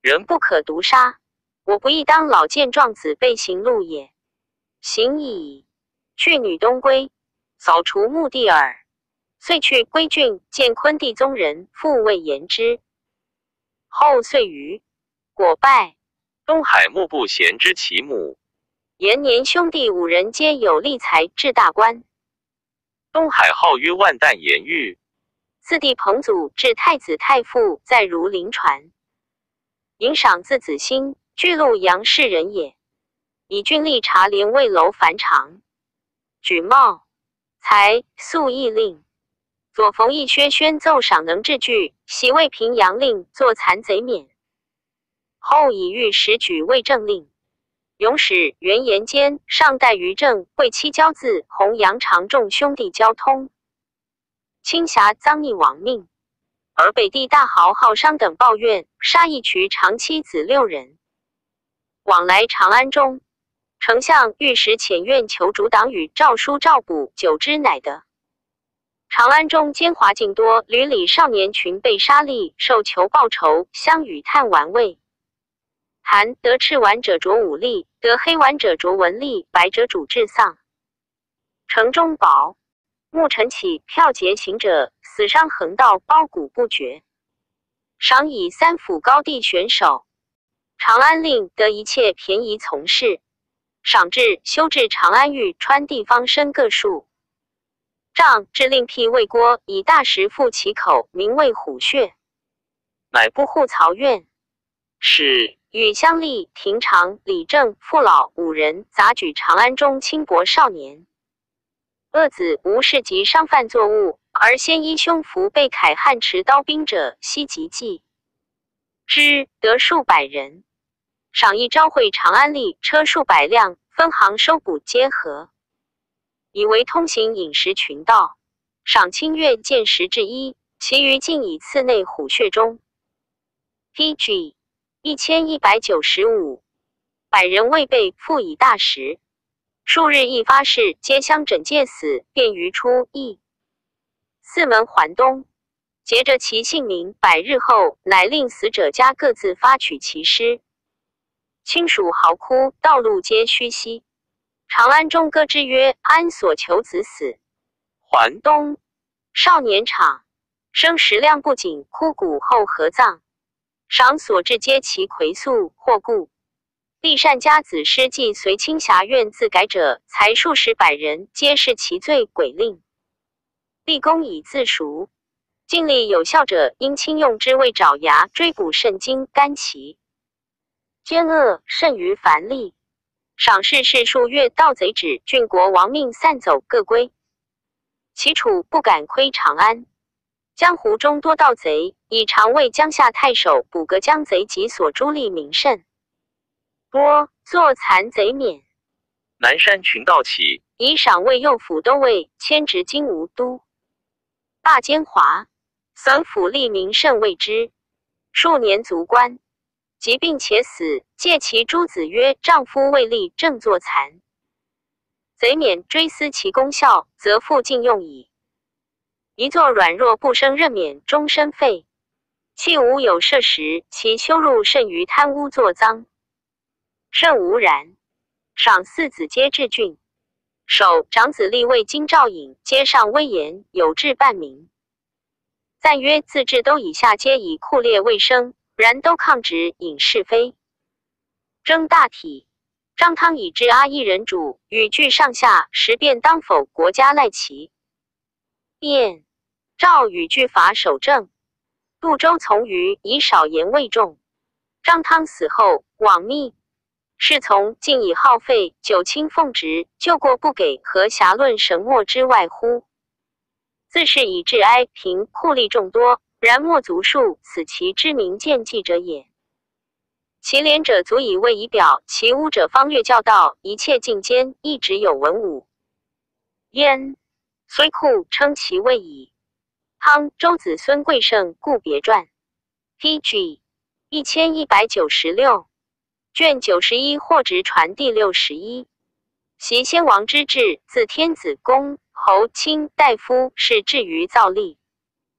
人不可毒杀。我不亦当老见壮子被行路也。行矣，去女东归，扫除墓地耳。遂去归郡，见昆地宗人，复谓言之。后遂于果拜。 东海目不贤之其母。 延年兄弟五人皆有立才，至大官。 东海号曰万旦言喻。 四弟彭祖至太子太傅，在如临传。迎赏字子兴，巨鹿杨氏人也。以郡吏察连魏楼繁长，举帽才素议令。左冯义薛宣奏赏能治具，袭魏平阳令，作残贼免。后以御史举魏正令。永史元延间，上代于正会七交字弘扬长仲兄弟交通。青霞赃逆亡命，而北地大豪浩商等抱怨，杀一渠长妻子六人。往来长安中，丞相御史遣愿求主党与诏书诏补，久之乃得。长安中奸猾尽多，屡里少年群被杀戮，受求报仇，相与探玩味。韩得赤丸者着武力，得黑丸者着文力，白者主治丧。城中薄，暮晨起，票劫行者，死伤横道，包谷不绝。赏以三府高地选手。长安令得一切便宜从事。赏制修治长安御川地方申各数。杖制令辟魏郭，以大石覆其口，名为虎穴。乃不护曹院。 是与乡吏廷常、李正、父老五人杂举长安中轻薄少年。恶子无事及商贩作物，而先依胸服被铠汉持刀兵者，悉及计之，得数百人。赏一朝会长安吏车数百辆，分行收捕皆合，以为通行饮食群道。赏清月见十至一，其余尽以次内虎穴中。P G 一千一百九十五，百人未备，复以大食。数日一发誓，皆相枕戒死，便于初一。四门环东，截着其姓名。百日后，乃令死者家各自发取其尸。亲属嚎哭，道路皆虚息。长安中歌之曰：安所求子死？ 环东少年场，生食量不仅，枯骨后合葬。赏所至皆其魁素或故。立善家子师既随青霞院自改者，才数十百人，皆是其罪鬼令。立功以自赎。尽力有效者，因轻用之为爪牙、椎骨、肾经、肝脐。奸恶甚于凡吏。赏识是数月，盗贼止，郡国亡命散走，各归。齐楚不敢窥长安。江湖中多盗贼，以常为江夏太守，捕革江贼及所诛吏名甚。多作残贼免。 南山群盗起， 以赏为右辅都尉，迁职金吾都。罢奸猾，损府吏名甚谓之。数年卒官，疾病且死，借其诸子曰：丈夫未立，正作残。贼免追思其功效，则复禁用矣。一作软弱不生，任免终身废。弃无有涉时，其羞辱甚于贪污作赃。甚无然。赏四子皆至郡，首长子立位京兆尹，皆上威严，有志半名。赞曰：自治都以下皆以酷烈为生，然都抗直引是非。征大体。张汤以治阿一人主，语句上下，时变当否国家赖其。便赵与句法守正。杜周从余，以少言为重。张汤死后，往密。侍从竟以耗费，久轻奉职，救过不给，何暇论神墨之外乎？自是以治哀贫酷吏众多，然莫足数，此其知名见计者也。其廉者足以为仪表，其污者方略教导，一切尽兼，一直有文武。焉虽酷，称其谓矣。汤周子孙贵盛，故别传。P G 一千一百九十六，卷九十一，或直传第六十一。袭先王之治，自天子公侯卿大夫，是至于造立。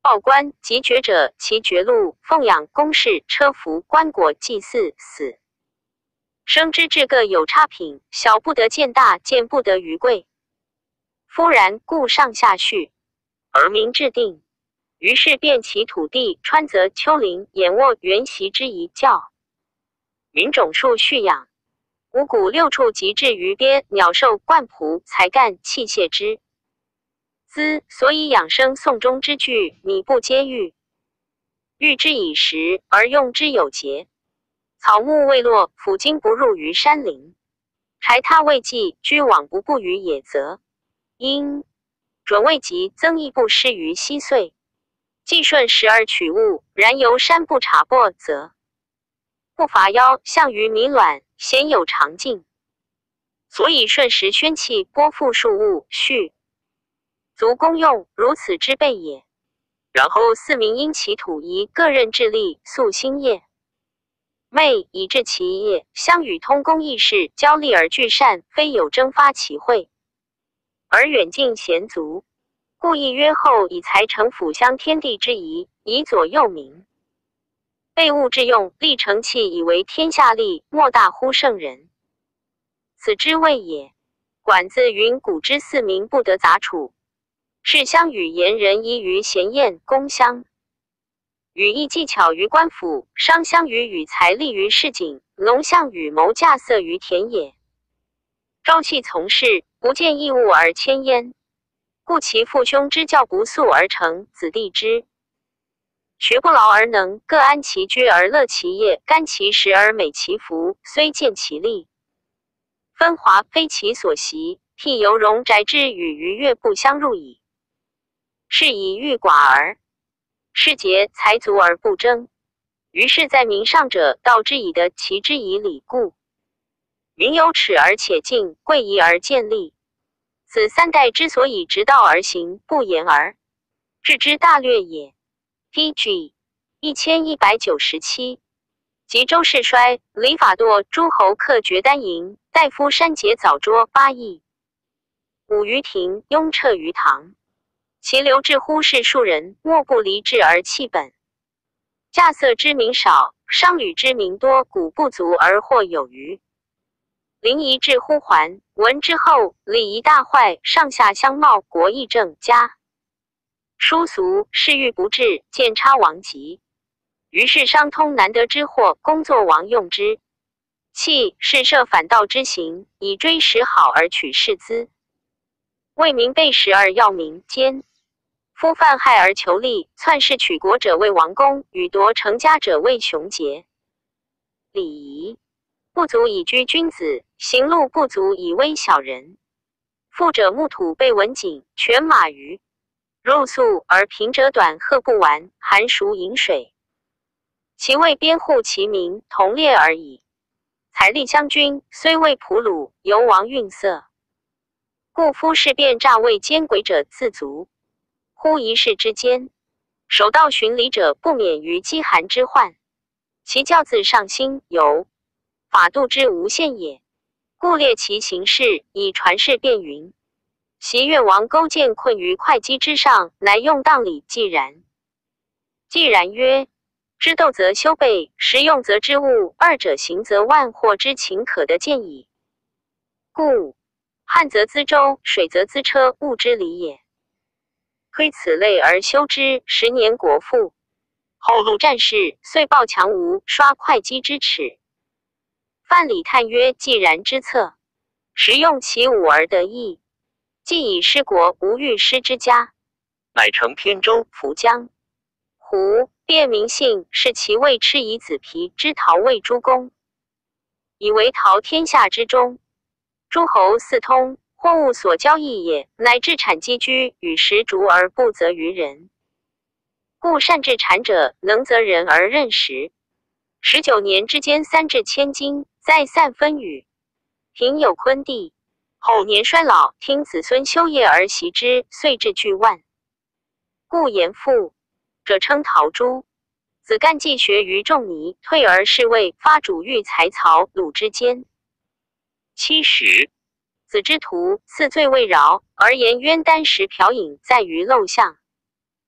报官及爵者，其爵禄奉养公事车服棺椁祭祀死。生之至各有差品，小不得见大，见不得于贵。夫然，故上下序，而民制定。于是便其土地川泽丘陵眼沃原习之宜教。民种数畜养，五谷六畜及至鱼鳖鸟兽灌仆才干器械之资，所以养生宋中之具，米不皆育。育之以时，而用之有节。草木未落，斧茎不入于山林。柴榻未济，居往不步于野泽。因准未及，增益不失于稀碎。既顺时而取物，然由山不察薄，则不伐妖，象于弥卵，鲜有长进。所以顺时宣气，拨复数物，序足公用，如此之备也。然后四民因其土宜，各任致力，素兴业。昧以治其业，相与通公议事，交力而聚善，非有征发其会，而远近贤足。故意约后以才成辅相天地之宜，以左右民。备物之用，立成器以为天下利，莫大乎圣人。此之谓也。管子云：古之四民不得杂处，是相与言人宜于闲宴，公相语义技巧于官府，商相与与财力于市井，农相与谋稼穑于田野。朝气从事，不见异物而迁焉。故其父兄之教不速而成，子弟之学不劳而能，各安其居而乐其业，甘其食而美其服，虽见其利，分华非其所习，譬犹荣宅之与逾越不相入矣。是以欲寡而士节，财足而不争。于是在民上者，道之以德，齐之以礼故。民有耻而且敬，贵夷而见利。此三代之所以直道而行，不言而治之大略也。P G 一千一百九十七。及周世衰，李法堕诸侯克绝丹营，大夫山节早捉八邑。五于庭，雍彻于堂。其流至乎是数人，莫不离志而弃本。稼穑之民少，商旅之民多，谷不足而货有余。临夷至乎还，闻之后，礼仪大坏，上下相貌，国议政家。殊俗，事欲不治，见差亡疾。于是商通难得之货，工作王用之。弃是设反道之行，以追时好而取士资。为民备食而要民奸。夫犯害而求利，篡世取国者为王公，与夺成家者为雄杰。礼仪不足以居君子，行路不足以威小人。富者木土被文锦，犬马鱼肉粟，而贫者短褐不完，寒熟饮水。其为编户其民，同列而已。财力相均，虽未仆虏，犹王运色。故夫事变诈为奸诡者自足。忽一世之间，守道循礼者不免于饥寒之患。其教自上兴，由法度之无限也。故列其行事，以传世变云。袭越王勾践困于会稽之上，乃用当礼既然。既然曰：知斗则修备，实用则知物，二者行则万祸之情可得见矣。故旱则资舟，水则资车，物之理也。推此类而修之，十年国富。后陆战士，遂报强吴，刷会稽之耻。范蠡叹曰：既然之策，实用其武而得益。既以失国，无欲失之家， 乃成偏舟， 涪江。胡辨民性，是其谓吃以子皮之陶为诸公，以为陶天下之中。诸侯四通，货物所交易也，乃至产积居，与时逐而不责于人。故善治产者，能择人而任时。十九年之间，三至千金，再散分与。平有昆地，后年衰老，听子孙修业而习之，遂至巨万。故言父者称陶朱。子干既学于仲尼，退而侍卫，发主欲才曹鲁之间。七十。子之徒，赐罪未饶，而言冤丹食瓢饮，在于陋巷。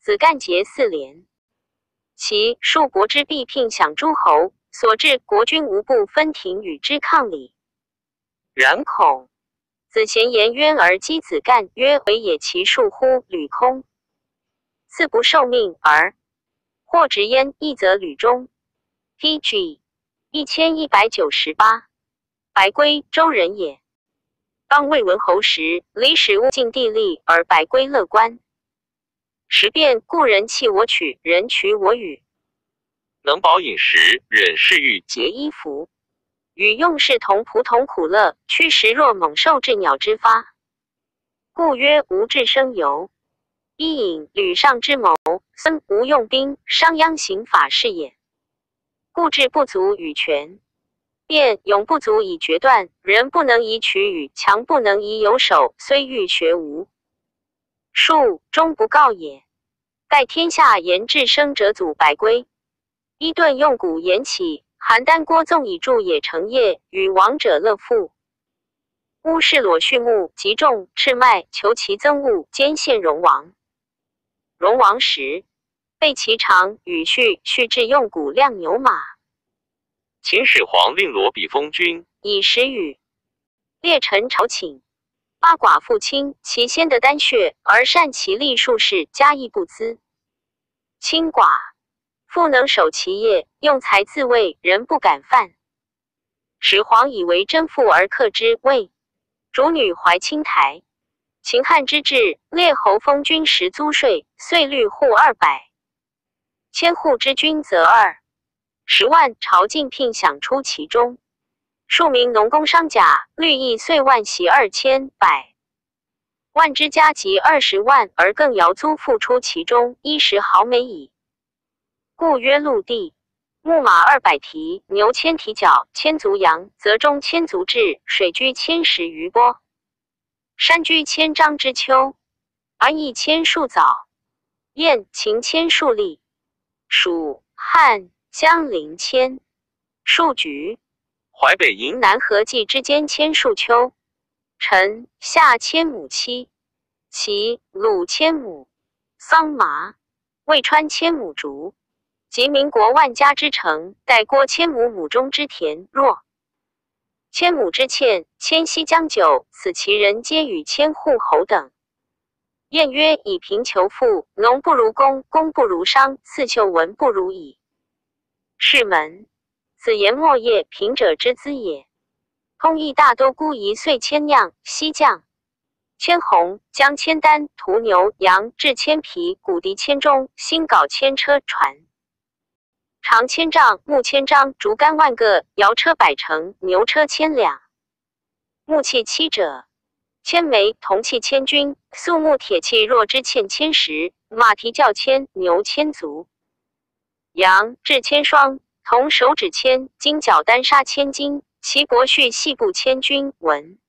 子干节四连。其数国之必聘享诸侯，所至国君无不分庭与之抗礼。然恐子咸言渊而击子干，曰：为也其数乎？履空。赐不受命而或直焉，一则履中。P G 一千一百九十八。白圭周人也。当魏文侯时，礼使物尽地利，而白圭乐观。时变故人弃我取，人取我与。 能饱饮食，忍视欲， 节衣服，与用事同仆同苦乐，驱食若猛兽至鸟之发。故曰无志生由。伊尹、吕尚之谋，孙吴用兵，商鞅行法是也。故志不足与权，辩勇不足以决断，人不能以取与，强不能以有守，虽欲学无术，终不告也。盖天下言至生者祖白圭，伊顿用古言起，邯郸郭纵以助也成业，与王者乐父。乌氏裸畜牧，极重赤麦，求其增物，兼献戎王。戎王时，备其长与畜，畜至用谷量牛马。 秦始皇令罗比封君， 以食与列臣朝请。八寡妇亲，其先得丹穴，而善其力术士，加益不资。清寡妇能守其业，用才自卫，人不敢犯。始皇以为真妇而克之，谓主女怀清台。秦汉之治，列侯封君时租税，岁率户二百，千户之君则二十万，朝进聘享出其中。庶民农工商贾，律役岁万袭二千百万之家及二十万，而更徭租付出其中，衣食毫美矣。故曰陆地。木马二百蹄，牛千蹄角，千足羊，则中千足雉，水居千石余波，山居千张之丘，而一千数藻，燕秦千数栗，蜀汉江陵千数橘， 淮北营南河济之间千数丘，陈夏千亩漆，齐鲁千亩桑麻，渭川千亩竹，及民国万家之城，代郭千亩亩中之田，若千亩之堑，千溪江九，此其人皆与千户侯等。谚曰：以贫求富，农不如工，工不如商，刺绣文不如蚁。士门，此言末业，贫者之资也。通义大都孤一岁千酿，西将千红，将千担，屠牛羊，制千皮，骨笛千钟，新镐千车船。长千丈，木千张，竹竿万个，摇车百乘，牛车千辆。木器七者，千枚，铜器千钧，素木铁器若之堑千石，马蹄较千，牛千足，羊制千双，铜手指千，金角单纱千斤，其帛絮细布千钧。文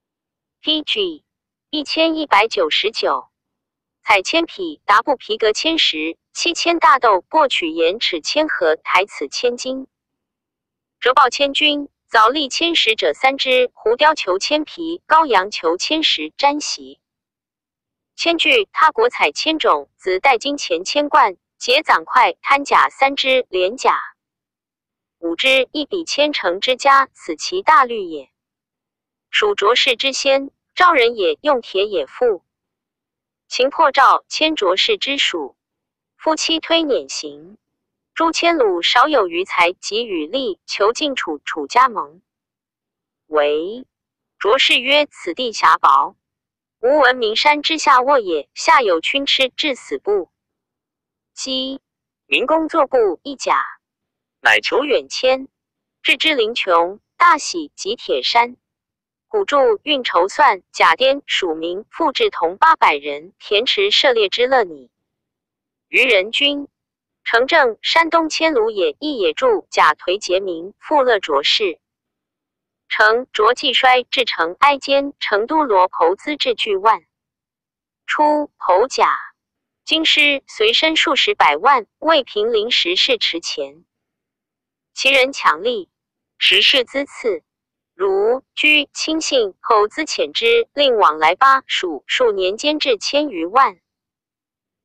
P G 一千一百九十九。采千匹，达布皮革千石，七千大豆，剥取盐尺千盒，台此千斤。折报千钧，枣栗千石者三只，胡雕裘千皮，羔羊裘千石，毡席千具，他国采千种，子带金钱千贯，结攒块，摊甲三只，连甲五只，一比千乘之家，此其大律也。属卓氏之先，赵人也，用铁也富。秦破赵，迁卓氏之属，夫妻推辇行。朱迁鲁少有余财，及与利，求晋楚，楚加盟。为卓氏曰：此地狭薄，吾闻名山之下卧也，下有囷吃，至死不饥。民工作布一甲，乃求远迁，至之陵穷，大喜，及铁山。古著运筹算，甲滇属民，复至同八百人，田池涉猎之乐拟。余人均成正山东迁卢也，亦也著甲颓结民，复乐卓氏。成卓既衰，至成哀坚，成都罗侯资至巨万。初侯甲京师随身数十百万，为平临时事持钱。其人强力，时事资次。如居亲信，后资遣之，令往来巴蜀数年间至千余万。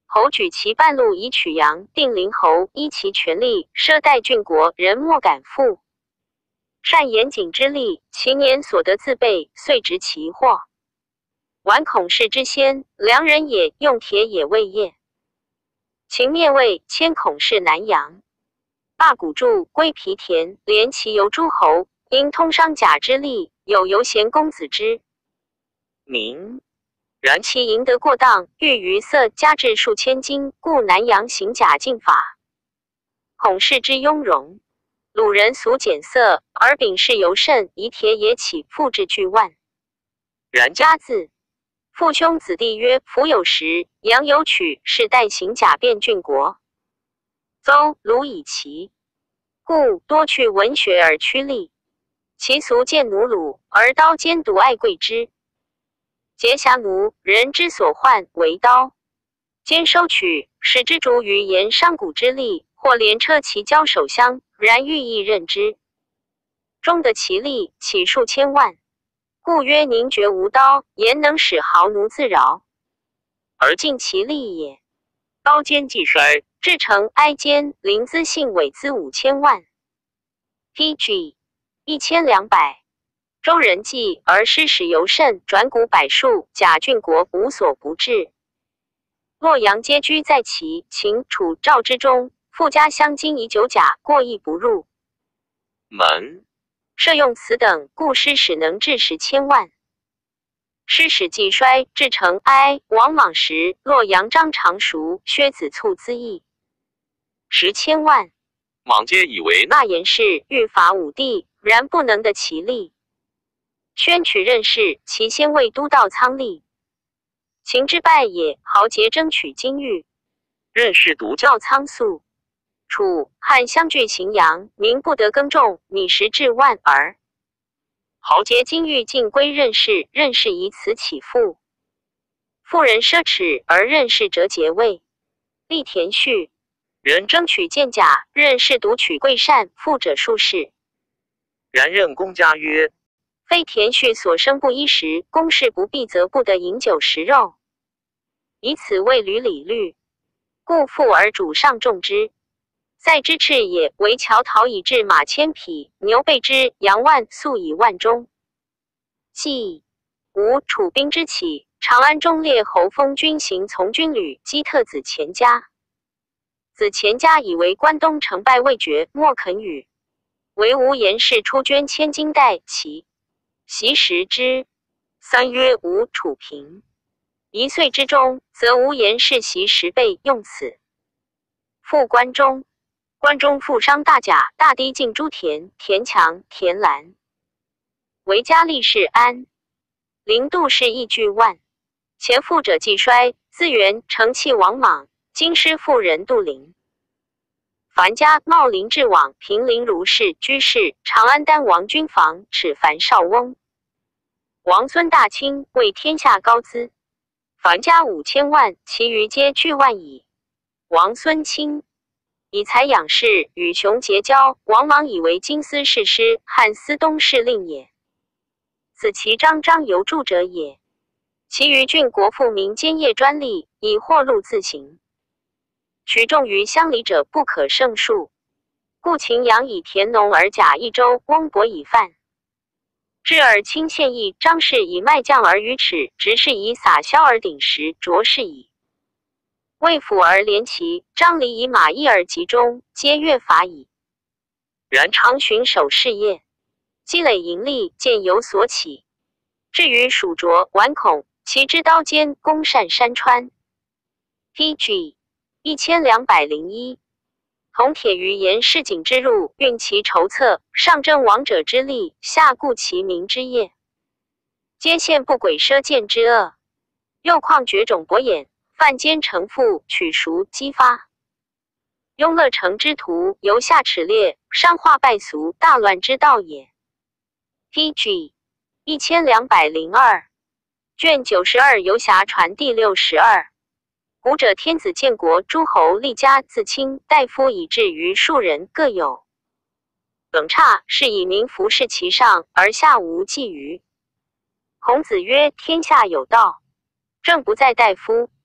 侯举其半路以取阳，定陵侯依其权力，奢待郡国，人莫敢复。善严谨之力，其年所得自备，遂执其货。宛孔氏之先，良人也，用铁也未业。秦灭魏，迁孔氏南阳，罢古柱，归皮田，连其游诸侯，因通商贾之力，有游贤公子之名。然其赢得过当，欲于色加至数千金，故南阳行假进法。孔氏之雍容，鲁人俗简色，而秉氏尤甚，夷铁也起，复至巨万。然家字父兄子弟曰：夫有时，阳有取，是代行假变郡国。邹、鲁以齐，故多去文学而趋利。其俗见奴虏，而刀尖独爱贵之。劫侠奴，人之所患为刀兼收取，使之逐于言商贾之力，或连车其交首相，然欲亦任之。终得其利，起数千万。故曰宁绝无刀，言能使豪奴自饶，而尽其利也。刀坚既衰，至诚哀坚，临资信委资五千万。P G 一千两百。周人计而失使尤甚，转谷百数，假郡国无所不至。洛阳皆居在齐、秦、楚、赵之中，富家相经以九甲，过亦不入门。 设用此等，故失使能至十千万。失使既衰，至成哀、王莽时，洛阳张常熟、薛子卒资议十千万。 莽皆以为纳言氏欲伐武帝，然不能得其力。宣取任氏，其先为都道仓吏。秦之败也，豪杰争取金玉。 任氏独教仓粟。楚、汉相据荥阳，民不得耕种，米食至万而。豪杰金玉尽归任氏，任氏以此起富。富人奢侈，而任氏折节位。立田序，人争取贱甲，任氏独取贵善，富者数世。 然任公家曰： 非田序所生不衣食，公事不必则不得饮酒食肉，以此为履礼律，故富而主上重之。塞之赤也，为桥陶以制马千匹，牛备之，羊万，粟以万钟。既吴楚兵之起，长安中列侯封军行从军旅，击特子钱家。子钱家以为关东成败未决，莫肯与。唯吴言氏出捐千金代其。袭食之。三曰吴楚平。一岁之中，则无言氏袭十倍，用此。复关中，关中富商大甲、大堤进诸田、田强、田兰。为家立氏安。临度氏亦巨万。前富者既衰，资源成器王莽，今师妇人杜陵。樊家茂陵至往，平陵如氏居士，长安丹王君房，齿樊少翁。王孙大清，为天下高资。樊家五千万，其余皆巨万矣。王孙卿以才养士，与熊结交，王莽以为京司侍师，汉司东侍令也。此其章章犹著者也。其余郡国富民兼业专利，以货禄自行。取重于乡里者不可胜数，故秦阳以田农而甲益州，翁伯以贩。至而清县邑，张氏以麦酱而鱼齿，执氏以撒销而鼎食，卓氏以魏府而连齐，张离以马邑而集中，皆越法矣。然常巡守事业，积累盈利，渐有所起。至于蜀卓、宛孔，其之刀尖，攻善山川。P G 一千两百零一。铜铁于言市井之入，运其筹策，上征王者之力，下顾其民之业，皆陷不轨奢贱之恶。又况绝种博眼，犯奸成富，取赎激发。庸乐成之徒，由下齿列，伤化败俗，大乱之道也。P G 一千两百零二。卷九十二游侠传第六十二。古者天子建国，诸侯立家，自卿大夫以至于庶人，各有冷差，是以民服侍其上，而下无觊觎。孔子曰：天下有道，政不在大夫，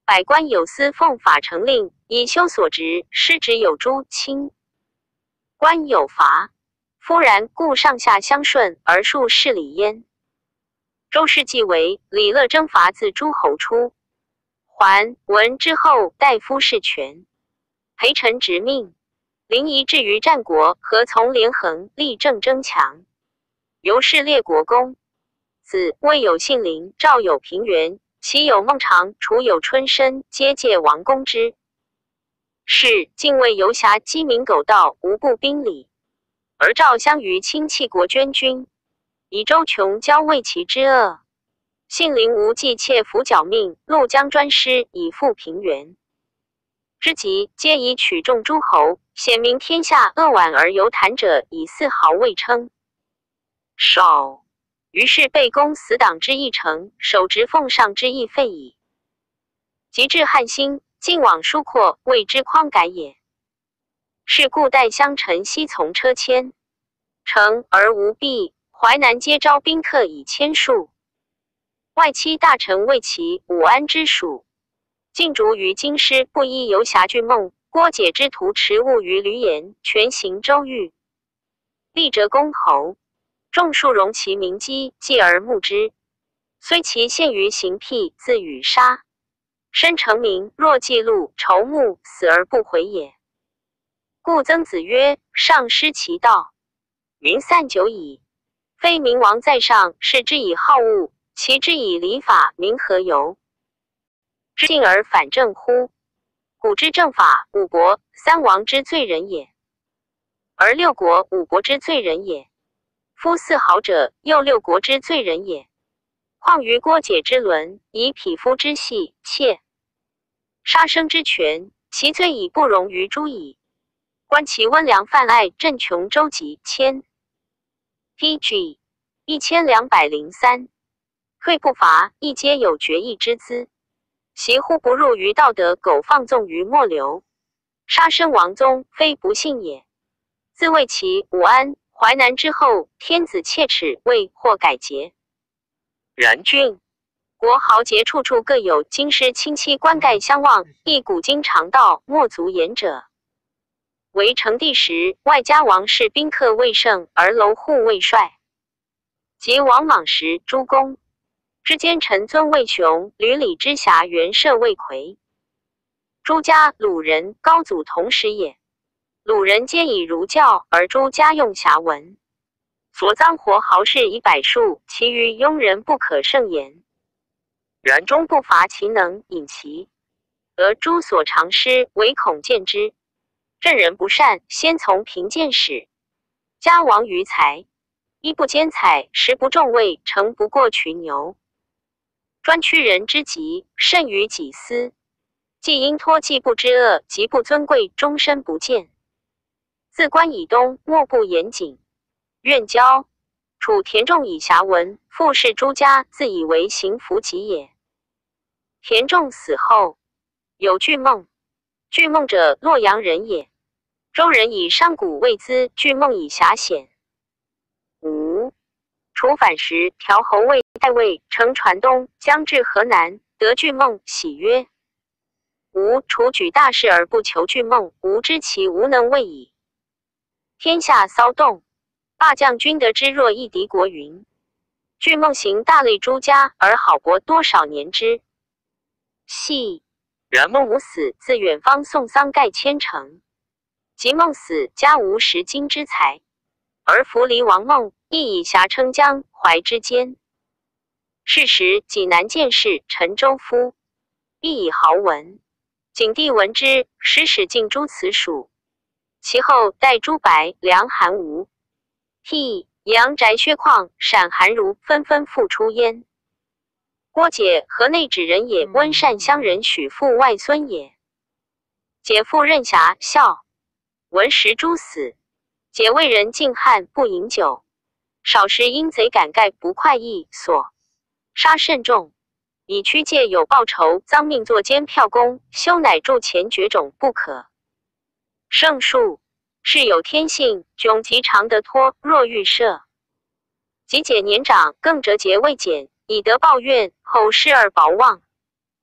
百官有司奉法成令，以修所职，失职有诛清。官有罚，夫然故上下相顺而数事理焉。周氏继为李乐征伐自诸侯出，还闻之后，大夫事权，陪臣执命。临沂至于战国，何从连横，力正争强。由是列国公。子魏有信陵，赵有平原，齐有孟尝，楚有春申，皆借王公之。是晋魏游侠鸡鸣狗盗，无不兵礼。而赵相于亲弃国捐军，以周琼教魏齐之恶。信陵无忌窃服剿命，陆江专师以复平原。之极，皆以取众诸侯，显明天下恶婉而犹谈者，以四豪未称。少。于是被攻死党之一成，守职奉上之意废矣。及至汉兴，晋往疏阔，谓之匡改也。是故代相臣悉从车迁，成而无弊。淮南皆招宾客以千数。外戚大臣魏齐、武安之属，晋逐于京师，不依游侠郡梦。郭解之徒持物于闾阎，全行州域，立折公侯。众数容其名机，继而牧之。虽其陷于刑辟，自与杀。身成名，若记录筹募，死而不回也。故曾子曰：上失其道，民散久矣。非明王在上，视之以好恶，其之以礼法，民何由？知进而反正乎？古之政法，五国三王之罪人也，而六国五国之罪人也。夫四豪者，又六国之罪人也。况于郭解之伦，以匹夫之细，切杀生之权，其罪已不容于诸矣。观其温良泛爱，振穷周集千 P G 一千两百零三，退不伐，亦皆有决意之资。习乎不入于道德，苟放纵于末流，杀生亡宗，非不幸也。自魏齐、武安、淮南之后，天子切齿，未或改节。然郡国豪杰处处各有京师亲戚官盖相望，亦古今常道，莫足言者。为成帝时，外加王室宾客未盛，而楼户未衰。及王莽时，诸公之间臣尊魏雄，吕礼之侠袁摄魏魁。诸家鲁人高祖同时也。鲁人皆以儒教，而诸家用侠文。所赃活豪士以百数，其余庸人不可胜言。然终不乏其能引其，而诸所长师，唯恐见之。正人不善，先从贫贱始。家亡于财，一不兼采，十不重位，诚不过群牛。专屈人之极，甚于己私。既因托既不知恶，极不尊贵，终身不见。自关以东，莫不严谨。愿交楚田仲以侠文，复视诸家，自以为行弗及也。田仲死后，有巨梦。巨梦者，洛阳人也。周人以商贾为资，巨梦以侠显。五楚反时，调侯卫代魏，乘船东，将至河南，得巨梦，喜曰：吾楚举大事而不求巨梦，吾知其无能为矣。天下骚动，霸将军得之若一敌国云。巨梦行大类诸家，而好博多少年之。系然孟母死，自远方送丧盖千城。及孟死，家无十金之财，而弗离王孟，亦以侠称江淮之间。是时济南见事，陈州夫，亦以豪文。景帝闻之，使使进诸此属。其后代朱白、梁韩吴、替杨翟薛况、陕韩儒纷纷复出焉。郭解河内指人也，温善乡人许父外孙也。解父任侠孝，闻时诸死。解为人敬汉，不饮酒，少时因贼赶盖不快意，所杀甚重。以屈介有报仇，赃命作奸票公，休乃铸钱绝种不可。圣术是有天性，窘极常得脱，若欲赦。及解年长，更折节未减，以得报怨，后失而薄望。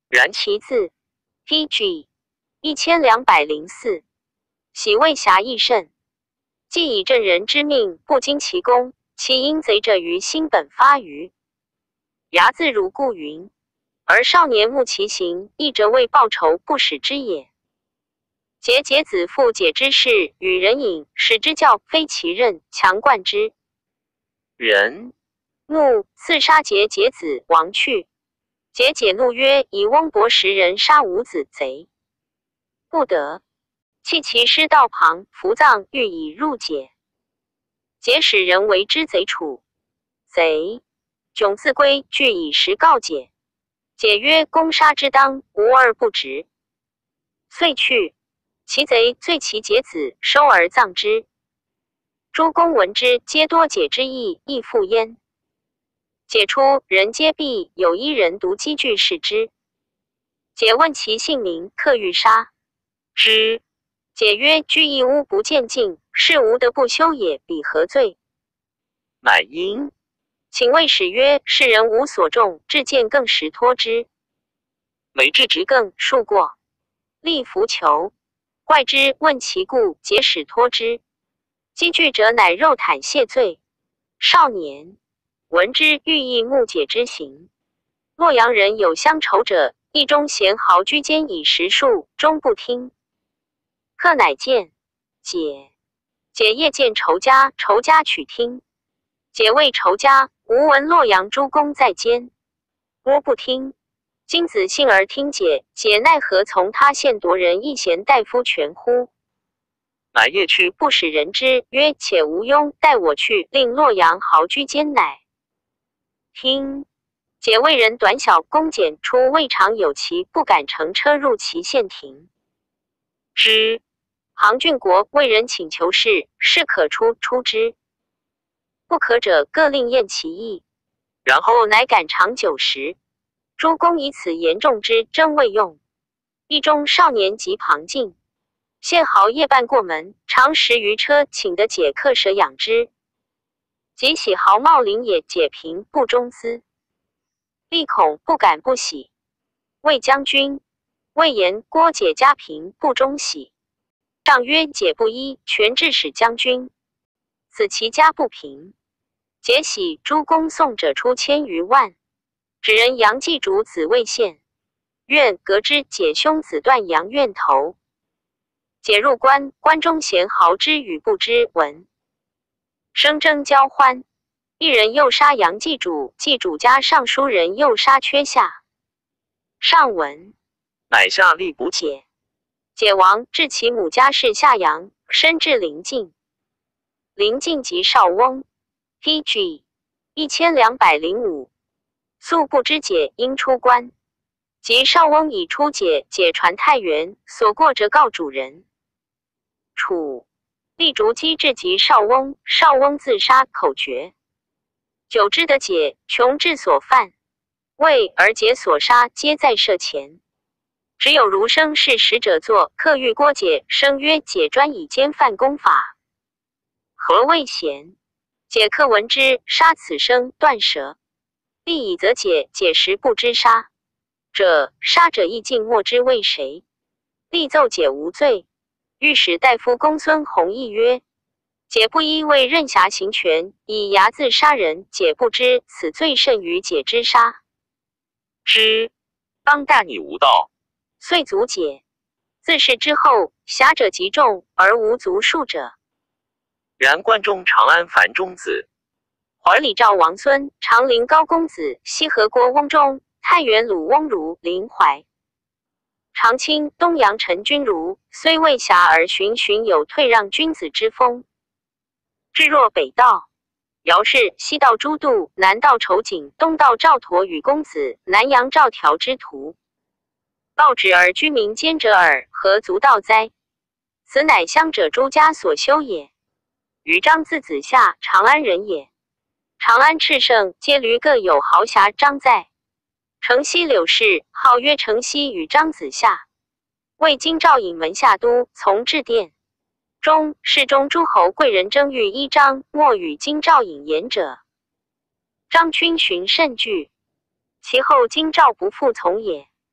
然其字 T G 一千两百零四，喜为侠义甚，既以正人之命，不经其功，其因贼者于心本发于。睚自如故云，而少年慕其行，亦则为报仇不使之也。桀桀子父桀之事，与人饮，使之教，非其任，强冠之。 人怒，刺杀桀桀子，亡去。桀解怒曰：以翁伯十人杀吾子，贼不得。弃其师道旁，伏葬，欲以入解。桀使人为之贼处，贼迥自归，具以实告解。解曰：攻杀之当，无而不执。遂去。其贼罪其桀子，收而葬之。诸公闻之，皆多解之意，亦复焉。解出，人皆避，有一人独积聚视之。解问其姓名，客欲杀之。解曰：居一屋不见进，是无德不修也，彼何罪？ 乃因。 请谓使曰：世人无所重，至见更实托之。 为之直更数过，立伏求。怪之，问其故，解使托之。积聚者乃肉袒谢罪。少年闻之，欲意目解之行。洛阳人有乡愁者，一中贤豪居间以食数，终不听。客乃见解，解夜见仇家，仇家取听。解谓仇家：吾闻洛阳诸公在监，吾不听。今子信而听解，解奈何从他县夺人一贤大夫权乎？ 乃夜去， 不使人知，曰：且无庸，待我去，令洛阳豪居监乃听。解为人短小，公检出未尝有其，不敢乘车入其县庭。之杭郡国为人请求事，事可出，出之；不可者，各令验其意。 然后乃赶长九十。诸公以此严重之，真未用。一中少年及旁进，县豪夜半过门，常十余车，请得解客舍养之。即喜豪茂陵也，解平不忠资，立恐不敢不喜。魏将军魏延郭解家平不忠喜，上曰：解不依，权致使将军，此其家不平。解喜，诸公送者出千余万。指人杨继主子魏献，愿革之。解兄子断杨愿头。解入关，关中贤豪之与不知闻，生争交欢。一人诱杀杨继主，继主家尚书人诱杀阙下。上闻， 乃下吏捕解。解亡，至其母家是下阳，身至临近。临近即少翁 T G 一千两百零五。素不知解，应出关。及少翁已出解，解传太原，所过者告主人。楚立竹击至及少翁，少翁自杀，口诀。久之得解，穷至所犯，为而解所杀，皆在舍前。只有儒生是使者作，客欲郭解，生曰：解专以奸犯公法，何谓贤？解客闻之，杀此生，断舌。必以则解，解时不知杀者，杀者亦尽莫知为谁。立奏解无罪。御史大夫公孙弘毅曰：解不依为任侠行权，以睚自杀人，解不知，此罪甚于解之杀之。 当大逆无道， 遂卒解。自是之后，侠者极众，而无足数者。 然关中长安樊中子， 怀里赵王孙，长陵高公子，西河国翁忠，太原鲁翁如，临淮长清东阳陈君如，虽未侠而循循有退让君子之风。至若北道姚氏，西道朱度，南道仇景，东道赵佗与公子，南阳赵条之徒。报之而居民兼者耳，何足道哉？此乃乡者诸家所修也。于张字子夏，长安人也。长安炽盛，皆驴各有豪侠张在。城西柳氏，号曰城西，与张子夏。为京兆尹门下都，从治殿。中世中诸侯贵人争欲依张，莫与京兆尹言者。张君寻甚惧，其后京兆不复从也。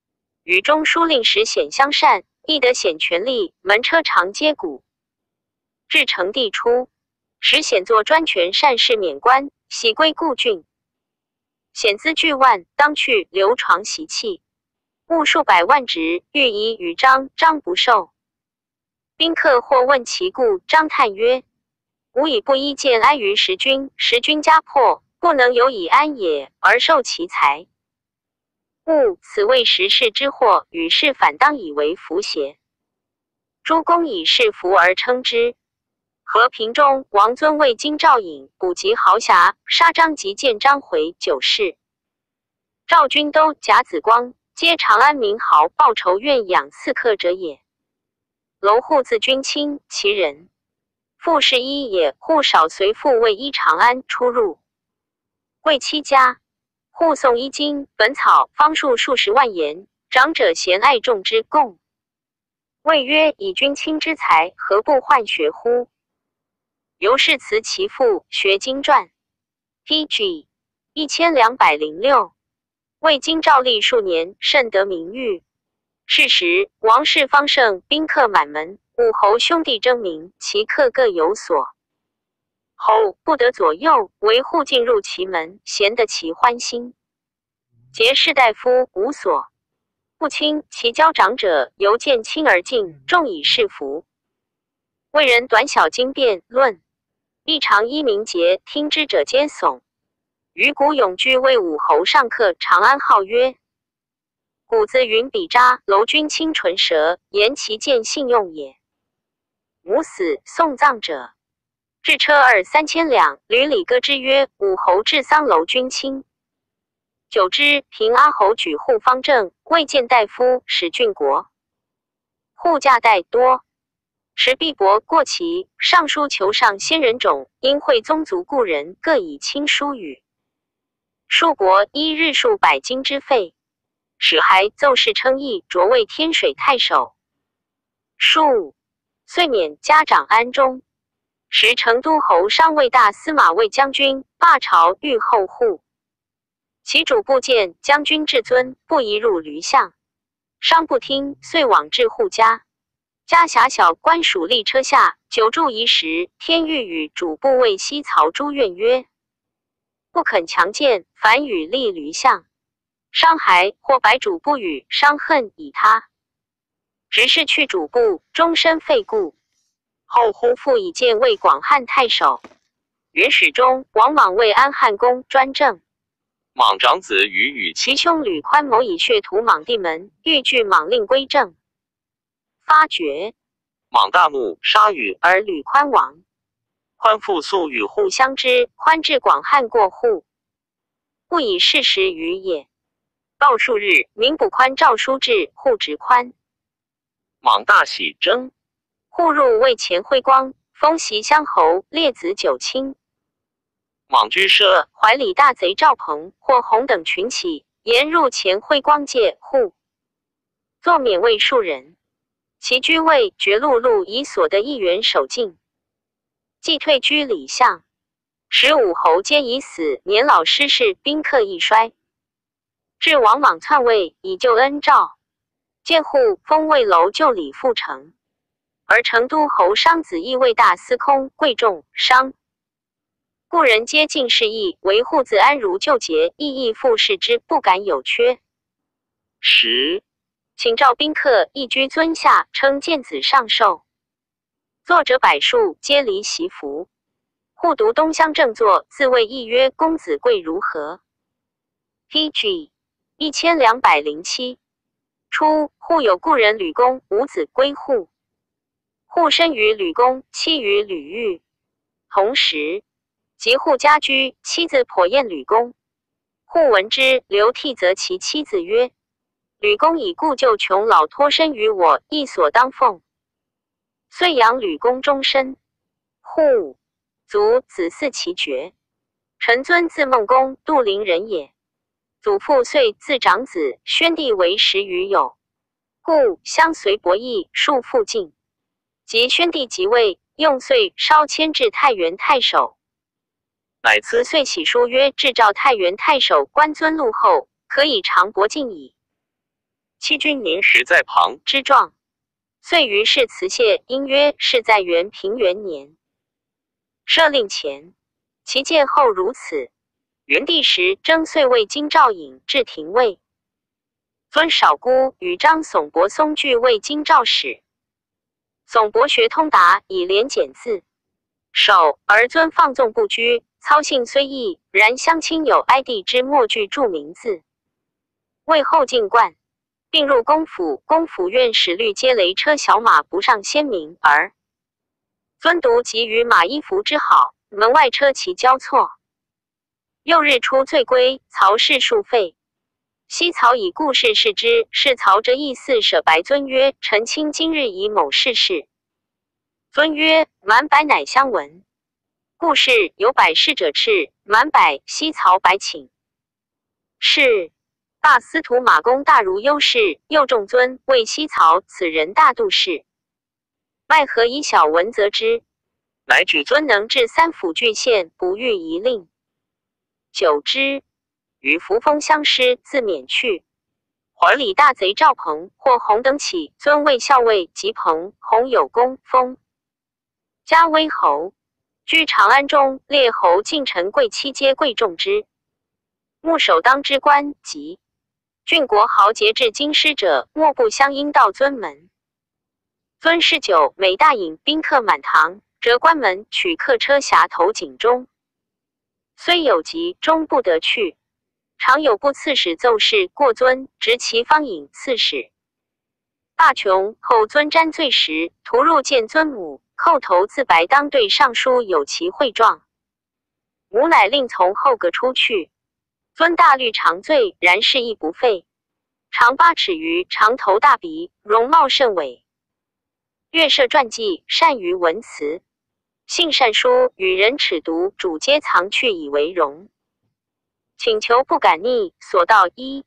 与中书令时显相善，亦得显权力，门车常接鼓。至成帝初，时显作专权善事免官，徙归故郡。显资巨万，当去流床习气，物数百万职，欲以与张，张不受。宾客或问其故，张叹曰：吾以不依见安于时君，时君家破，不能有以安也，而受其财。勿此谓时世之祸，与世反当以为福邪？诸公以是福而称之。和平中，王尊为京赵颖，捕及豪侠，杀张及见张回九世。赵军都贾子光，皆长安名豪，报仇愿养刺客者也。楼户字君卿，其人。父是一也，户少随父为依长安出入。贵戚家，户送衣金、本草、方术数十万言，长者贤爱众之贡。谓曰：以君卿之才，何不换学乎？由是辞其父，学经传。P G 一千两百零六，为京兆历数年，甚得名誉。是时，王室方盛，宾客满门，武侯兄弟争鸣，其客各有所。侯不得左右，维护进入其门，贤得其欢心。节士大夫无所不亲，其交长者犹见亲而敬，重以事服。为人短小精辩论，亦常依名节，听之者皆悚。于古永居为武侯上客，长安号曰谷子云比札，楼君清纯舌，言其见信用也。母死，送葬者，置车二三千两，吕礼歌之曰：武侯治丧楼君清。久之，平阿侯举户方正，未见大夫，使郡国。户价代多。时毕伯过期，上书求上先人种，因会宗族故人，各以亲书语。数国依日数百金之费，使还奏事称义，擢为天水太守。数遂免家长安中。时成都侯商卫大司马卫将军，罢朝御后户。其主部见将军至尊，不宜入驴巷。商不听，遂往至户家。家狭小，官属立车下，久住一时，天欲与主部卫西曹朱怨曰：不肯强谏，反与立驴巷。商还或白主不与，伤恨以他。直是去主部，终身废故。后忽复以荐为广汉太守。元始中，王莽为安汉公专政。 莽长子与与其兄吕宽谋以血屠莽地门，欲拒莽令归正。发觉， 莽大怒，杀禹， 而吕宽亡。 宽复诉与户互相知，宽至广汉过户，不以事实于也。报数日，民捕宽诏书至，户执宽。 莽大喜，征户入为前辉光，封袭乡侯，列子九卿。 莽居奢， 怀里大贼赵鹏或洪等群起，沿入前辉光界户，作免位数人。其居位绝陆路以所得一员守境，既退居礼巷。十五侯皆已死，年老失势，宾客亦衰。至王莽篡位，以救恩诏，建户封魏楼就礼复成。而成都侯商子义为大司空，贵重商。故人皆敬事义，维护子安如旧节，亦义复视之，不敢有缺。 十请召宾客，一居尊下，称见子上寿。作者百数，皆离席服。户读东乡正坐，自谓亦曰：公子贵如何 ？P G 一千两百零七。初，户有故人吕公，五子归户。户生于吕公，妻于吕玉。同时，及户家居，妻子颇厌吕公。户闻之，流涕责其妻子曰：吕公以故旧穷老托身于我，亦所当奉。遂养吕公终身。户族子嗣其爵。臣尊字孟公，杜陵人也。祖父遂自长子，宣帝为时余有，故相随伯邑，数附近。及宣帝即位，用岁稍迁至太原太守。 乃辞遂起书曰：至召太原太守，官尊禄厚，可以长伯敬矣。 七君年时在旁之状，遂于是辞谢，因曰是在元平元年。赦令前，其见后如此。元帝时征遂为京兆尹至廷尉，尊少姑与张耸伯松俱为京兆使。耸伯学通达，以廉简字守，而尊放纵不拘，操性虽异，然相亲有哀帝之末句注名字。为后进冠，并入公府，公府院使律皆雷车小马不上先民，而尊独急于马衣服之好，门外车骑交错。又日出罪归，曹氏数废。西曹以故事视之，是曹折意四舍白尊曰：臣卿今日以某事事。尊曰：满百乃相闻。故事有百事者赤，满百西曹白请。是大司徒马公大如优士，又重尊，谓西曹此人大度士。奈何以小闻责之？ 乃举尊能治三府郡县，不遇一令。久之，与扶风相师，自免去。怀里大贼赵鹏或红等起，尊为校尉，及鹏弘有功，封加威侯。居长安中，列侯近臣贵戚皆贵重之。牧首当之官及郡国豪杰至京师者，莫不相应到尊门。尊嗜酒，每大饮，宾客满堂，折关门，取客车匣投井中。虽有疾，终不得去。常有部刺史奏事过尊，执其方饮刺史。大穷后，尊沾醉时，徒入见尊母，叩头自白，当对上书有其会状。母乃令从后阁出去。尊大虑长醉，然事亦不废。长八尺余，长头大鼻，容貌甚伟。乐射传记，善于文辞。性善书，与人尺读，主皆藏去以为荣。请求不敢逆，所到一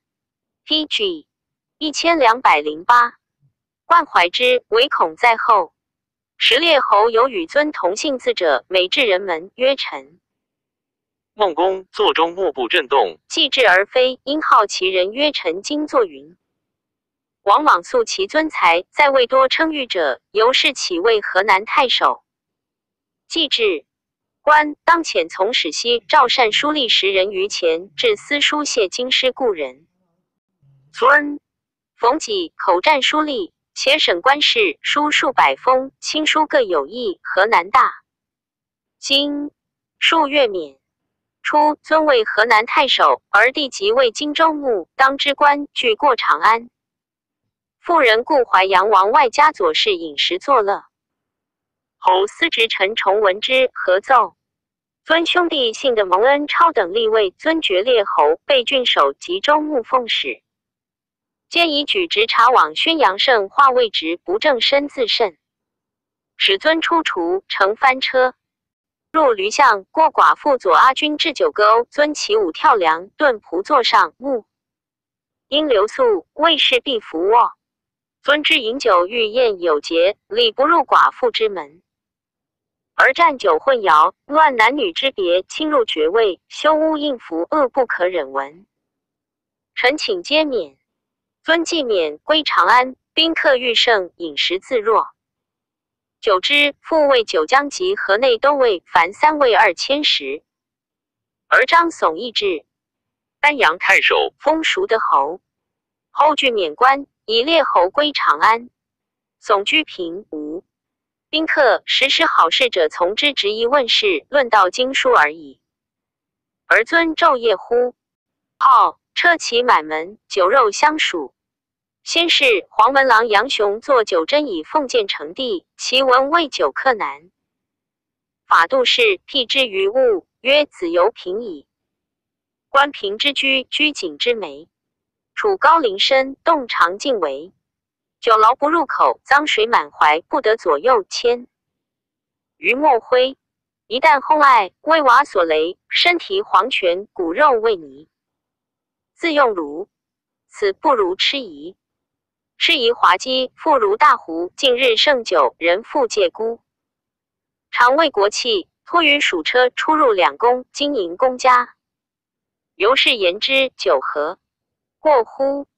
P G 一千两百零八。冠怀之，唯恐在后。时列侯有与尊同姓字者，每至人门，曰臣。 孟公座中莫不震动， 既至而非，因好其人曰臣今作云。王莽素其尊才，在位多称誉者，由是起为河南太守。既至官，当遣从使西赵善书吏十人于前，至司书谢京师故人。尊冯己口占书吏，且省官事，书数百封，亲书各有异。河南大经数月免。初，尊为河南太守，而帝即为荆州牧，当之官，据过长安。妇人顾淮阳王外家左侍饮食作乐。侯司职臣崇闻之，合奏。尊兄弟幸的蒙恩超等立位尊爵列侯，被郡守及州牧奉使，皆以举直察往宣扬圣化位职，不正身自甚。使尊出厨，乘翻车，入驴巷，过寡妇左阿君至酒沟，尊起舞跳梁，顿仆座上，目因留宿，卫士必伏卧。尊之饮酒欲宴有节，礼不入寡妇之门。而占酒混淆，乱男女之别，侵入爵位，修污应服，恶不可忍闻。臣请皆免。尊既免，归长安，宾客愈盛，饮食自若。久之，复为九江及河内都尉，凡三位二千石。而张耸亦至丹阳太守， 封熟的侯。后具免官，以列侯归长安。耸居平吴。宾客时时好事者从之，执疑问事，论道经书而已。而尊昼夜呼号，车骑满门，酒肉相属。先是黄门郎杨雄作酒斟以奉建成帝，其文为酒客难。法度士辟之于物，曰子由平矣。关平之居，居井之楣，处高陵深，洞长尽为。酒牢不入口，脏水满怀，不得左右牵。余莫挥，一旦烘艾，为瓦所雷，身体黄泉，骨肉未泥。自用如此，不如吃夷。吃夷滑稽，复如大壶，近日盛酒，人复借孤。常为国器，托于属车，出入两宫，经营公家。由是言之，酒何过乎？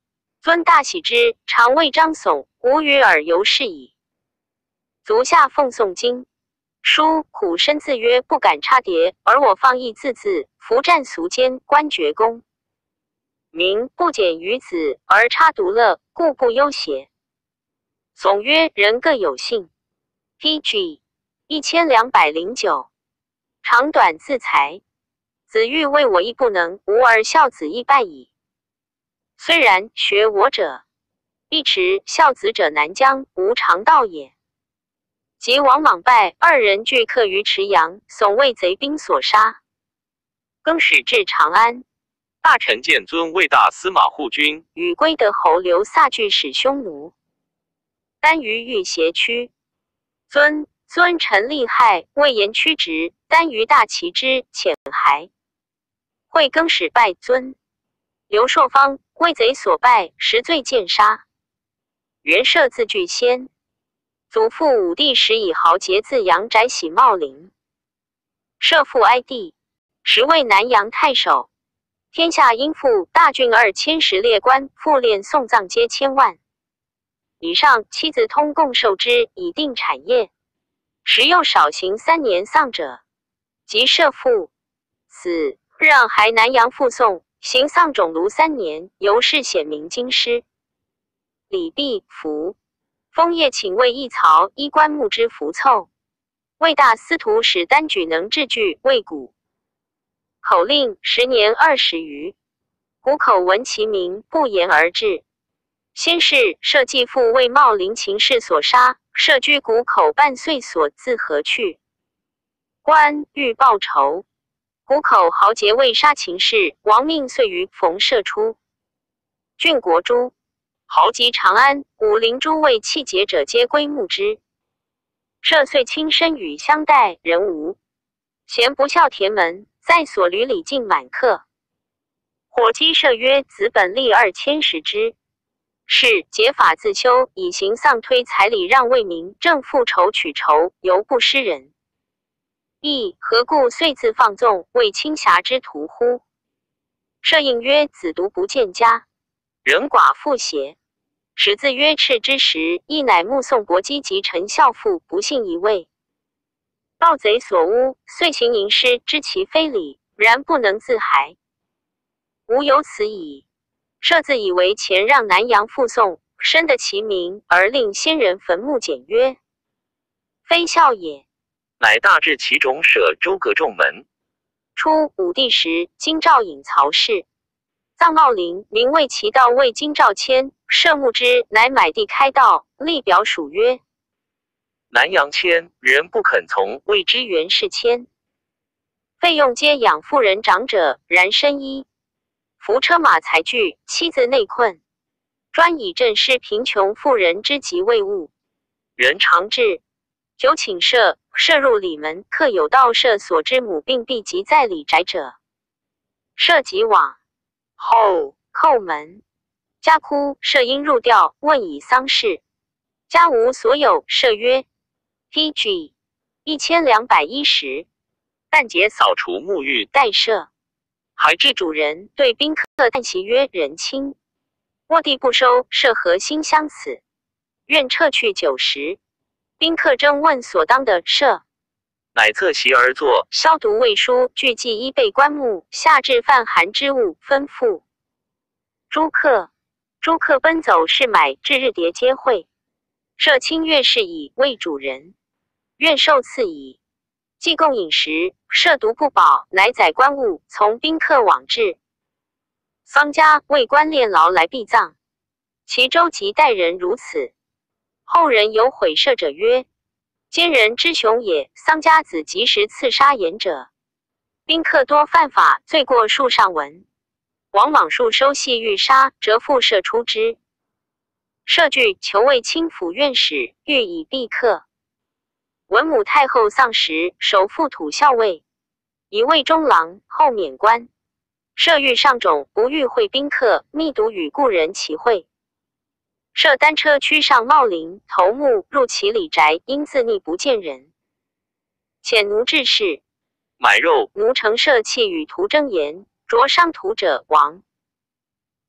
尊大喜之，常谓张耸，无与尔犹是矣。足下奉诵经，书苦身自曰不敢差牒，而我放逸字字，弗战俗间，观绝功。民不减于子，而差独乐，故不忧邪？耸曰：人各有性。P G 一千两百零九。长短自裁。子欲为我亦不能，吾而孝子亦败矣。虽然，学我者，必持孝子者难将，无常道也。及王莽败，二人俱克于池阳，耸为贼兵所杀。更始至长安。 大臣见尊为大司马护军， 与归德侯刘萨俱使匈奴。单于欲挟屈。尊尊臣利害，魏延屈直，单于大齐之，遣还。会更始败尊。刘朔方为贼所败，实罪见杀。袁绍字巨先，祖父武帝时以豪杰自阳宅徙茂陵。涉父哀帝，时为南阳太守。天下应付大郡二千石列官，复练送葬皆千万。以上妻子通共受之，以定产业。时又少行三年丧者，即涉父死，让还南阳复送，行丧种庐三年，由是显明京师。李弼服。封业请为一曹衣冠木之服凑。魏大司徒使单举能治具魏谷。口令十年二十余。谷口闻其名，不言而至。先是社继父为茂陵秦氏所杀，社居谷口半岁所自何去。官欲报仇。谷口豪杰为杀秦氏，亡命遂于冯社出。郡国诛。豪及长安，武陵诸位气节者皆归慕之。社遂亲身与相待，人无。贤不孝田门，在所履礼尽满客。火击社曰：子本利二千石之。是节法自修，以行丧推彩礼让为民，正复仇取仇，犹不失人。亦何故遂自放纵，为卿侠之徒乎？社应曰：子独不见家，人寡妇邪？始自曰赤之时，亦乃目送伯姬及陈孝父不幸一位。盗贼所诬，遂行淫尸，知其非礼，然不能自骸。吾有此矣。社自以为前让南阳复送，深得其名，而令先人坟墓简约，非孝也。 乃大治其种舍周阁仲门。 初武帝时，京兆尹曹氏葬茂陵，名为其道，为京兆迁，社募之，乃买地开道，立表属曰： 南阳迁，人不肯从，谓之原是迁。费用皆养妇人长者，然身衣。服车马财具，妻子内困，专以赈施贫穷妇人之急未物。人常至，久请社，社入里门，客有道社所知母病必及在里宅者，社即往。后叩门，家哭，社因入吊，问以丧事。家无所有，社曰 P G 一千两百一十。 但节扫除沐浴， 待社。 还至主人对宾客叹息曰：人亲，卧地不收，社何心相此？愿撤去酒食。宾客争问所当的，社乃侧席而坐， 消毒未书，具记衣被棺木，下至泛寒之物，吩咐。诸客诸客奔走，是买至日迭皆会。社亲阅事以为主人，愿受赐矣。既供饮食，社独不饱，乃载棺物，从宾客往至。丧家为官练劳来避葬，其周及待人如此。后人有毁社者曰：奸人之雄也。丧家子及时刺杀言者，宾客多犯法，罪过数上文。王莽数收系欲杀，折复社出之。社具求为清府院使，欲以避客。文武太后丧时，首复土校尉，以为中郎，后免官。社欲上种，不欲会宾客，密独与故人齐会。社单车驱上茂陵，头目入其里宅，因自匿不见人。遣奴至市， 买肉。 奴乘社器与徒争言，着伤徒者亡。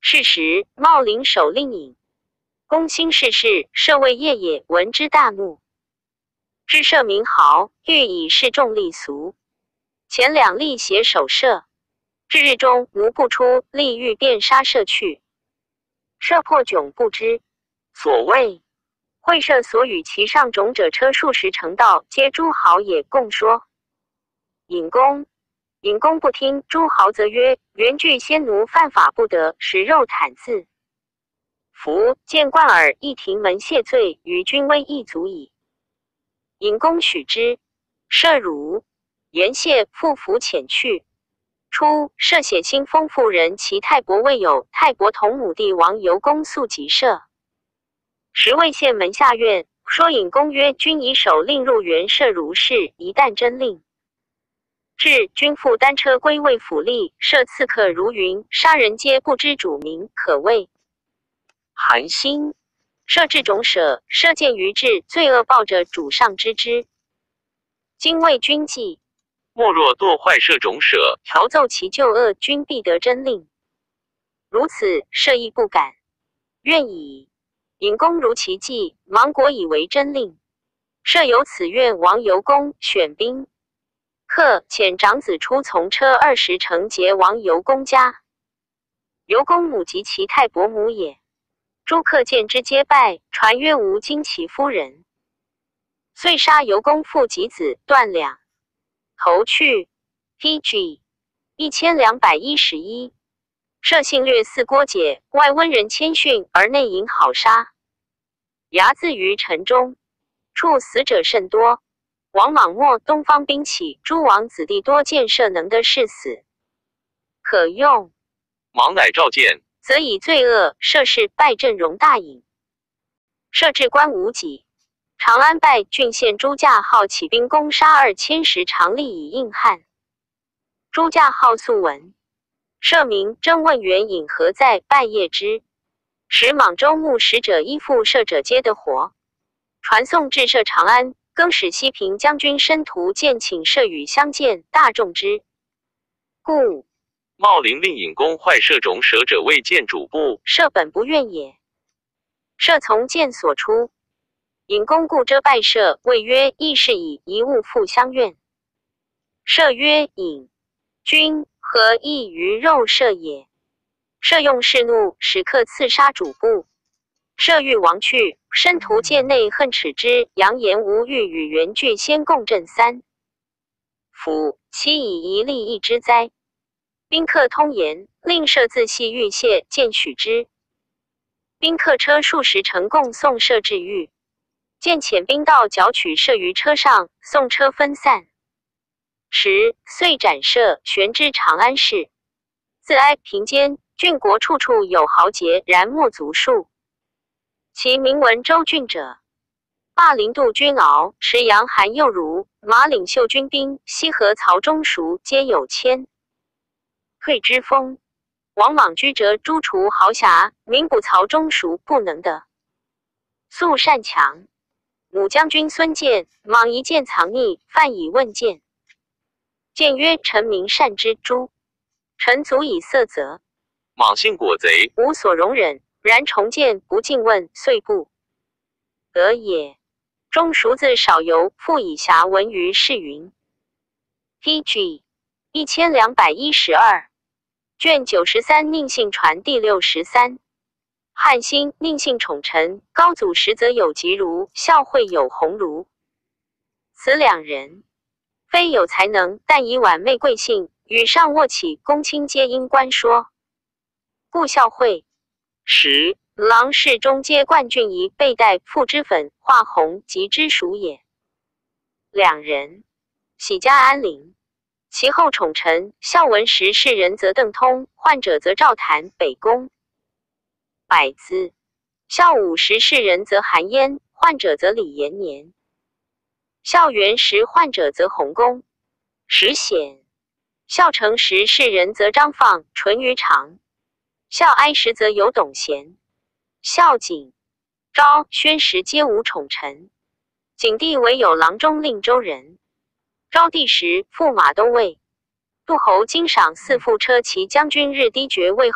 是时，茂陵守令尹公兴逝世，舍卫夜也闻之大怒，知赦民豪，欲以示众立俗。前两吏携守舍，至日中，奴不出，吏欲便杀舍去。舍破窘不知。所谓会舍所与其上种者车数十乘道，皆诸豪也共说。尹公尹公不听，诸豪则曰：原具先奴犯法不得，食肉袒字。夫见贯耳，一庭门谢罪，与君威亦足矣。尹公许之。舍如言谢，复服遣去。初，舍写新丰妇人其太伯未有，太伯同母弟王由公素及舍。时魏县门下院，说尹公曰：君以手令入园舍如是，一旦真令。至，君复单车归魏府吏，舍刺客如云，杀人皆不知主名，可谓寒心。舍至种舍，舍见于至，罪恶报着主上知之。今为君计， 莫若堕坏舍种舍， 调奏其旧恶，君必得真令。如此，舍亦不敢，愿矣。尹公如其计，芒果以为真令。舍有此愿，王由公选兵克，遣长子出从车二十乘劫王由公家。由公母及其太伯母也。诸客见之皆拜，传曰吾今其夫人。遂杀由公父及子，断两头去。P G 一千两百一十一。舍性略似郭解，外温人谦逊，而内隐好杀。睚自于城中，处死者甚多。王莽末，东方兵起，诸王子弟多见舍能得事死，可用。 莽乃召见， 则以罪恶，舍氏拜镇戎大尹。舍至官无己，长安拜郡县朱驾号起兵攻杀二千石常力以应汉。朱驾号素闻，舍民征问元尹何在，拜谒之。使莽州牧使者依附舍者皆得活，传送至舍长安。更使西平将军申屠见请舍与相见，大众之。故茂陵令尹公坏舍种舍者未见主簿， 舍本不愿也。舍从见所出，尹公故遮拜舍，谓曰：亦是以一物复相怨。舍曰：尹君何异于肉舍也？舍用势怒，使客刺杀主簿。舍欲亡去，申屠见内恨耻之，扬言无欲与元具先共振三府，其以一利益之哉？宾客通言，令舍自系玉屑，见许之。宾客车数十乘共送舍至狱，见遣兵到剿取舍于车上，送车分散。时遂斩舍，悬之长安市。自哀平间，郡国处处有豪杰，然莫足数。其名闻州郡者，霸陵杜君敖、池阳韩幼儒、马领袖军兵、西河曹忠熟，皆有谦退之风。王莽居折诸除豪侠，名捕曹忠熟不能得。素善强。母将军孙建，莽一见藏匿，犯以问谏。谏曰：臣民善之诛，臣足以色责。 莽性果贼， 无所容忍。然重见不敬问，遂不得也。忠熟子少游，复以侠闻于世云。P G 一千两百一十二。卷九十三宁姓传第六十三。汉兴宁姓宠臣，高祖实则有吉如，孝惠有鸿儒。此两人非有才能，但以婉媚贵姓，与上卧起，公卿皆因官说。故孝惠十郎氏中皆冠俊仪，背带附之粉，画红及之属也。两人喜家安陵，其后宠臣孝文时世人则邓通，患者则赵谭、北宫百资。孝武时世人则韩嫣，患者则李延年。孝元时患者则弘公石显。孝成时世人则张放、淳于长。孝哀时则有董贤。孝景、昭、宣时皆无宠臣，景帝唯有郎中令州人。昭帝时驸马都尉，杜侯经赏四副车骑将军日低爵魏侯，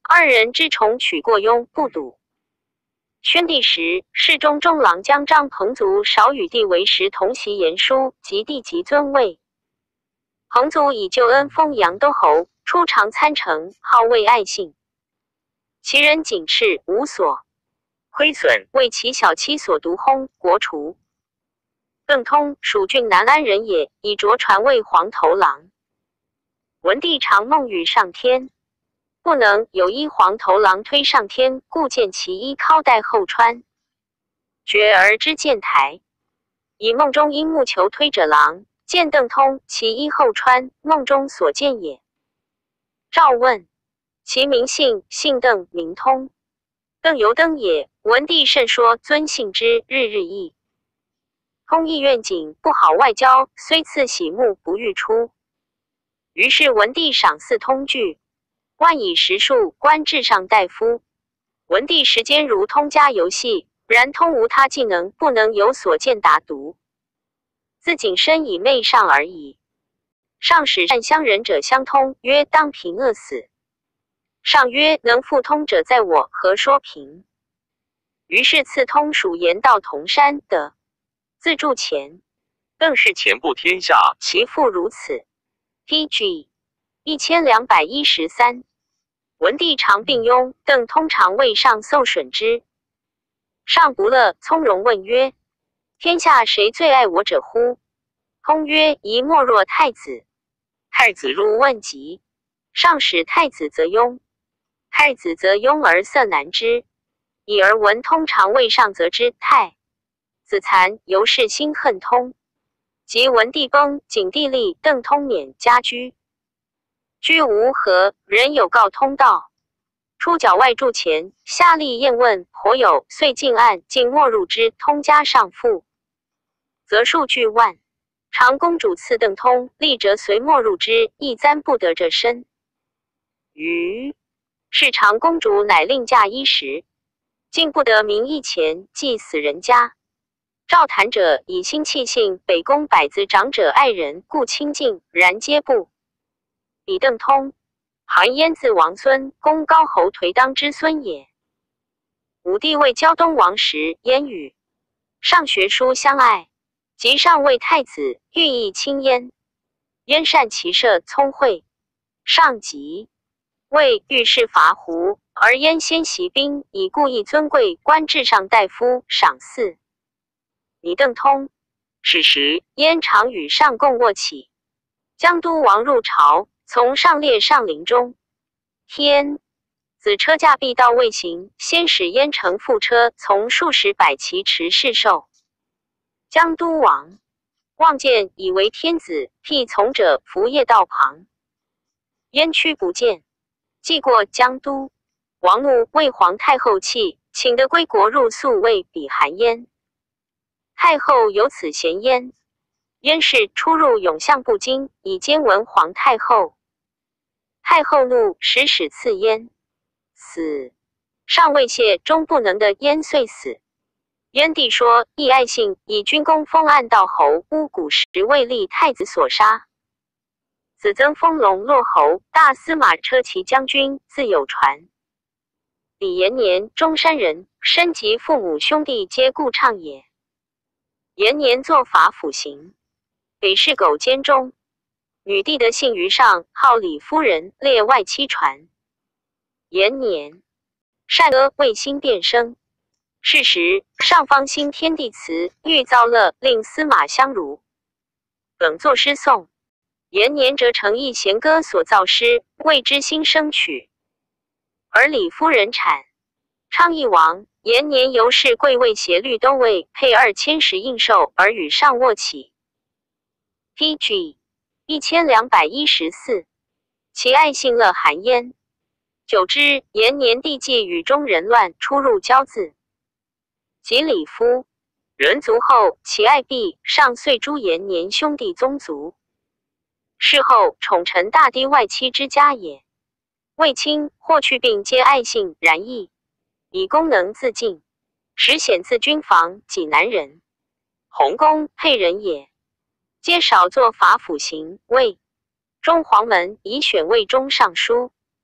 二人之宠取过雍不睹。宣帝时，侍中中郎将张彭祖少与帝为时同席言书，及帝即尊位。彭祖以旧恩封阳都侯，出长参城，号为爱信。其人仅赤无所亏损，为其小妻所独薨，国除。邓通，蜀郡南安人也，以着传为黄头郎。文帝常梦与上天，不能有一黄头郎推上天，故见其衣靠带后穿，觉而知见台。以梦中因木球推者郎，见邓通其衣后穿，梦中所见也。诏问其名姓，姓邓，名通。邓由登也。文帝甚说尊姓之，日日议。通意愿景，不好外交，虽赐喜目，不欲出。于是文帝赏赐通具，万以十数，官至上大夫。文帝时间如通家游戏，然通无他技能，不能有所见达读，自谨身以媚上而已。上使善相人者相通，曰当平饿死。上曰能复通者在我，何说平？于是赐通属言道同山的。自铸钱，更是前布天下， 其父如此。P G 一千两百一十三。文帝常病庸，邓通常为上受损之。上不乐，从容问曰：天下谁最爱我者乎？通曰：宜莫若太子。太子入问疾，上使太子择庸。太子择庸而色难之，已而闻通常为上则之。太子残，由是心恨通。及文帝崩，景帝立，邓通免家居。居无何，人有告通道，出角外筑前，下吏验问，颇有，遂进案，竟没入之。通家上父，则数巨万。长公主赐邓通，立者随没入之，亦簪不得者身。余是长公主乃令嫁衣时，竟不得名义钱，祭死人家。赵谈者以心气性，北宫百子长者爱人，故亲近，然皆不比邓通。韩焉自王孙，公高侯颓当之孙也。武帝为胶东王时，焉与上学书相爱，及上为太子，寓意亲焉。焉善骑射，聪慧。上疾，为御史伐胡，而焉先习兵，以故意尊贵，官至上大夫，赏赐。李邓通，是时焉常与上共卧起。江都王入朝，从上列上陵中。天子车驾必到未行，先使焉乘副车，从数十百骑驰侍受。江都王望见，以为天子，辟从者伏谒道旁。焉屈不见，既过江都，王怒，为皇太后泣，请得归国入宿，为比韩焉。太后有此贤焉。焉氏出入永相不惊，以监闻皇太后。太后怒，时使赐焉。死，上未谢，终不能得焉，遂死。焉帝说，亦爱信以军功封暗道侯，巫蛊时为立太子所杀。子曾封龙洛侯，大司马车骑将军，自有传。李延年，中山人，身及父母兄弟皆故畅也。延年作法府刑，北市狗监中。女帝的姓于上，号李夫人，列外戚传。延年善阿卫星变生。是时上方兴天地祠，欲造乐，令司马相如本作诗颂。延年则成一弦歌所造诗，谓之新生曲。而李夫人产昌邑王，延年由是贵位携绿都尉，配二千石应寿，而与上卧起。P G 一千两百一十四。其爱信乐含焉。久之，延年帝既与中人乱，出入交字。及李夫人卒后，其爱毕，上遂诛延年兄弟宗族。事后宠臣大堤外戚之家也。卫青、霍去病皆爱信，然义，以功能自尽。时显自军防，济南人。弘公沛人也。皆少作法府刑，魏中黄门以选魏中尚书。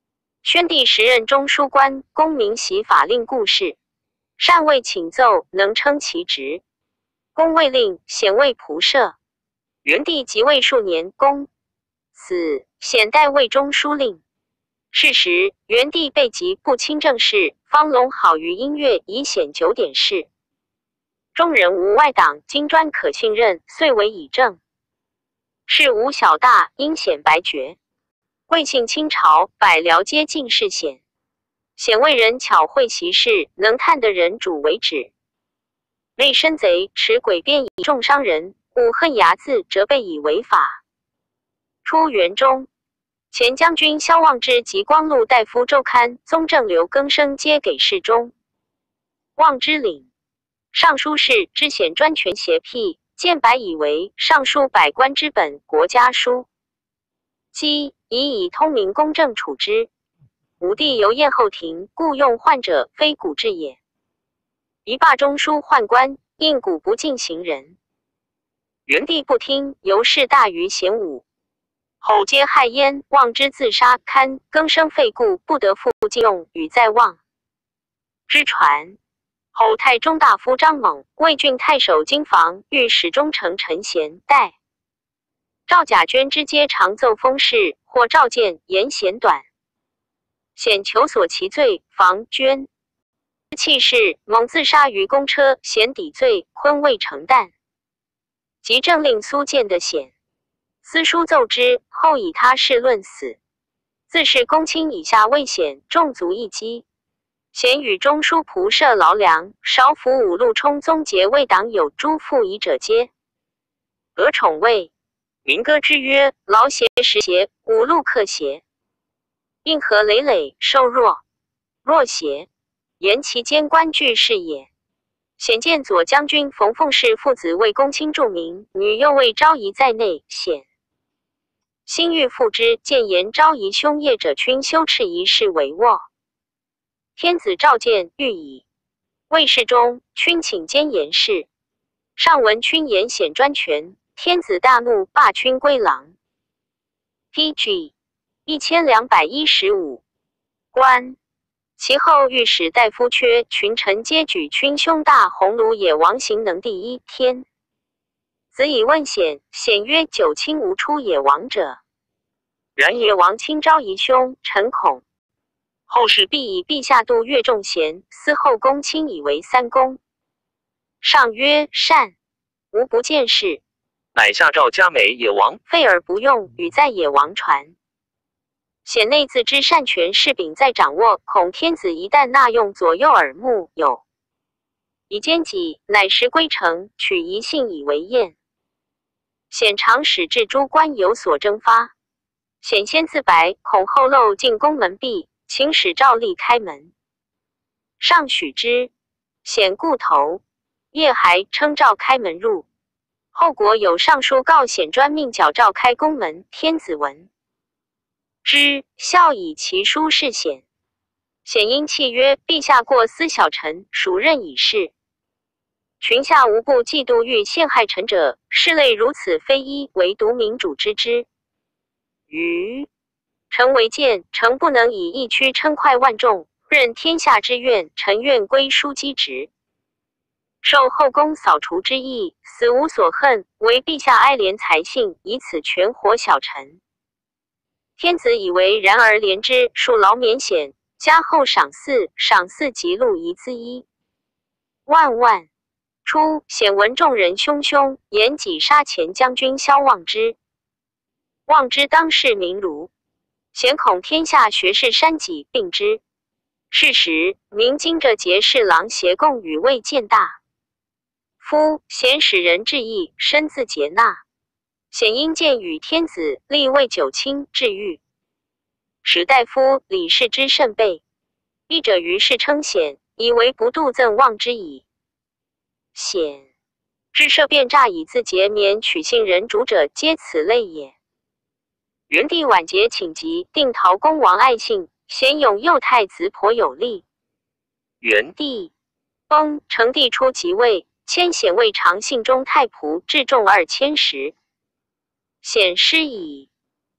宣帝时任中书官，公明袭法令故事，善为请奏，能称其职。公未令，显为仆射。元帝即位数年，公死，显代魏中书令。是时，元帝被疾不清政事，方龙好于音乐，以显九典事。中人无外党，金专可信任，遂为以正。事无小大，因显白绝。贵姓清朝，百僚皆进士显。显为人巧会习事，能探得人主为止。内生贼，持诡辩以重伤人，吾恨睚眦，责备以违法。初元中，前将军萧望之及光禄大夫周刊、宗正刘更生皆给事中。望之领尚书事知显专权邪僻，见白以为尚书百官之本，国家书。姬以以通明公正处之。武帝由宴后庭，故用宦者，非古制也。一罢中书宦官，应古不尽行人。元帝不听，由是大于显武。后皆害焉，望之自杀，堪更生废故，不得复禁用，与在望之传。后太中大夫张猛、魏郡太守金房、御史中丞陈贤、代赵贾捐之皆常奏封事，或召见，言嫌短。显求索其罪，房捐弃事，猛自杀于公车，显抵罪，昆未承担。即政令苏建的显，私书奏之，后以他事论死。自是公卿以下未显，众足一击。显与中书仆射劳良、少府五路冲宗节为党有诸附夷者皆得宠位。民歌之曰：劳邪实邪，五路克邪。应和累累，受弱弱邪，言其间官具是也。显见左将军冯凤氏父子为公卿著名，女又为昭仪在内，显心欲复之，见言昭仪兄业者君羞耻一事为卧。天子召见，欲以魏世中，君请兼言事。上闻君言显专权，天子大怒，罢君归郎。P G 一千两百一十五官。其后御史大夫阙群臣皆举君兄大鸿胪野王行能第一天。子以问显，显曰：九卿无出野王者。然野王亲昭仪兄，臣恐。后世必以陛下度越众贤，司后公卿以为三公。上曰：善。吾不见事。 乃下诏加美野王， 废而不用，与在野王传。显内自知擅权事柄在掌握，恐天子一旦纳用，左右耳目，有以奸己，乃时归城，取一信以为验。显常使至诸官有所征发。显先自白，恐后漏进宫门闭，请使赵立开门。上许之。显顾头，夜还称召开门入。后国有上书告显专命矫诏开宫门，天子闻之，笑以其书示显。显因泣曰：陛下过思小臣，孰任以事？群下无不嫉妒欲陷害臣者，事类如此非一，唯独民主之之。余臣为谏，诚不能以一区称快万众，任天下之愿，臣愿归枢机职。受后宫扫除之意，死无所恨，唯陛下哀怜才信，以此全活小臣。天子以为然，而怜之，数劳免显，加厚赏赐，赏赐极禄一字一万万。初，显闻众人汹汹，言己杀前将军萧望之。望之当世名儒，显恐天下学士山己并之。是时，明经着节侍郎协共与魏见大夫，显使人致意，身自节纳。显因见与天子，立为九卿，治狱。使大夫李氏之甚备。译者于是称显，以为不度赠望之矣。显至设变诈以自节免取信人主者，皆此类也。元帝晚节请疾，定陶公王爱信，显勇右太子颇有力。 元帝崩，成帝初即位，迁显为长信中太仆，至众二千石。显失矣。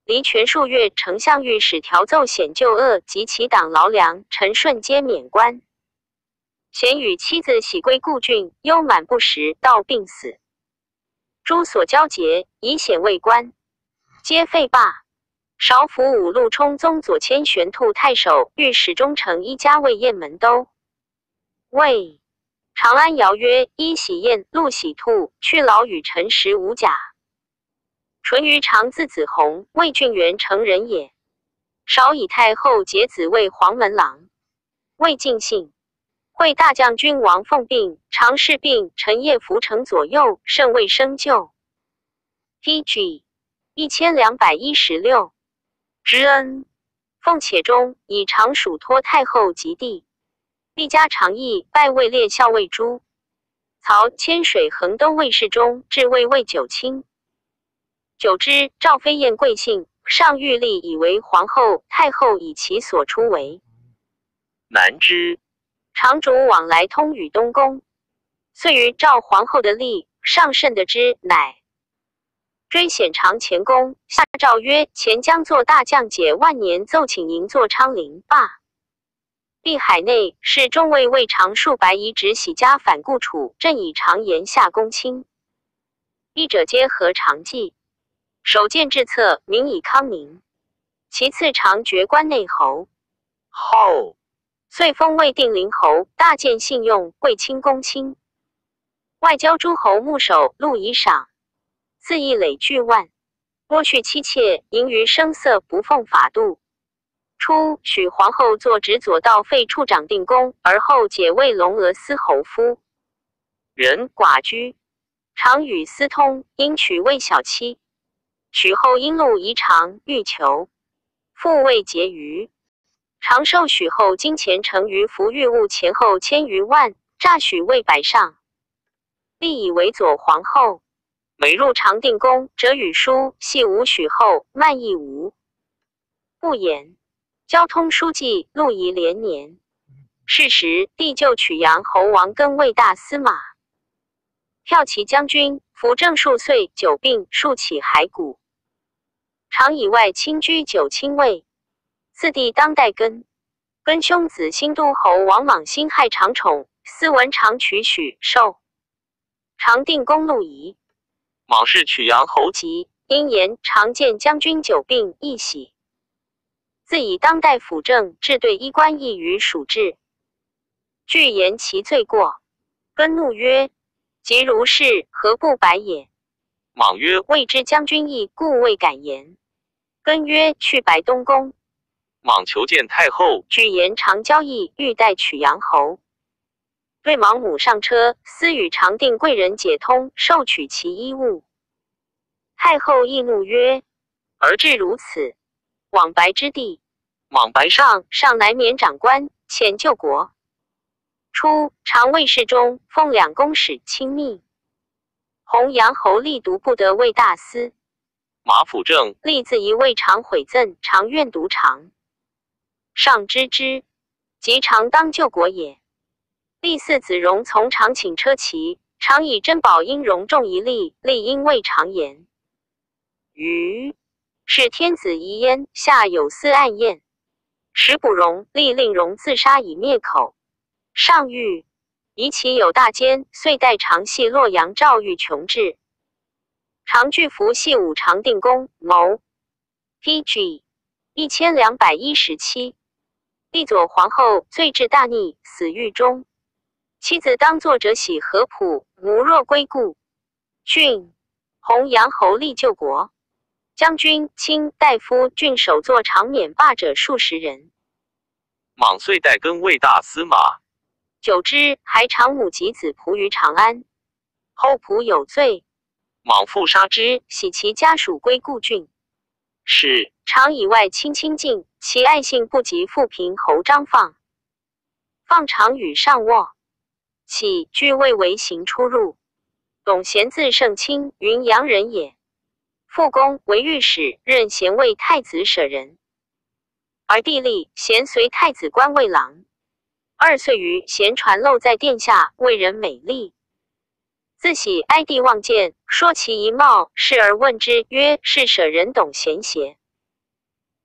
离权数月，丞相御史调奏显旧恶及其党劳粮，陈顺皆免官。咸与妻子喜归故郡，忧满不食，到病死。诸所交结，以显为官，皆废罢。韶府武陆冲宗左迁玄兔太守，御史中丞一家尉雁门都尉。长安谣曰：一喜雁，陆喜兔，去劳与陈时无甲。淳于长字子弘，魏郡元成人也。少以太后节子为黄门郎。魏晋姓。会大将军王凤病，常侍病，陈业扶城左右，甚未生救。P G 一千两百一十六。知恩。凤且中，以常属托太后及弟。历加长邑，拜位列校尉诸。曹迁水衡都尉侍中，至尉尉九卿。久之，赵飞燕贵姓，上御立以为皇后，太后以其所出为南之。 常主往来通与东宫，遂于赵皇后的立，上甚的之，乃追显长前宫，下诏曰：前将作大将解万年，奏请迎坐昌陵罢。碧海内是中尉魏长数百以指喜家反故楚，朕以常言下公卿。一者皆合常记，首见至策，名以康宁。其次常爵关内侯， 后遂封魏定陵侯，大见信用，贵卿公卿。外交诸侯牧守，禄以赏，四亿累巨万。剥续妻妾，淫于声色，不奉法度。初，许皇后作直左道废处长定公，而后解为龙娥司侯夫人，寡居，常与私通，因娶为小妻。许后因怒疑偿，欲求，复未结余。常受许后金钱成于服御物前后千余万，诈许为百上，立以为左皇后。每入常定宫，则与书系无许后，慢亦无不言。交通书记陆仪连年。是时，帝就取阳侯王庚为大司马，骠骑将军，辅政数岁，久病，数起骸骨。常以外亲居九卿位。四弟当代根，根兄子新都侯王莽辛害常宠，司文常取许寿。常定公怒疑， 莽氏取阳侯及因言常见将军久病，亦喜。自以当代辅政，至对衣冠役于蜀志，具言其罪过。根怒曰：即如是，何不白也？ 莽曰： 谓之将军意，故未敢言。根曰：去白东宫。 莽求见太后， 具言常交易，欲待取阳侯。对莽母上车，私与常定贵人解通，受取其衣物。太后亦怒曰：而至如此，往白之地。 莽白上上乃免长官，遣救国。初，常尉侍中，奉两公使亲密。弘阳侯力独不得为大司。 马辅政， 立自疑未尝悔赠，常愿独长。上知之，即常当救国也。立四子荣从常请车骑，常以珍宝应荣重一粒，立因未常言。余是天子遗焉，下有司暗宴。时捕荣，立令荣自杀以灭口。上谕疑其有大奸，遂代常系洛阳赵玉穷至。常具服系武常定公谋。P G 一千两百一十七。帝左皇后罪至大逆，死狱中。妻子当作者喜合浦，母若归故。郡弘阳侯立救国。将军、卿、大夫、郡守作常免罢者数十人。 莽遂代根为大司马。 久之，还长母及子仆于长安。后仆有罪， 莽复杀之， 徙其家属归故郡。 是常以外亲亲近，其爱信不及富平侯张放。放常与上卧，起俱未为行出入。董贤字圣卿，云阳人也。复公为御史，任咸为太子舍人。而帝立，咸随太子官卫郎。二岁余，咸传漏在殿下，为人美丽。自喜哀帝望见，说其仪貌，视而问之，曰：是舍人董贤邪？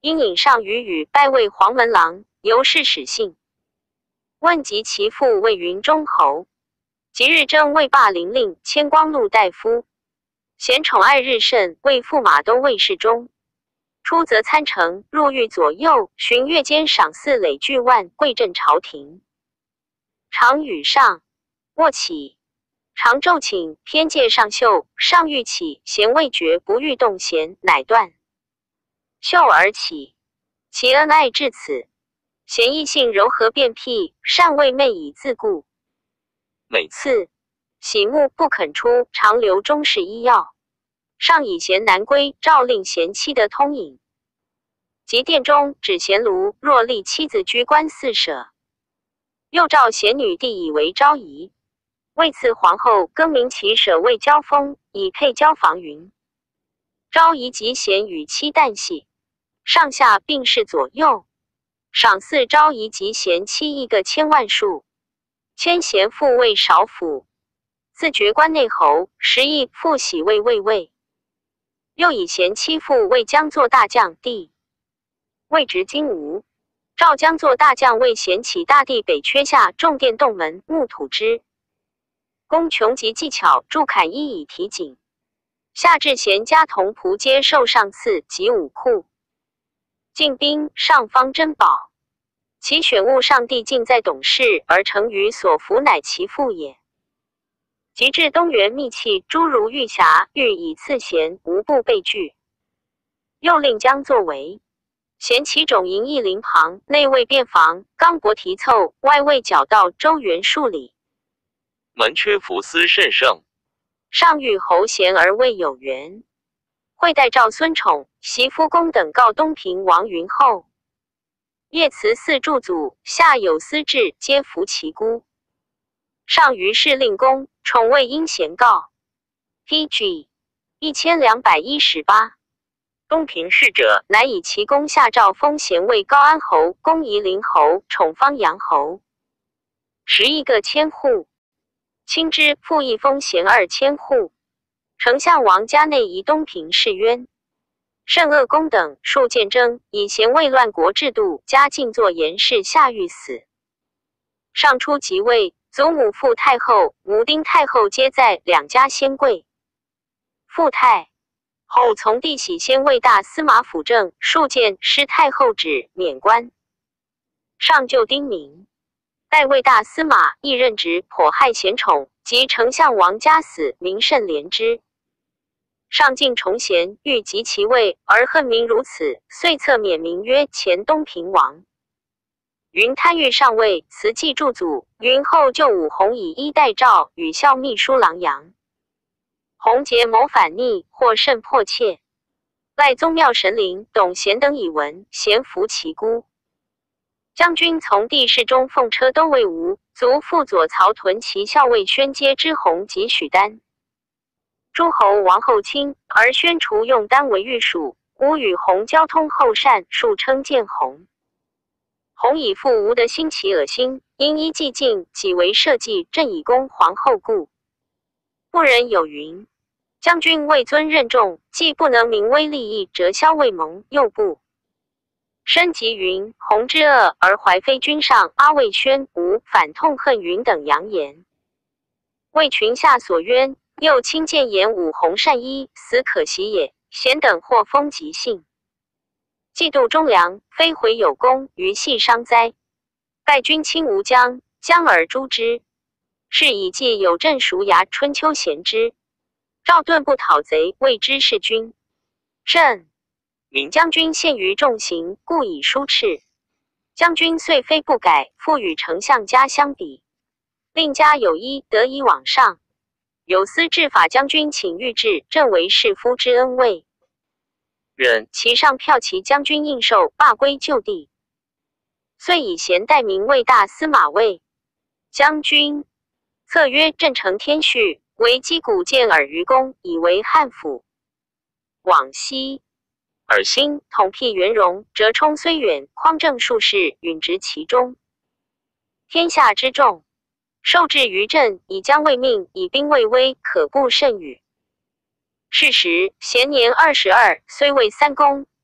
因引上虞与拜为黄门郎，由是始姓。问及其父为云中侯，即日征魏霸陵令迁光禄大夫，贤宠爱日甚，为驸马都尉侍中。出则参城，入狱左右，巡阅间赏赐累巨万，贵镇朝廷。常与上卧起，常昼寝，偏借上袖，上欲起，贤未决，不欲动弦，乃断袖而起。其恩爱至此，贤异性柔和便辟，善为媚以自固。每次喜目不肯出，常留中士医药。上以贤难归，诏令贤妻的通饮。及殿中指贤庐，若立妻子居官四舍。又召贤女弟以为昭仪，为赐皇后更名其舍为交封，以配交房云。昭仪及贤与妻旦夕，上下并侍左右，赏赐昭仪及贤妻一个千万数，迁贤父为少府，自爵关内侯，时亦复喜为卫尉。又以贤妻父为将作大将，弟位职金吾，召将作大将为贤起大地北阙下重殿洞门木土之工穷极技巧，铸砍一以提颈。下至贤家同仆皆受上赐及武库。进兵上方珍宝，其选物上帝尽在董事，而成于所服，乃其父也。及至东原秘器，诸如玉匣，欲以赐贤，无不被拒。又令将作为贤其种营一林旁，内卫便房，钢帛提凑，外卫角道，周圆数里。 门阙服司甚盛。 上遇侯贤而未有缘。会代赵孙宠、袭夫公等告东平王云后。叶慈四柱祖，下有司制，皆服其姑。上于是令公宠未因贤告。P G 一千两百一十八。东平事者，乃以其公下诏封贤为高安侯、公夷陵侯、宠方阳侯，十一个千户。亲之复一封贤二千户。丞相王家内移东平事冤，甚恶公等数见征，以贤为乱国制度，嘉靖作严氏下狱死。上初即位，祖母傅太后、母丁太后皆在，两家先贵。傅太后从弟喜先为大司马辅政，数见失太后旨，免官。上就丁明，代为大司马，亦任职，颇害贤宠，及丞相王家死，民甚怜之。上敬崇贤，欲及其位，而恨民如此，遂册免名曰前东平王。云贪欲上位，辞祭祝祖。云后就武弘以一代诏，与校秘书郎杨。弘结谋反逆，或甚迫切。赖宗庙神灵董贤等以闻，贤服其姑。将军从地侍中奉车都尉吴，卒副佐曹屯骑校尉宣阶之弘及许丹。诸侯王后亲，而宣除用丹为御属。吴与弘交通后善，数称见弘。弘以父吴的兴其恶心，因依既尽，己为社稷，正以供皇后故。不仁有云：将军位尊任重，既不能明威利益，折消未盟，又不深及云弘之恶，而怀非君上阿魏宣吴反痛恨云等扬言，为群下所冤，又亲谏言武弘善医，死可惜也。贤等或封疾幸，嫉妒忠良，非回有功，于系伤灾。拜君亲吴江，江而诛之。是以既有镇赎牙春秋贤之。赵盾不讨贼，谓之弑君。朕闵将军陷于重刑，故以疏斥。将军遂非不改，复与丞相家相比，令家有一得以往上。有司制法将军请御制，正为士夫之恩位。 任其上骠骑将军应受，罢归就地。遂以贤代名为大司马尉。将军策曰：朕承天序，为击鼓见耳于公，以为汉府。往昔尔兴统辟元荣，折冲虽远，匡正术士，允直其中。天下之众，受制于朕，以将为命，以兵为威，可不甚与。是时贤年二十二，虽为三公，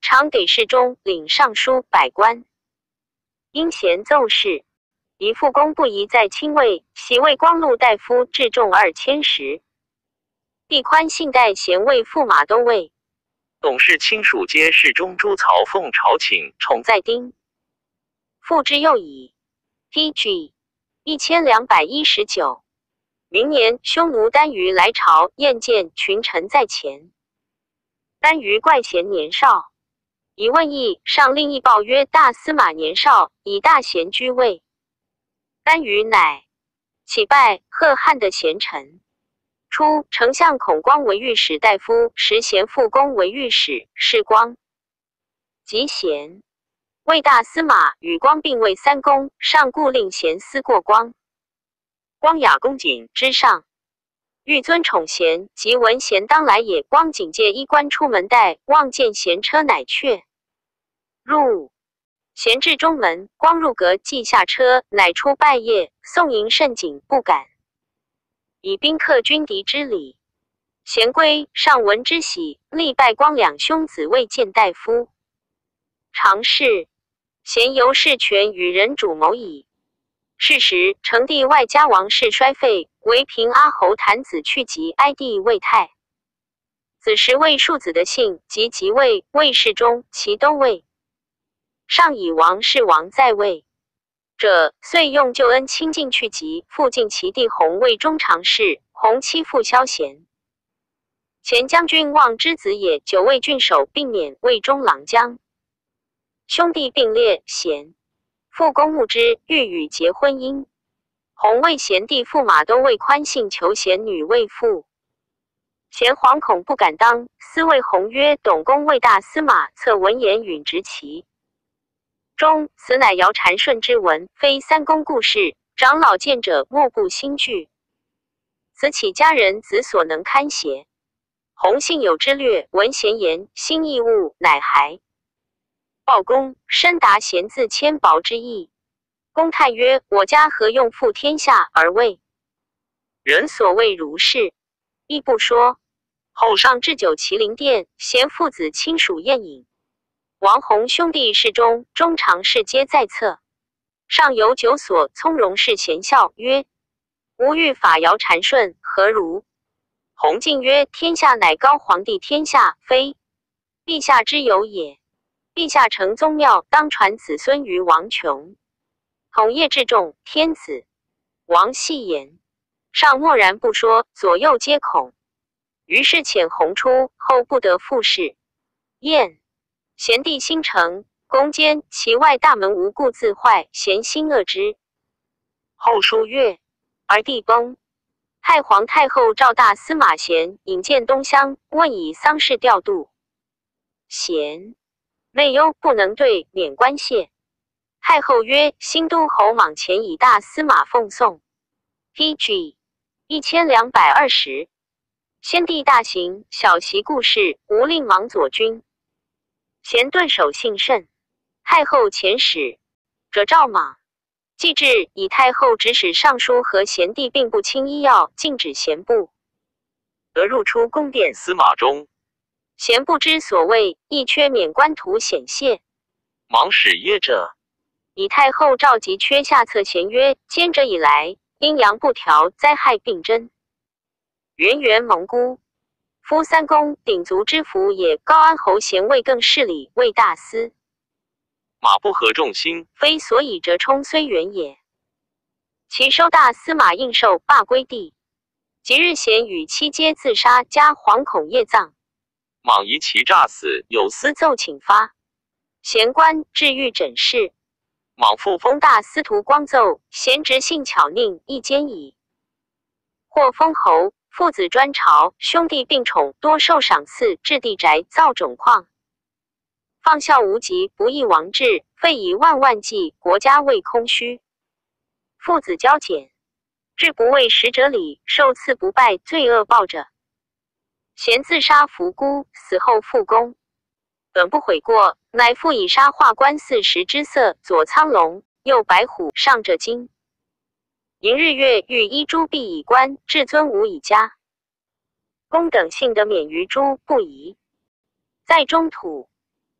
常给事中领尚书百官。因贤奏事，以复公不宜在亲位，袭魏光禄大夫至众二千石。帝宽信代贤位驸马都尉， 董事亲属皆侍中朱曹奉朝请， 宠在丁。复之又矣。P G 一千两百一十九。明年，匈奴单于来朝宴见群臣在前。单于怪贤年少，以问议，上令议报曰：大司马年少，以大贤居位。单于乃起拜贺汉的贤臣。初，丞相孔光为御史大夫，时贤复公为御史，是光及贤为大司马，与光并为三公，上故令贤思过光。光雅恭谨之上，欲尊宠贤，即闻贤当来也。光谨借衣冠出门待，望见贤车，乃却入。贤至中门，光入阁，即下车，乃出拜谒，送迎甚谨，不敢以宾客君敌之礼。贤归，上闻之喜，力拜光两兄子未见大夫。常侍贤由事权与人主谋矣。是时，成帝外加王室衰废，唯凭阿侯谭子去及哀帝魏泰。子时魏庶子的姓，即即位，魏氏中其都尉。上以王氏王在位者，遂用旧恩亲近去疾，复敬其弟弘为中常侍，弘妻父萧贤。前将军望之子也，九位郡守，并免魏中郎将。兄弟并列，贤父公慕之，欲与结婚姻。弘为贤弟驸马都尉宽信求贤女为妇。贤惶恐不敢当，私谓弘曰：董公为大司马，策文言允直其中，此乃尧禅顺之文，非三公故事。长老见者，莫不心惧。此岂家人子所能堪邪？弘信有之略，闻贤言，心异物，乃还报公，深达贤自谦薄之意。公叹曰：我家何用负天下而为人所谓如是？亦不说。后上置酒麒麟殿，贤父子亲属宴饮。王弘兄弟侍中、中常侍皆在侧。上游酒所，从容是贤笑曰：吾欲法尧禅顺，何如？弘敬曰：天下乃高皇帝天下，非陛下之有也。陛下承宗庙，当传子孙于王穷。统业至重，天子王戏言。上默然不说，左右皆恐。于是遣弘出，后不得复事。宴，贤弟心诚，公坚其外大门无故自坏，贤心恶之。后数月，而帝崩。太皇太后召大司马贤引见东乡，问以丧事调度。贤内忧不能对，免官谢。太后曰：新都侯莽前以大司马奉送。P G 一千两百二十。先帝大行，小袭故事，无令莽左军。贤顿首信甚。太后遣使者召莽，既至，以太后指使尚书和贤弟并不轻医药，禁止贤部得入出宫殿。 司马中， 贤不知所谓，亦缺免官图显谢。 莽使噎者。 以太后召集缺下策贤曰：兼者以来，阴阳不调，灾害并真。源源蒙孤，夫三公鼎足之福也。高安侯贤位更事礼，为大司马不合众心， 非所以折冲虽远也。其收大司马应受，罢归地。即日贤与妻皆自杀，加惶恐夜葬。 莽疑其诈死，有司司奏请发。贤官至御诊室。 莽复封大司徒光奏，贤直性巧佞，亦奸矣。或封侯，父子专朝，兄弟并宠，多受赏赐，置地宅，造种矿。放孝无极，不义王志，费以万万计，国家未空虚。父子交减，志不为使者礼，受赐不拜，罪恶报者。贤自杀伏孤，死后复公。本不悔过，乃复以沙画官四十之色，左苍龙，右白虎，上者金。迎日月，欲依诸必以官，至尊无以加。公等幸得免于诸不疑。在中土，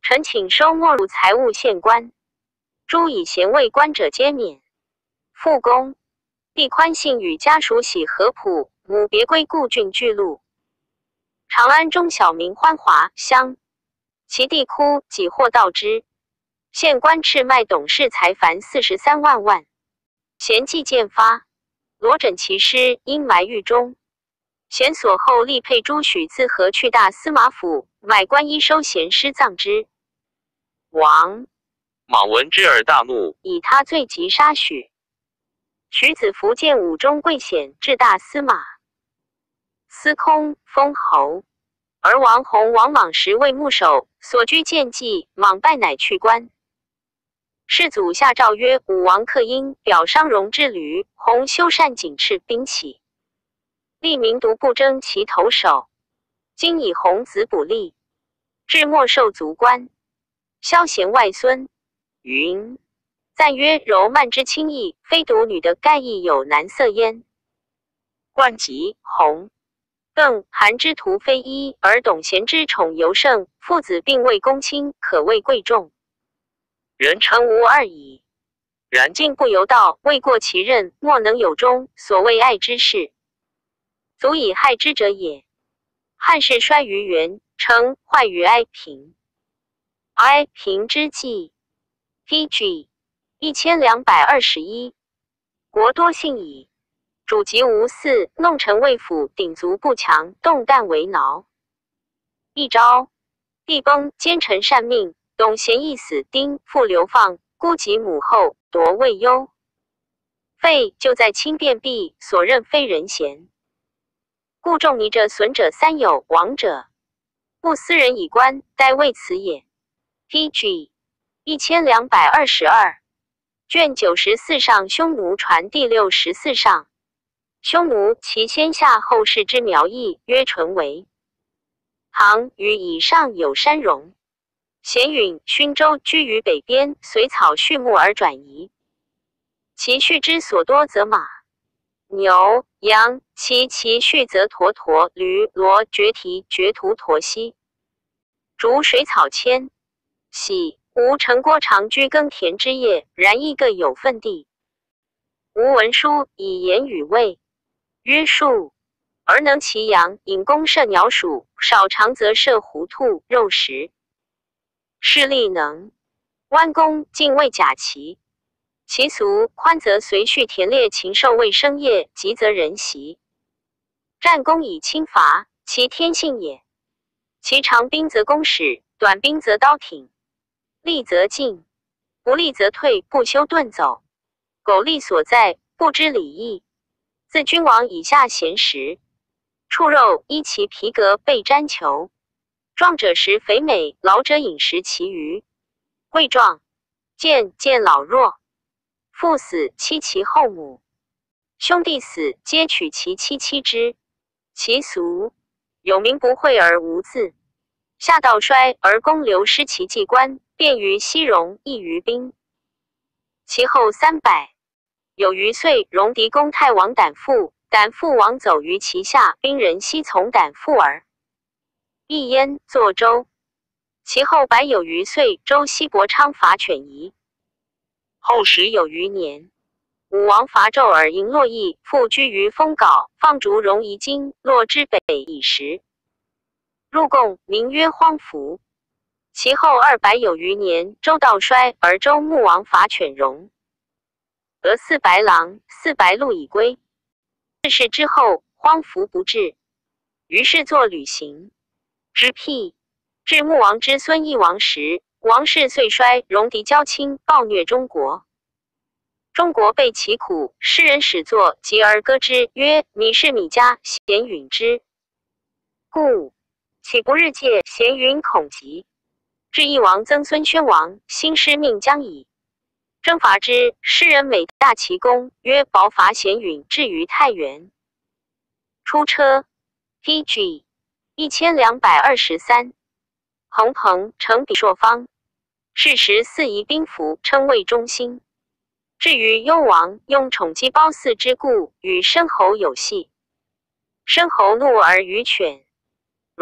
臣请收没入财物县官，诸以贤位官者皆免。复公帝宽信与家属喜合浦，母别归故郡巨鹿。长安中小民欢华乡，其地窟几或道之。县官赤卖董事财凡四十三万万。贤既见发，罗枕其尸，因埋狱中。贤所后立佩珠许自河去大司马府，买官衣收贤尸葬之。王莽闻之而大怒， 以他罪及杀许。许子福建武中贵显至大司马，司空封侯。而王弘、王莽时为牧守，所居见计，莽败乃去官。世祖下诏曰：武王克殷，表商容之旅，弘修缮警斥兵器，立民独不争其头首。今以弘子补立，至末受族官，萧贤外孙。云赞曰：柔慢之轻易，非独女的盖亦有难色焉。冠及弘、邓、韩之徒非一，而董贤之宠尤盛，父子并未公卿，可谓贵重。人诚无二矣。然敬不由道，未过其任，莫能有终所谓爱之事，足以害之者也。汉室衰于元，称坏于哀平。哀平之际 ，P G 一千两百二十一，国多幸矣。主疾无嗣，弄臣未辅，鼎足不强，动弹为挠。一朝，帝崩，奸臣擅命，董贤亦死，丁复流放，孤及母后，夺未忧。废就在亲变弊，所任非人贤。故仲尼者损者三有，亡者不私人以官，待为此也。P G 一千两百二十二，卷九十四上匈奴传第六十四上。匈奴其先下后世之苗裔，曰淳为。唐与以上有山戎。咸允、勋州居于北边，随草畜牧而转移。其畜之所多，则马、牛、羊；其其畜则驼驼、驴、骡、绝蹄、绝图、驼犀。逐水草迁，喜吴城郭常居耕田之业，然亦各有分地。吴文书以言语谓，曰数，而能其羊，引弓射鸟鼠；少长则射狐兔、肉食。势力能弯弓，进为甲旗。其俗宽则随序田猎禽兽为生业，急则人袭。战功以轻伐，其天性也。其长兵则弓矢，短兵则刀挺。利则进，不利则退，不修遁走。苟利所在，不知礼义。自君王以下闲时，畜肉依其皮革被毡裘。壮者食肥美，老者饮食其余。贵壮见见老弱，父死妻其后母，兄弟死皆取其妻妻之。其俗有名不讳而无字，下道衰而公流失其祭官，便于西戎，益于兵。其后三百，有余岁戎狄公太王胆父，胆父王走于其下，兵人悉从胆父耳。一焉作周。其后百有余岁，周西伯昌伐犬夷。后十有余年，武王伐纣而迎洛邑，复居于封皋，放逐戎夷京，洛之北以食。入贡，名曰荒服。其后二百有余年，周道衰，而周穆王伐犬戎，得四白狼，四白鹿以归。自是之后，荒服不至，于是作旅行之辟。至穆王之孙义王时，王室遂衰，戎狄交侵，暴虐中国。中国备其苦，诗人始作，及而歌之，曰：米是米家，咸允之。故岂不日戒，咸允恐急。至义王曾孙宣王，兴师命将矣。征伐之，诗人美大其功，曰：薄伐咸允，至于太原。出车 P G 一千两百二十三。彭彭成比朔方，是时四夷兵符，称谓中兴。至于幽王，用宠姬褒姒之故，与申侯有隙。申侯怒而于犬。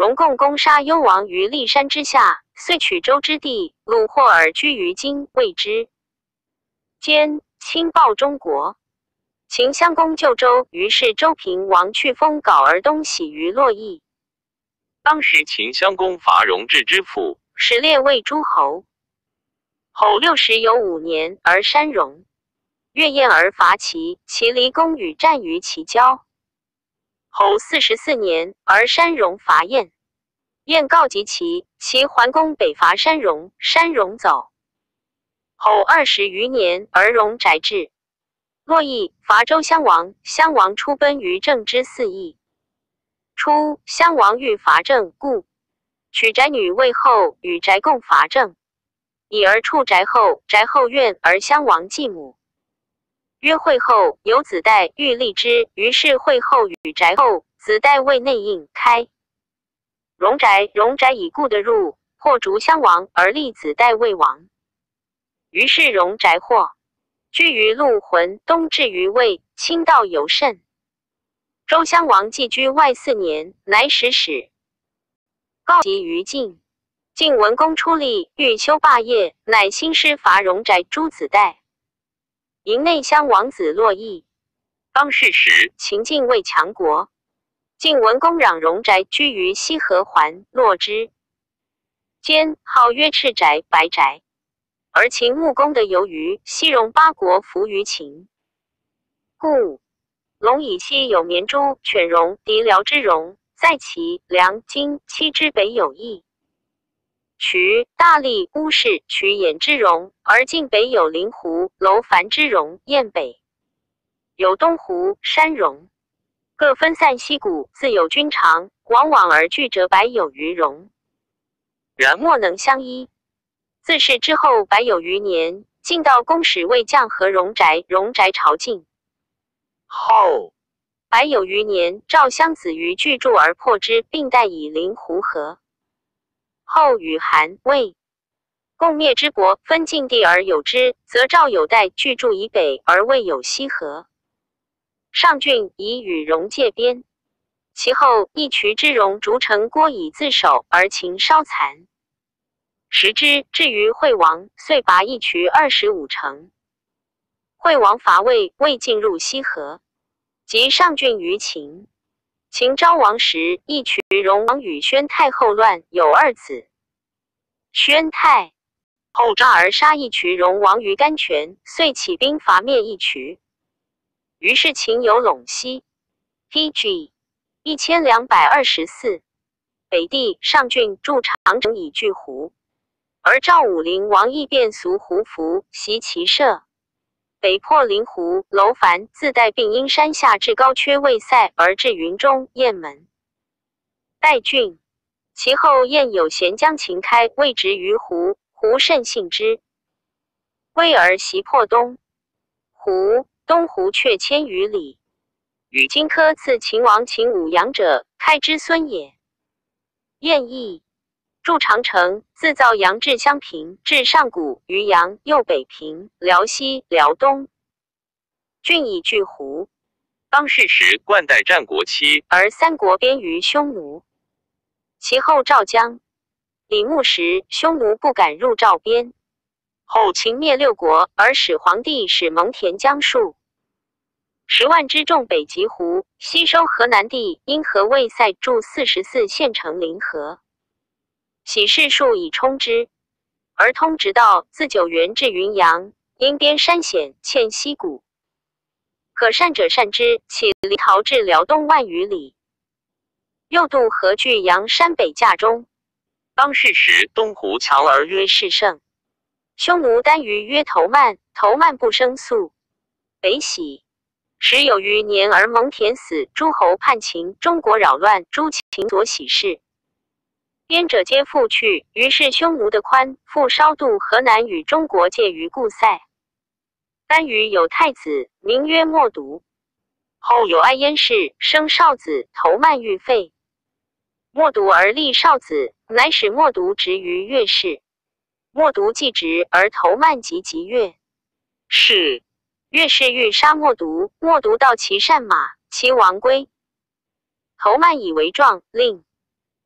荣共攻杀幽王于骊山之下，遂取州之地，虏获而居于今谓之。兼亲报中国。秦襄公救州，于是周平王去封皋而东徙于洛邑。 当时秦襄公伐戎至之府， 始列为诸侯。后六十有五年而山戎，越燕而伐齐，齐离公与战于其交。后四十四年而山戎伐燕，燕告及齐，齐桓公北伐山戎，山戎走。后二十余年而戎宅至洛邑，伐周襄王，襄王出奔于郑之四邑。初，襄王欲伐郑，故取宅女为后，与宅共伐郑。以而处宅后，宅后怨而襄王继母。曰惠后有子代欲立之，于是惠后与宅后，子代为内应开。戎宅，戎宅以故得入，或逐襄王而立子代为王。于是戎宅祸，居于陆浑，东至于魏，亲道尤甚。周襄王寄居外四年，乃使使告急于晋。晋文公出力，欲修霸业，乃兴师伐戎宅诸子代。营内襄王子洛邑。 当世时， 秦晋为强国。晋文公攘戎宅，居于西河环，洛之。兼号曰赤宅、白宅。而秦穆公的由于西戎八国服于秦，故陇以西有绵诸、犬戎、狄辽之戎，在齐、梁、荆、戚之北有邑。渠、大利、乌氏、曲兖之戎，而晋北有临湖、楼烦之戎，燕北有东湖、山戎，各分散西谷，自有君长，往往而聚者百有余戎， 然莫能相依。自是之后百有余年，晋道公使为将和戎宅，戎宅朝晋。 后百有余年，赵襄子于巨筑而破之，并代以临湖河。后与韩、魏共灭之国，分晋地而有之，则赵有代巨筑以北，而魏有西河。上郡以与戎界边。其后一渠之戎逐城郭以自守，而秦稍残。时之，至于惠王，遂拔一渠二十五城。惠王伐魏，魏进入西河，及上郡于秦。秦昭王时，一渠戎王与宣太后乱，有二子。宣太后诈而杀一渠戎王于甘泉，遂起兵伐灭一渠。于是秦有陇西 P G 一千两百二十四，北地上郡筑长城以拒胡。而赵武灵王亦变俗胡服，袭其舍，北破临湖、楼烦，自带并阴山下至高阙魏塞，而至云中、雁门、代郡。其后燕有咸将秦开，未植于胡，胡甚信之。魏而袭破东胡，东胡却千余里。与荆轲赐秦王秦武阳者，开之孙也。燕邑筑长城，自造阳至襄平，至上谷、渔阳，右北平、辽西、辽东，郡以拒胡。 当世时，冠带战国期， 而三国边于匈奴。其后赵姜、李牧时，匈奴不敢入赵边。后秦灭六国，而始皇帝使蒙恬将戍十万之众北极胡，西收河南地，因河魏塞筑四十四县城临河。喜士数以充之，而通直道自九原至云阳，因边山险，欠溪谷。可善者善之，起离陶至辽东万余里。又渡河据阳山北架中。 当世时，东胡强而曰士胜。匈奴单于曰头曼，头曼不生粟。北喜。时有余年而蒙恬死，诸侯叛秦，中国扰乱，诸秦左喜事。边者皆复去，于是匈奴的宽复稍渡河南，与中国界于固塞。单于有太子，名曰莫毒。后有哀燕氏，生少子，头曼欲废。莫毒而立少子，乃使莫毒执于越氏。莫毒既执，而头曼即即越氏。越氏欲杀莫毒，莫毒盗其善马，其亡归。头曼以为状，令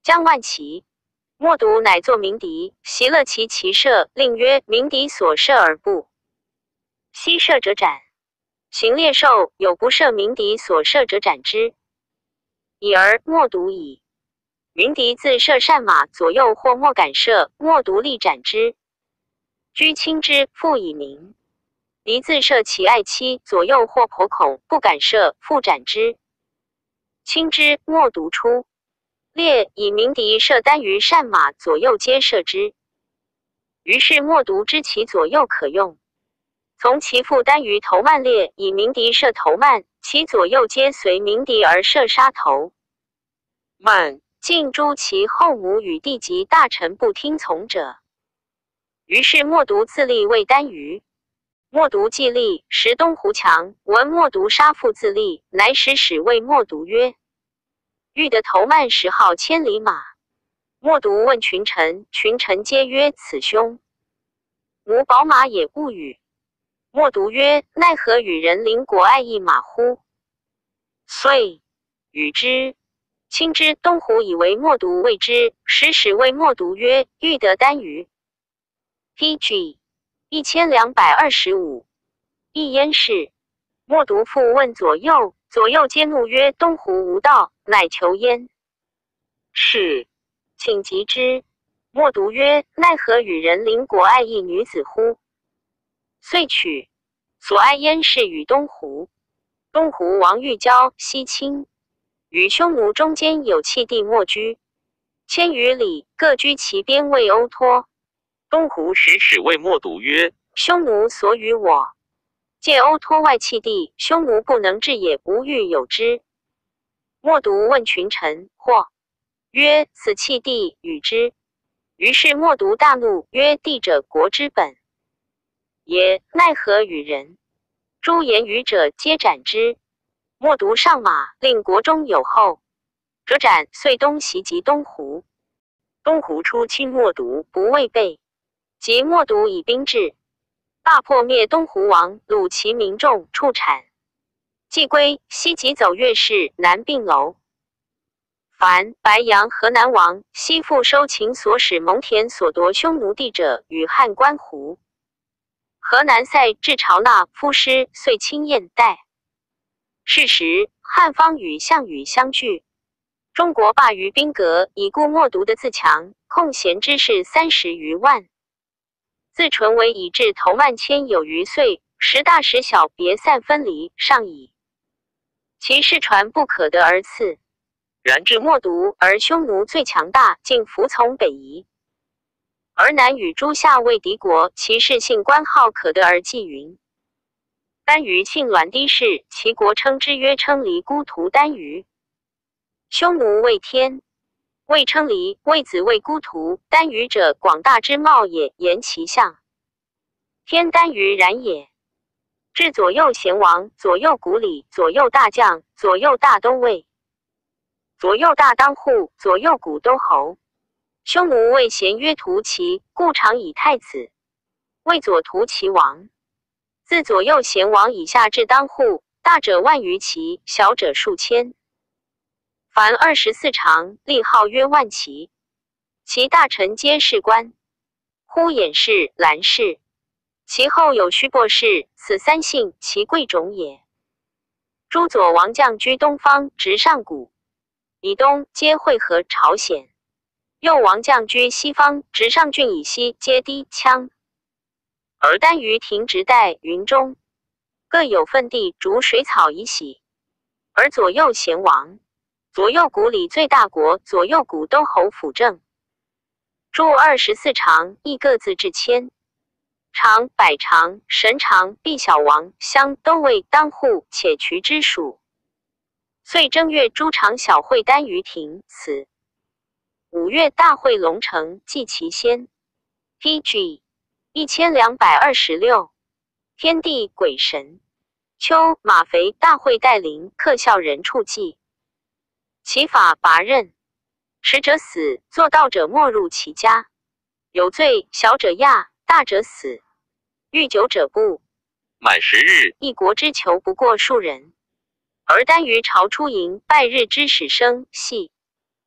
将万骑。莫毒乃作鸣笛，袭勒其骑射，令曰：鸣笛所射而不悉射者斩。行猎兽有不射鸣笛所射者斩之。已而莫毒矣。鸣笛自射善马左右或莫敢射，莫毒力斩之。居亲之，复以鸣。敌自射其爱妻左右或婆孔，不敢射，复斩之。亲之，莫毒出。列以鸣笛射单于善马左右皆射之。于是莫毒知其左右可用。从其父单于头慢列以鸣笛射头慢，其左右皆随鸣笛而射杀头慢，尽诛其后母与弟及大臣不听从者。于是莫毒自立为单于。莫毒既立，时东胡强闻莫毒杀父自立，乃使使谓莫毒曰：欲得头慢十号千里马。莫毒问群臣，群臣皆曰：此兄母宝马也，勿与。莫毒曰：奈何与人邻国爱一马乎？遂与之。亲之，东胡以为莫毒谓之，使使谓莫毒曰：欲得单于。P G 一千两百二十五。一焉是。莫毒复问左右，左右皆怒曰：东胡无道，乃求焉。是，请及之。莫毒曰：奈何与人邻国爱一女子乎？遂取。所爱焉是与东胡。东胡王欲交西亲，与匈奴中间有弃地莫居，千余里，各居其边为欧托。 东胡使使谓莫毒曰： 匈奴所与我，借欧托外弃地，匈奴不能治也，无欲有之。莫毒问群臣，或曰：此弃地与之。于是莫毒大怒，曰：地者国之本也，奈何与人？诸言语者皆斩之。莫毒上马，令国中有后者斩，遂东袭击东胡。 东胡出侵莫毒， 不畏备，及莫毒以兵至，大破灭东胡王，虏其民众，处产。既归，西即走越氏，南并楼。凡白阳河南王，西复收秦所使蒙恬所夺匈奴地者，与汉关胡。河南塞至朝纳夫师，遂亲燕代。是时，汉方与项羽相聚，中国罢于兵革，以故莫毒的自强，空闲之士三十余万。自纯为以至头万千有余岁，时大时小别散分离，上矣。其事传不可得而次。然至莫毒，而匈奴最强大，竟服从北夷。而南与诸夏为敌国，其士姓关号可得而纪云。单于姓栾低氏，其国称之曰称离孤图单于。匈奴为天，谓称离，谓子谓孤图，单于者广大之貌也，言其象。天单于然也。至左右贤王，左右古里，左右大将，左右大都尉，左右大当户，左右古都侯。匈奴谓贤曰屠齐，故常以太子。谓左屠齐王。自左右贤王以下至当户，大者万余骑，小者数千。凡二十四长，立号曰万骑。其大臣皆士官，呼衍氏、兰氏。其后有须伯氏，此三姓，其贵种也。诸左王将居东方，直上谷，以东皆会合朝鲜。右王将居西方，直上郡以西，皆低羌。而单于亭直带云中，各有分地，逐水草以洗。而左右贤王，左右谷里最大国，左右谷都侯辅政。诸二十四长，亦各自治千长、百长、神长、毕小王、乡都尉当户，且渠之属。遂正月，诸长小会单于亭，此五月大会龙城，祭其先。P G 一千两百二十六。天地鬼神。秋，马肥大会带领克孝人处祭。其法拔刃，使者死，做道者没入其家。有罪，小者压，大者死。欲久者不。 满十日， 一国之囚不过数人。而单于朝出营，拜日之始生，系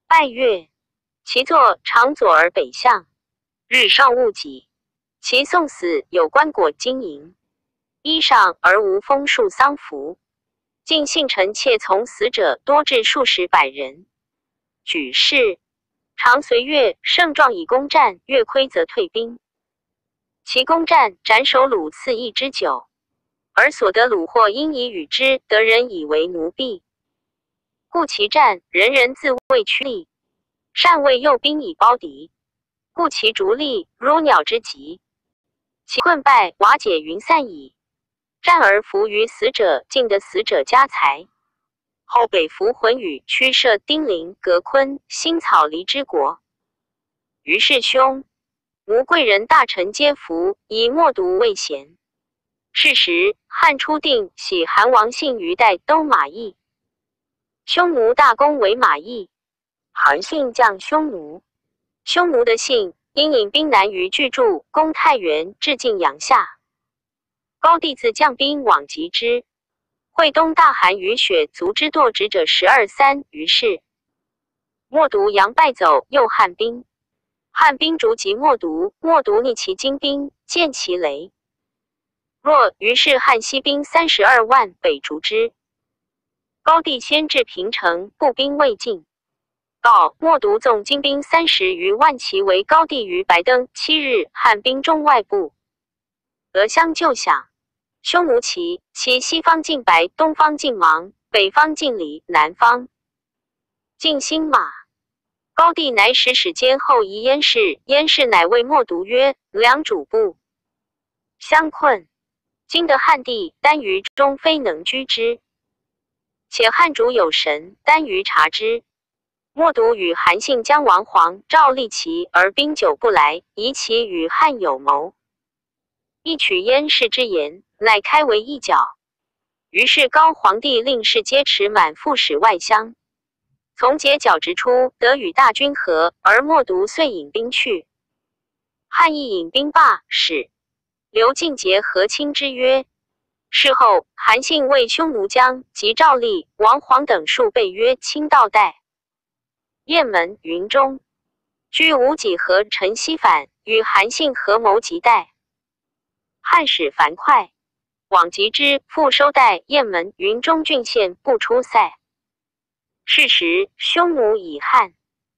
拜月，其坐常左而北向，日上戊己。其送死有棺椁金银，衣上而无封树丧服。尽幸臣妾从死者多至数十百人。举事常随月胜状以攻战，月亏则退兵。其攻战斩首虏次一之久，而所得虏获因以与之得人以为奴婢，故其战人人自谓趋利，善为诱兵以包敌，故其逐利如鸟之疾。其困败瓦解云散矣。战而伏于死者，尽得死者家财。后北服浑宇，驱射丁零、革昆、新草离之国。于是兄吴贵人大臣皆服，以默读为贤。是时汉初定喜韩王信于代都马邑，匈奴大公为马邑，韩信降匈奴。匈奴的信因引兵南于巨筑，攻太原，至晋阳夏。高帝自将兵往击之，会东大寒雨雪足之堕直者十二三。于是默读杨败走，诱汉兵。汉兵逐及默读，默读逆其精兵，见其雷。若于是汉西兵三十二万北逐之。高帝先至平城，步兵未尽。告默读纵精兵三十余万骑为高帝于白登。七日，汉兵中外部俄相就饷。匈奴骑，其西方尽白，东方尽芒，北方尽李，南方尽新马。高帝乃使使监后夷燕氏，燕氏乃谓默读曰：良主簿相困，今得汉地，耽于中非能居之。且汉主有神，耽于察之。默读与韩信将王黄赵立齐，而兵久不来，疑其与汉有谋。亦取燕氏之言，乃开为一角。于是高皇帝令士皆持满副使外乡，从截角直出，得与大军合，而默读遂引兵去。汉亦引兵罢，使刘敬节和亲之曰。事后韩信为匈奴将及赵立、王黄等数被约亲道代。雁门、云中居无己和陈希反，与韩信合谋及代。汉使樊哙往击之，复收代雁门、云中郡县，不出塞。是时匈奴以汉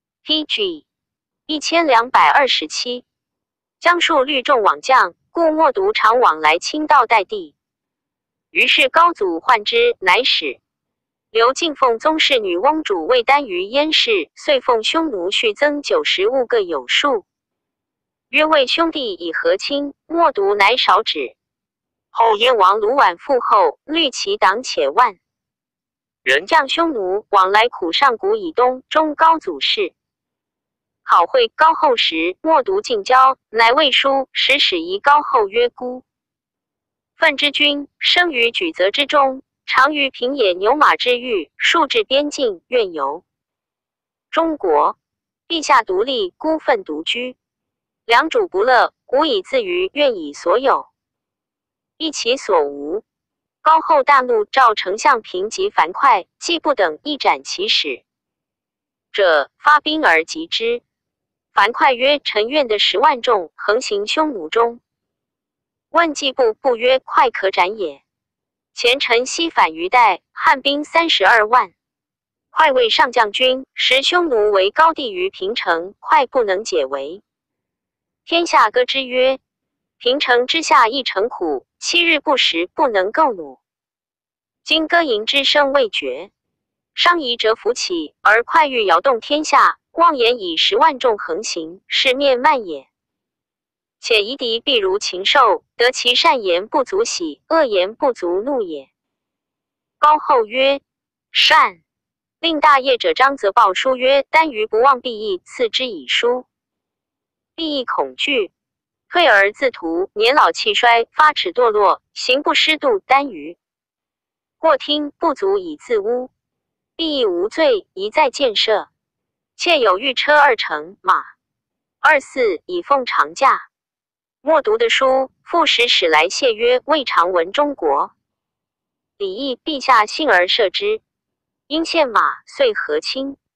P G 一千两百二十七，将数率众往将，故默读常往来亲道代地。于是高祖患之，乃使刘敬奉宗室女翁主为耽于燕氏，遂奉匈奴续增九十五个有数。约为兄弟以和亲，默读乃少止。后燕王卢绾复后，虑其党且万人将匈奴往来苦上谷以东，中高祖事。考会高后时，默读进交，乃谓书使使夷高后曰：孤愤之君，生于举责之中，常于平野牛马之域，数至边境，愿游中国。陛下独立，孤愤独居，良主不乐，吾以自娱，愿以所有一其所无。高后大怒，召丞相平及樊哙、季布等一斩其使者，发兵而击之。樊哙曰：臣愿得十万众，横行匈奴中。问季布，布曰：快可斩也。前陈希反于代，汉兵三十二万，快为上将军，时匈奴为高帝于平城，快不能解围。天下歌之曰：平城之下一城苦，七日不食，不能构弩。今歌吟之声未绝，商夷蛰伏起，而快欲摇动天下，妄言以十万众横行，是面慢也。且夷狄必如禽兽，得其善言不足喜，恶言不足怒也。高后曰：善。令大业者张则报书曰：耽于不忘必义，赐之以书。必义恐惧，退而自图，年老气衰，发齿堕落，行不失度。耽于过听不足以自污，必义无罪，宜在建设。妾有御车二乘，马二四，以奉长驾。默读的书，复使使来谢曰：未尝闻中国礼义，陛下信而赦之。因献马，遂和亲。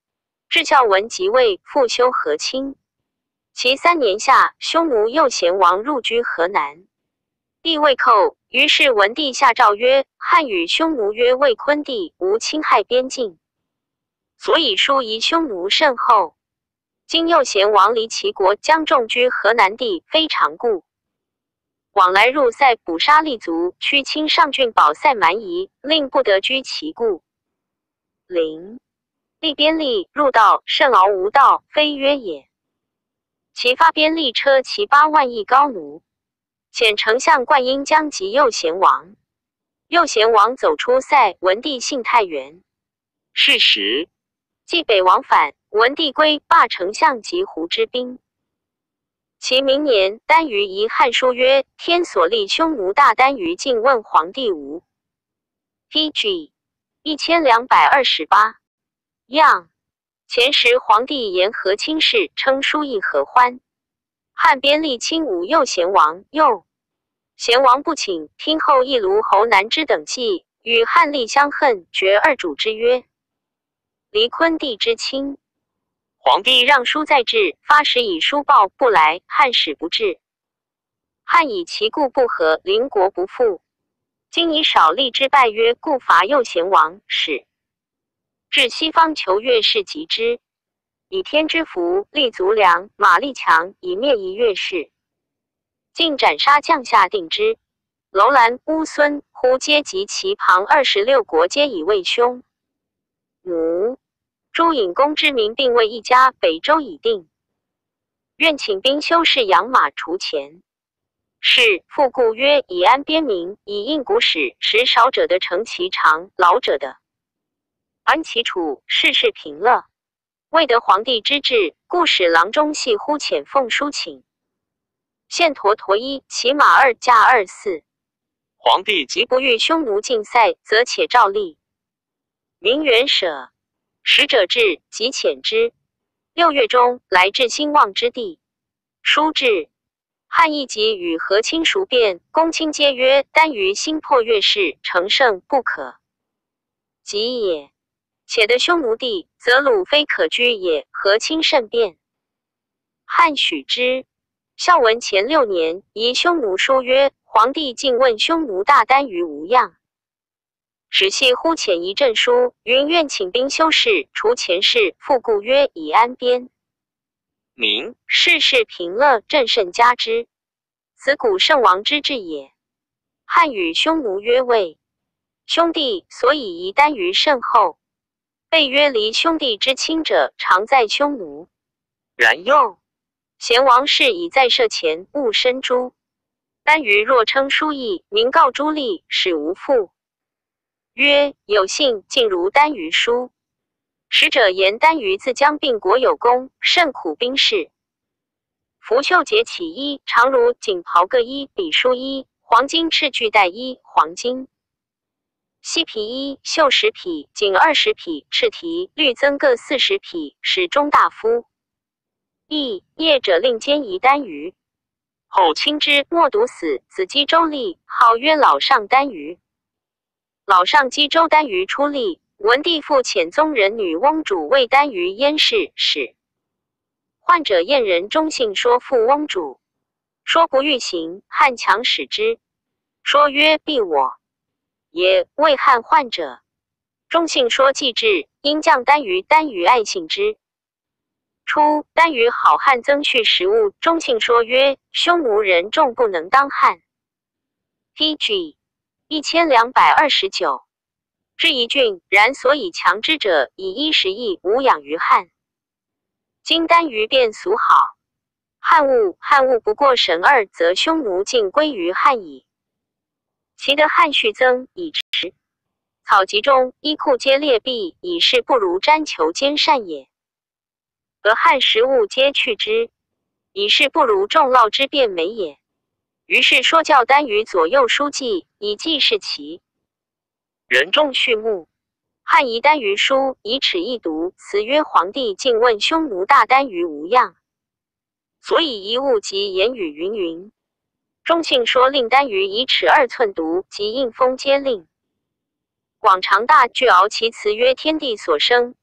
至孝文即位，复修和亲。其三年夏，匈奴右贤王入居河南，帝未寇，于是文帝下诏曰：汉与匈奴约为昆地，无侵害边境，所以疏夷匈奴甚厚。今右贤王离齐国，将众居河南地，非常故。往来入塞，捕杀立足，驱侵上郡，保塞蛮夷，令不得居其故。零立边吏入道，甚敖无道，非约也。其发边吏车骑八万亿高奴，遣丞相灌婴将及右贤王。右贤王走出塞，文帝幸太原。 是时， 冀北王反，文帝归，罢丞相及胡之兵。其明年，单于遗汉书曰：天所立匈奴大单于晋问皇帝无。P G 一千两百二十八。样前时皇帝言和亲事，称书议合欢。汉边吏亲武右贤王，右贤王不请，听后议卢侯南之等计，与汉吏相恨，决二主之约，离昆地之亲。皇帝让书在至，发使以书报，不来，汉使不至。汉以其故不和，邻国不复。今以少吏之败约，故伐右贤王，使至西方求越氏及之，以天之福，立足良，马力强，以灭夷越氏。尽斩杀将下定之。楼兰、乌孙、呼皆及其旁二十六国，皆以为兄。奴诸尹公之民并为一家，北周已定。愿请兵修饰养马，除前。是复故曰：以安边民，以应古史，使少者的成其长，老者的安其处，事事平乐。未得皇帝之志，故使郎中系呼遣奉书请。献驼驼一，骑马二，驾二四。 皇帝即不欲匈奴进塞，则且诏立。民元舍。使者至，即遣之。六月中，来至兴旺之地。书至，汉义即与和亲熟辩，公卿皆曰：单于心破越氏，成胜不可及也。且得匈奴地，则鲁非可居也。和亲甚辩。汉许之。孝文前六年，移匈奴书曰：皇帝竟问匈奴大单于无恙。使系呼遣一阵书，云愿请兵修饰，除前事，复故曰：以安边民， 事事平乐，朕甚嘉之。此古圣王之治也。汉与匈奴约位，兄弟所以夷单于甚厚。被约离兄弟之亲者，常在匈奴。 然右贤王室以在社前，勿深诛。单于若称书议，民告诸吏，使无复。曰：有信，尽如单于书。使者言单于自将并国有功，甚苦兵士。拂袖节起衣，长如锦袍各衣，比书衣，黄金赤具带衣，黄金细皮衣，绣十匹，锦二十匹，赤蹄，绿增各四十匹，使中大夫。议业者令监夷单于。后亲之，莫独死，子姬周立，号曰老上单于。老上姬周单于出立，文帝复遣宗人女翁主为单于燕氏，使患者燕人中信说复翁主，说不欲行，汉强使之。说曰：必我也。为汉患者，中信说既至，因将单于，单于爱信之。初，单于好汉增蓄食物，中信说曰：匈奴人众不能当汉。P G 一千两百二十九。之一郡，然所以强之者，以衣食役无养于汉。今单于变俗好，汉物汉物不过神二，则匈奴尽归于汉矣。其得汉续增，以持草集中，衣裤皆劣弊，以是不如瞻求兼善也。而汉食物皆去之，以是不如众酪之变美也。于是说教单于左右书记，以记事其人众畜牧。汉夷单于书，以齿一读，辞曰：皇帝竟问匈奴大单于无恙，所以夷物及言语云云。中信说令单于以尺二寸读，及应封皆令。广长大具敖其辞曰：天地所生，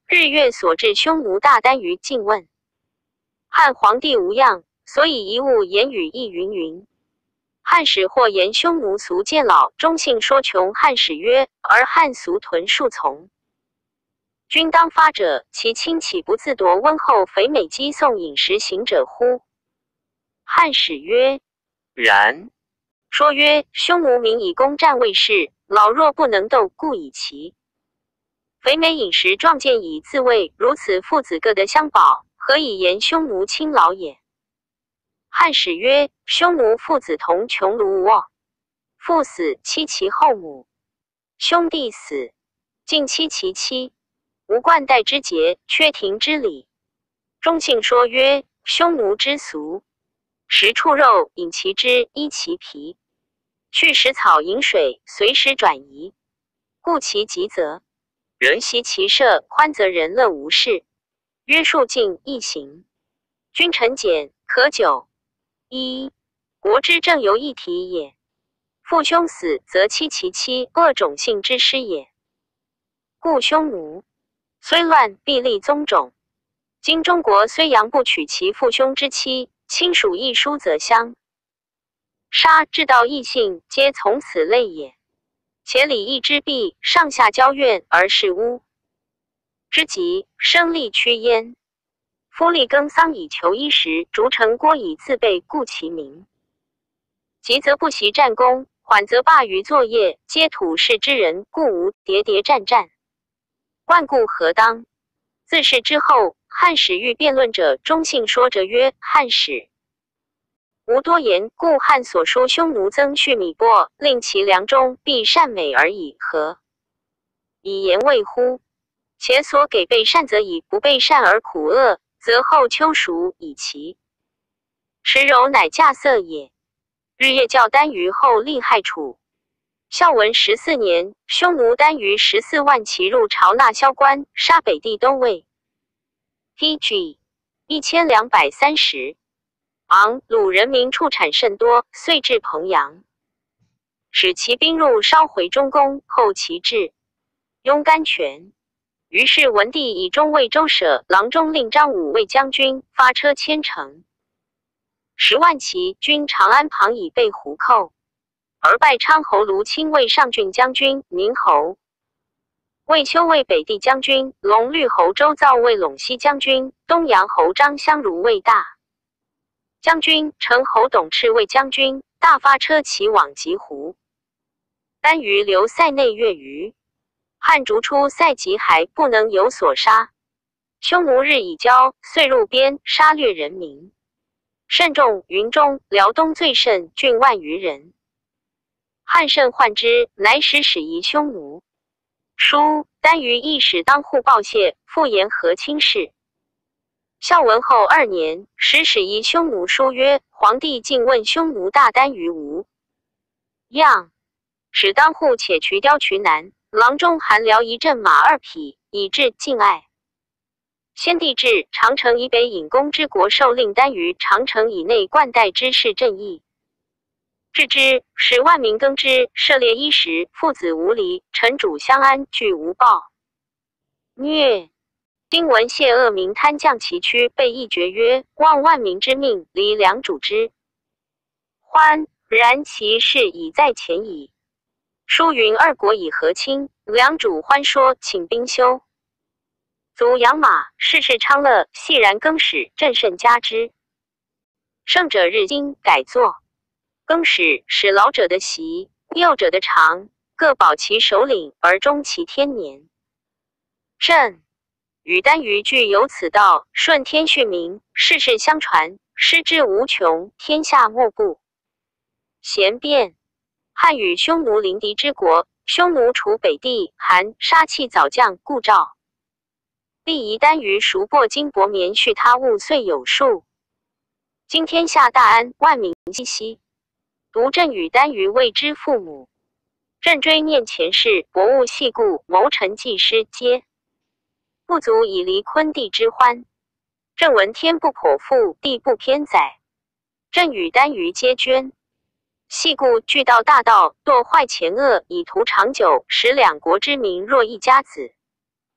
日月所至匈奴大单于进问。汉皇帝无恙，所以一物言语亦云云。汉使或言匈奴俗渐老，忠信说穷。汉使曰：而汉俗屯庶从。君当发者，其亲岂不自夺温厚肥美鸡送饮食行者乎？汉使曰： 然。 说曰：匈奴民以攻战卫士，老弱不能斗，故以其肥美饮食壮健以自卫，如此父子各得相保，何以言匈奴轻老也？汉使曰：匈奴父子同穷庐无，父死妻其后母，兄弟死尽妻其妻，无冠带之节，缺庭之礼。忠信说曰：匈奴之俗，食畜肉，饮其脂，衣其皮，畜食草饮水，随时转移，故其急则人习其舍，宽则人乐无事。约束尽，易行。君臣简，可久。一国之政由一体也。父兄死，则妻其妻，恶种姓之师也。故匈奴虽乱，必立宗种。今中国虽阳不娶其父兄之妻，亲属一疏则相杀，至道异姓，皆从此类也。且礼义之弊，上下交怨而事巫之极，生力屈焉。夫立耕桑以求衣食，逐城郭以自备，故其名。急则不习战功，缓则罢于作业，皆土士之人，故无喋喋战战。万故何当？自是之后，汉使欲辩论者，忠信说者曰：汉使无多言，故汉所书匈奴增畜米帛，令其粮中必善美而已，何以言谓乎？且所给备善则以不备善而苦恶，则后秋熟以其食柔乃稼穑也。日夜教单于后令害楚。孝文十四年，匈奴单于十四万骑入朝纳萧关，杀北地东魏。P G 一千两百三十。昂鲁人民畜产甚多，遂至彭阳，使其兵入，烧回中宫，后其至雍甘泉。于是文帝以中尉周舍、郎中令张武卫将军，发车千乘，十万骑军长安旁以备胡寇，而拜昌侯卢钦为上郡将军、宁侯。魏丘为北地将军，龙绿侯周造为陇西将军，东阳侯张相如为大将军，陈侯董赤为将军，大发车骑往极胡。单于留塞内月余。汉逐出塞籍，还不能有所杀。匈奴日以骄，遂入边，杀掠人民，甚众。云中、辽东最甚，郡万余人。汉甚患之，乃使使夷匈奴。书单于一使当户报谢，复言和亲事。孝文后二年，使使夷匈奴书曰：皇帝竟问匈奴大单于无恙，使当户且渠雕渠南。郎中韩辽一阵马二匹，以至敬爱。先帝至，长城以北引弓之国受令单于长城以内冠带之士正义。治之，使万民耕之，涉猎衣食，父子无离，臣主相安，俱无暴虐。今闻谢恶民贪降其躯，被议决曰：望万民之命，离良主之欢，然其事已在前矣。书云二国以和亲，良主欢说，请兵休卒养马，事事昌乐，系然更始，朕甚嘉之。圣者日今改作更始，使老者的习，幼者的长，各保其首领，而终其天年。朕与单于俱有此道，顺天续民，世世相传，师之无穷，天下莫不贤辩。汉与匈奴邻敌之国，匈奴除北地，韩杀气早降，故赵必夷单于熟薄金帛棉絮他物，遂有数。今天下大安，万民熙熙。独朕与单于为之父母。朕追念前世，博物细故，谋臣济师，皆不足以离昆地之欢。朕闻天不剖腹，地不偏载。朕与单于皆捐。细故俱道大道，堕坏前恶，以图长久，使两国之民若一家子。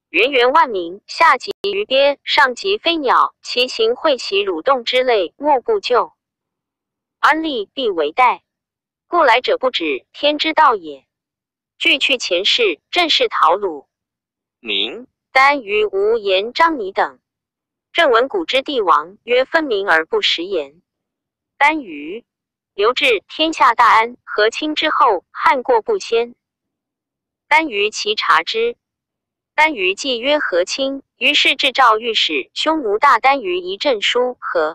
源源万民，下及鱼鳖，上及飞鸟，其行会习蠕动之类，莫不就。安利必为代，故来者不止，天之道也。据去前世，正是陶鲁、 明丹于无言、张拟等。正闻古之帝王，曰分明而不实言。丹于刘至天下大安，和亲之后，汉过不先。丹于其察之。丹于既曰和亲，于是制诏御史匈奴大丹于一证书和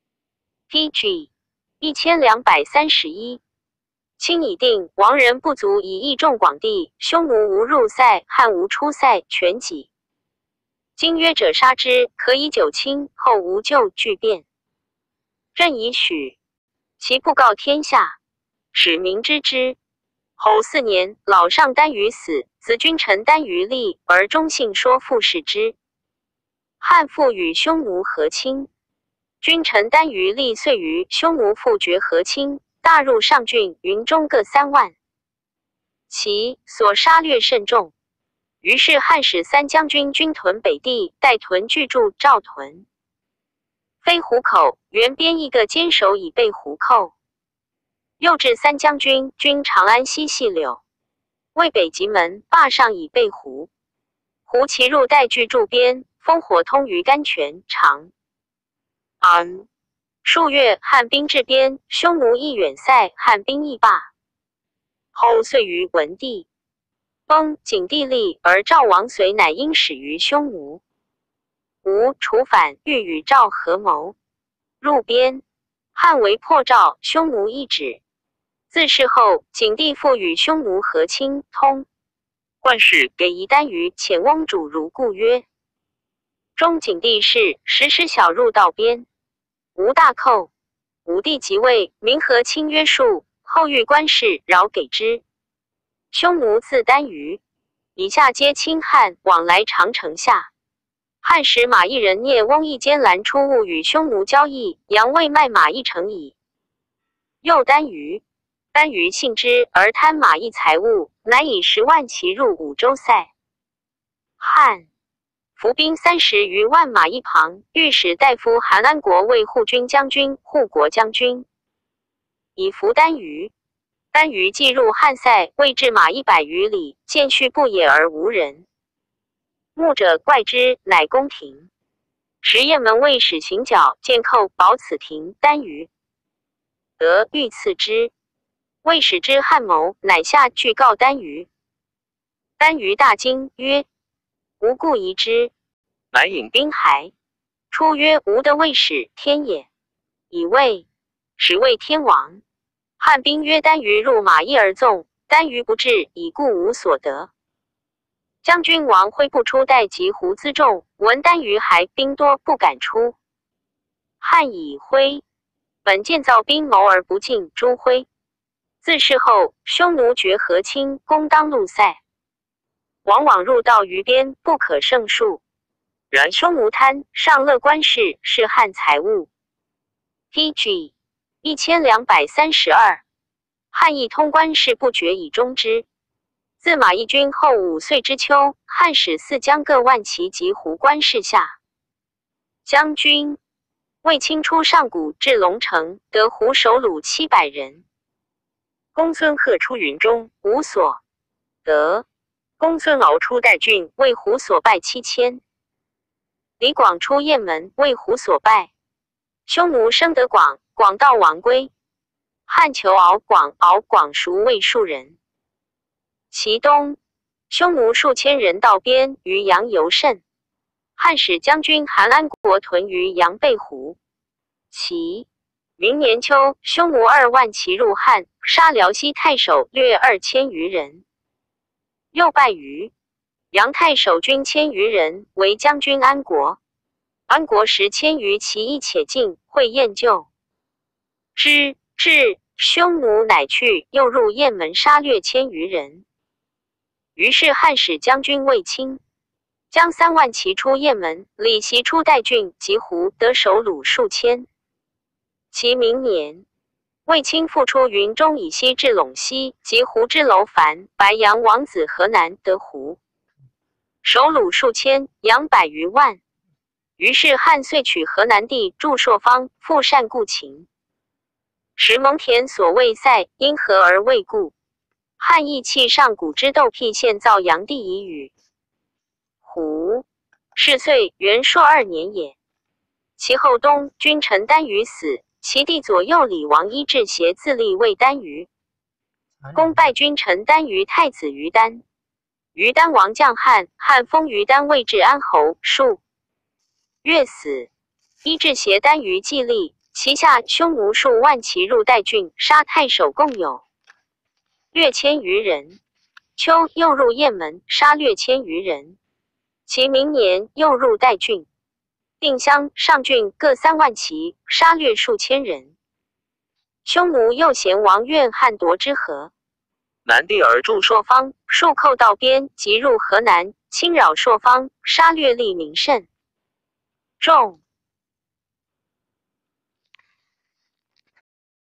P G 一千两百三十一。亲已定，亡人不足以益众广地，匈奴无入塞，汉无出塞，全己。今约者杀之，可以久亲，后无咎具变。朕已许，其不告天下，使民知之。后四年，老上丹于死，子君臣丹于立，而忠信说复视之。汉复与匈奴和亲，君臣丹于立遂与匈奴复绝和亲，大入上郡、云中各三万。其所杀掠甚众。于是汉使三将军军屯北地，代屯据驻赵屯。飞虎口原边一个坚守以备胡寇。又至三将军军长安西细柳，渭北极门坝上以备胡。胡其入代据驻边，烽火通于甘泉、长安。数月，汉兵至边，匈奴亦远塞，汉兵亦罢。后遂于文帝崩，景帝立，而赵王遂乃因使于匈奴。吴楚反，欲与赵合谋，入边。汉为破赵，匈奴一止。自是后，景帝复与匈奴和亲，通冠氏，给夷丹于遣翁主如故曰：中景帝事，时时小入道边，吴大寇。武帝即位，民和亲约束，后遇官事，饶给之。匈奴自丹于以下皆亲汉，往来长城下。汉使马邑人聂翁一间拦出物与匈奴交易，杨未卖马一城矣。又丹于丹于信之，而贪马邑财物，乃以十万骑入五州塞。汉伏兵三十余万马一旁，御史大夫韩安国为护军将军、护国将军，以伏丹于。丹于既入汉塞，未至马一百余里，见续不野而无人。牧者怪之，乃宫廷。时雁门卫使行脚，见寇保此庭，丹于得欲赐之。卫使之汉谋，乃下具告丹于。丹于大惊，曰：吾故疑之。 乃引兵还。出曰：吾的卫使，天也。以谓使谓天王。汉兵曰：丹于入马邑而纵，丹于不至，已故无所得。将军王挥不出带及胡辎重，闻丹于还兵多，不敢出。汉以挥本建造兵谋而不进，诛挥。自是后，匈奴绝和亲，攻当路塞，往往入道于边，不可胜数。然匈奴贪上乐官事，是汉财物。P G 一千两百三十二。汉亦通官事不绝以终之。自马邑军后五岁之秋，汉使四将各万骑及胡关事下。将军卫青出上谷至龙城，得胡首虏七百人。公孙贺出云中，无所得。公孙敖出代郡，为胡所败七千。李广出雁门，为胡所败。匈奴生得广，广道王归。汉求敖广，敖广赎魏数人。其东，匈奴数千人到边，于阳游甚。汉使将军韩安国屯于阳背湖。其明年秋，匈奴二万骑入汉，杀辽西太守略二千余人。又败于阳太守军千余人，为将军安国。安国十千余骑一且进，会燕救之，至匈奴乃去，又入雁门杀掠千余人。于是汉使将军卫青将三万骑出雁门，李袭出代郡及胡，得首虏数千。其明年，卫青复出云中以西至陇西，及胡之楼烦、白杨王子河南，得胡。 首虏数千，羊百余万。于是汉遂取河南地筑朔方，复善故秦。时蒙恬所谓塞，因何而未固？汉义气上古之斗辟县造阳地以与。胡是岁元朔二年也。其后东君臣单于死，其弟左右李王伊稚协自立为单于，公拜君臣单于太子于丹。于丹王将汉，汉封于丹为治安侯，数月死。伊稚协单于既立，其下匈奴数万骑入代郡，杀太守共有略千余人。秋又入雁门，杀略千余人。其明年又入代郡、定襄、上郡各三万骑，杀掠数千人。匈奴又嫌王愿汉夺之河南地而筑朔方，数寇到边，即入河南，侵扰朔方，杀掠吏民甚众。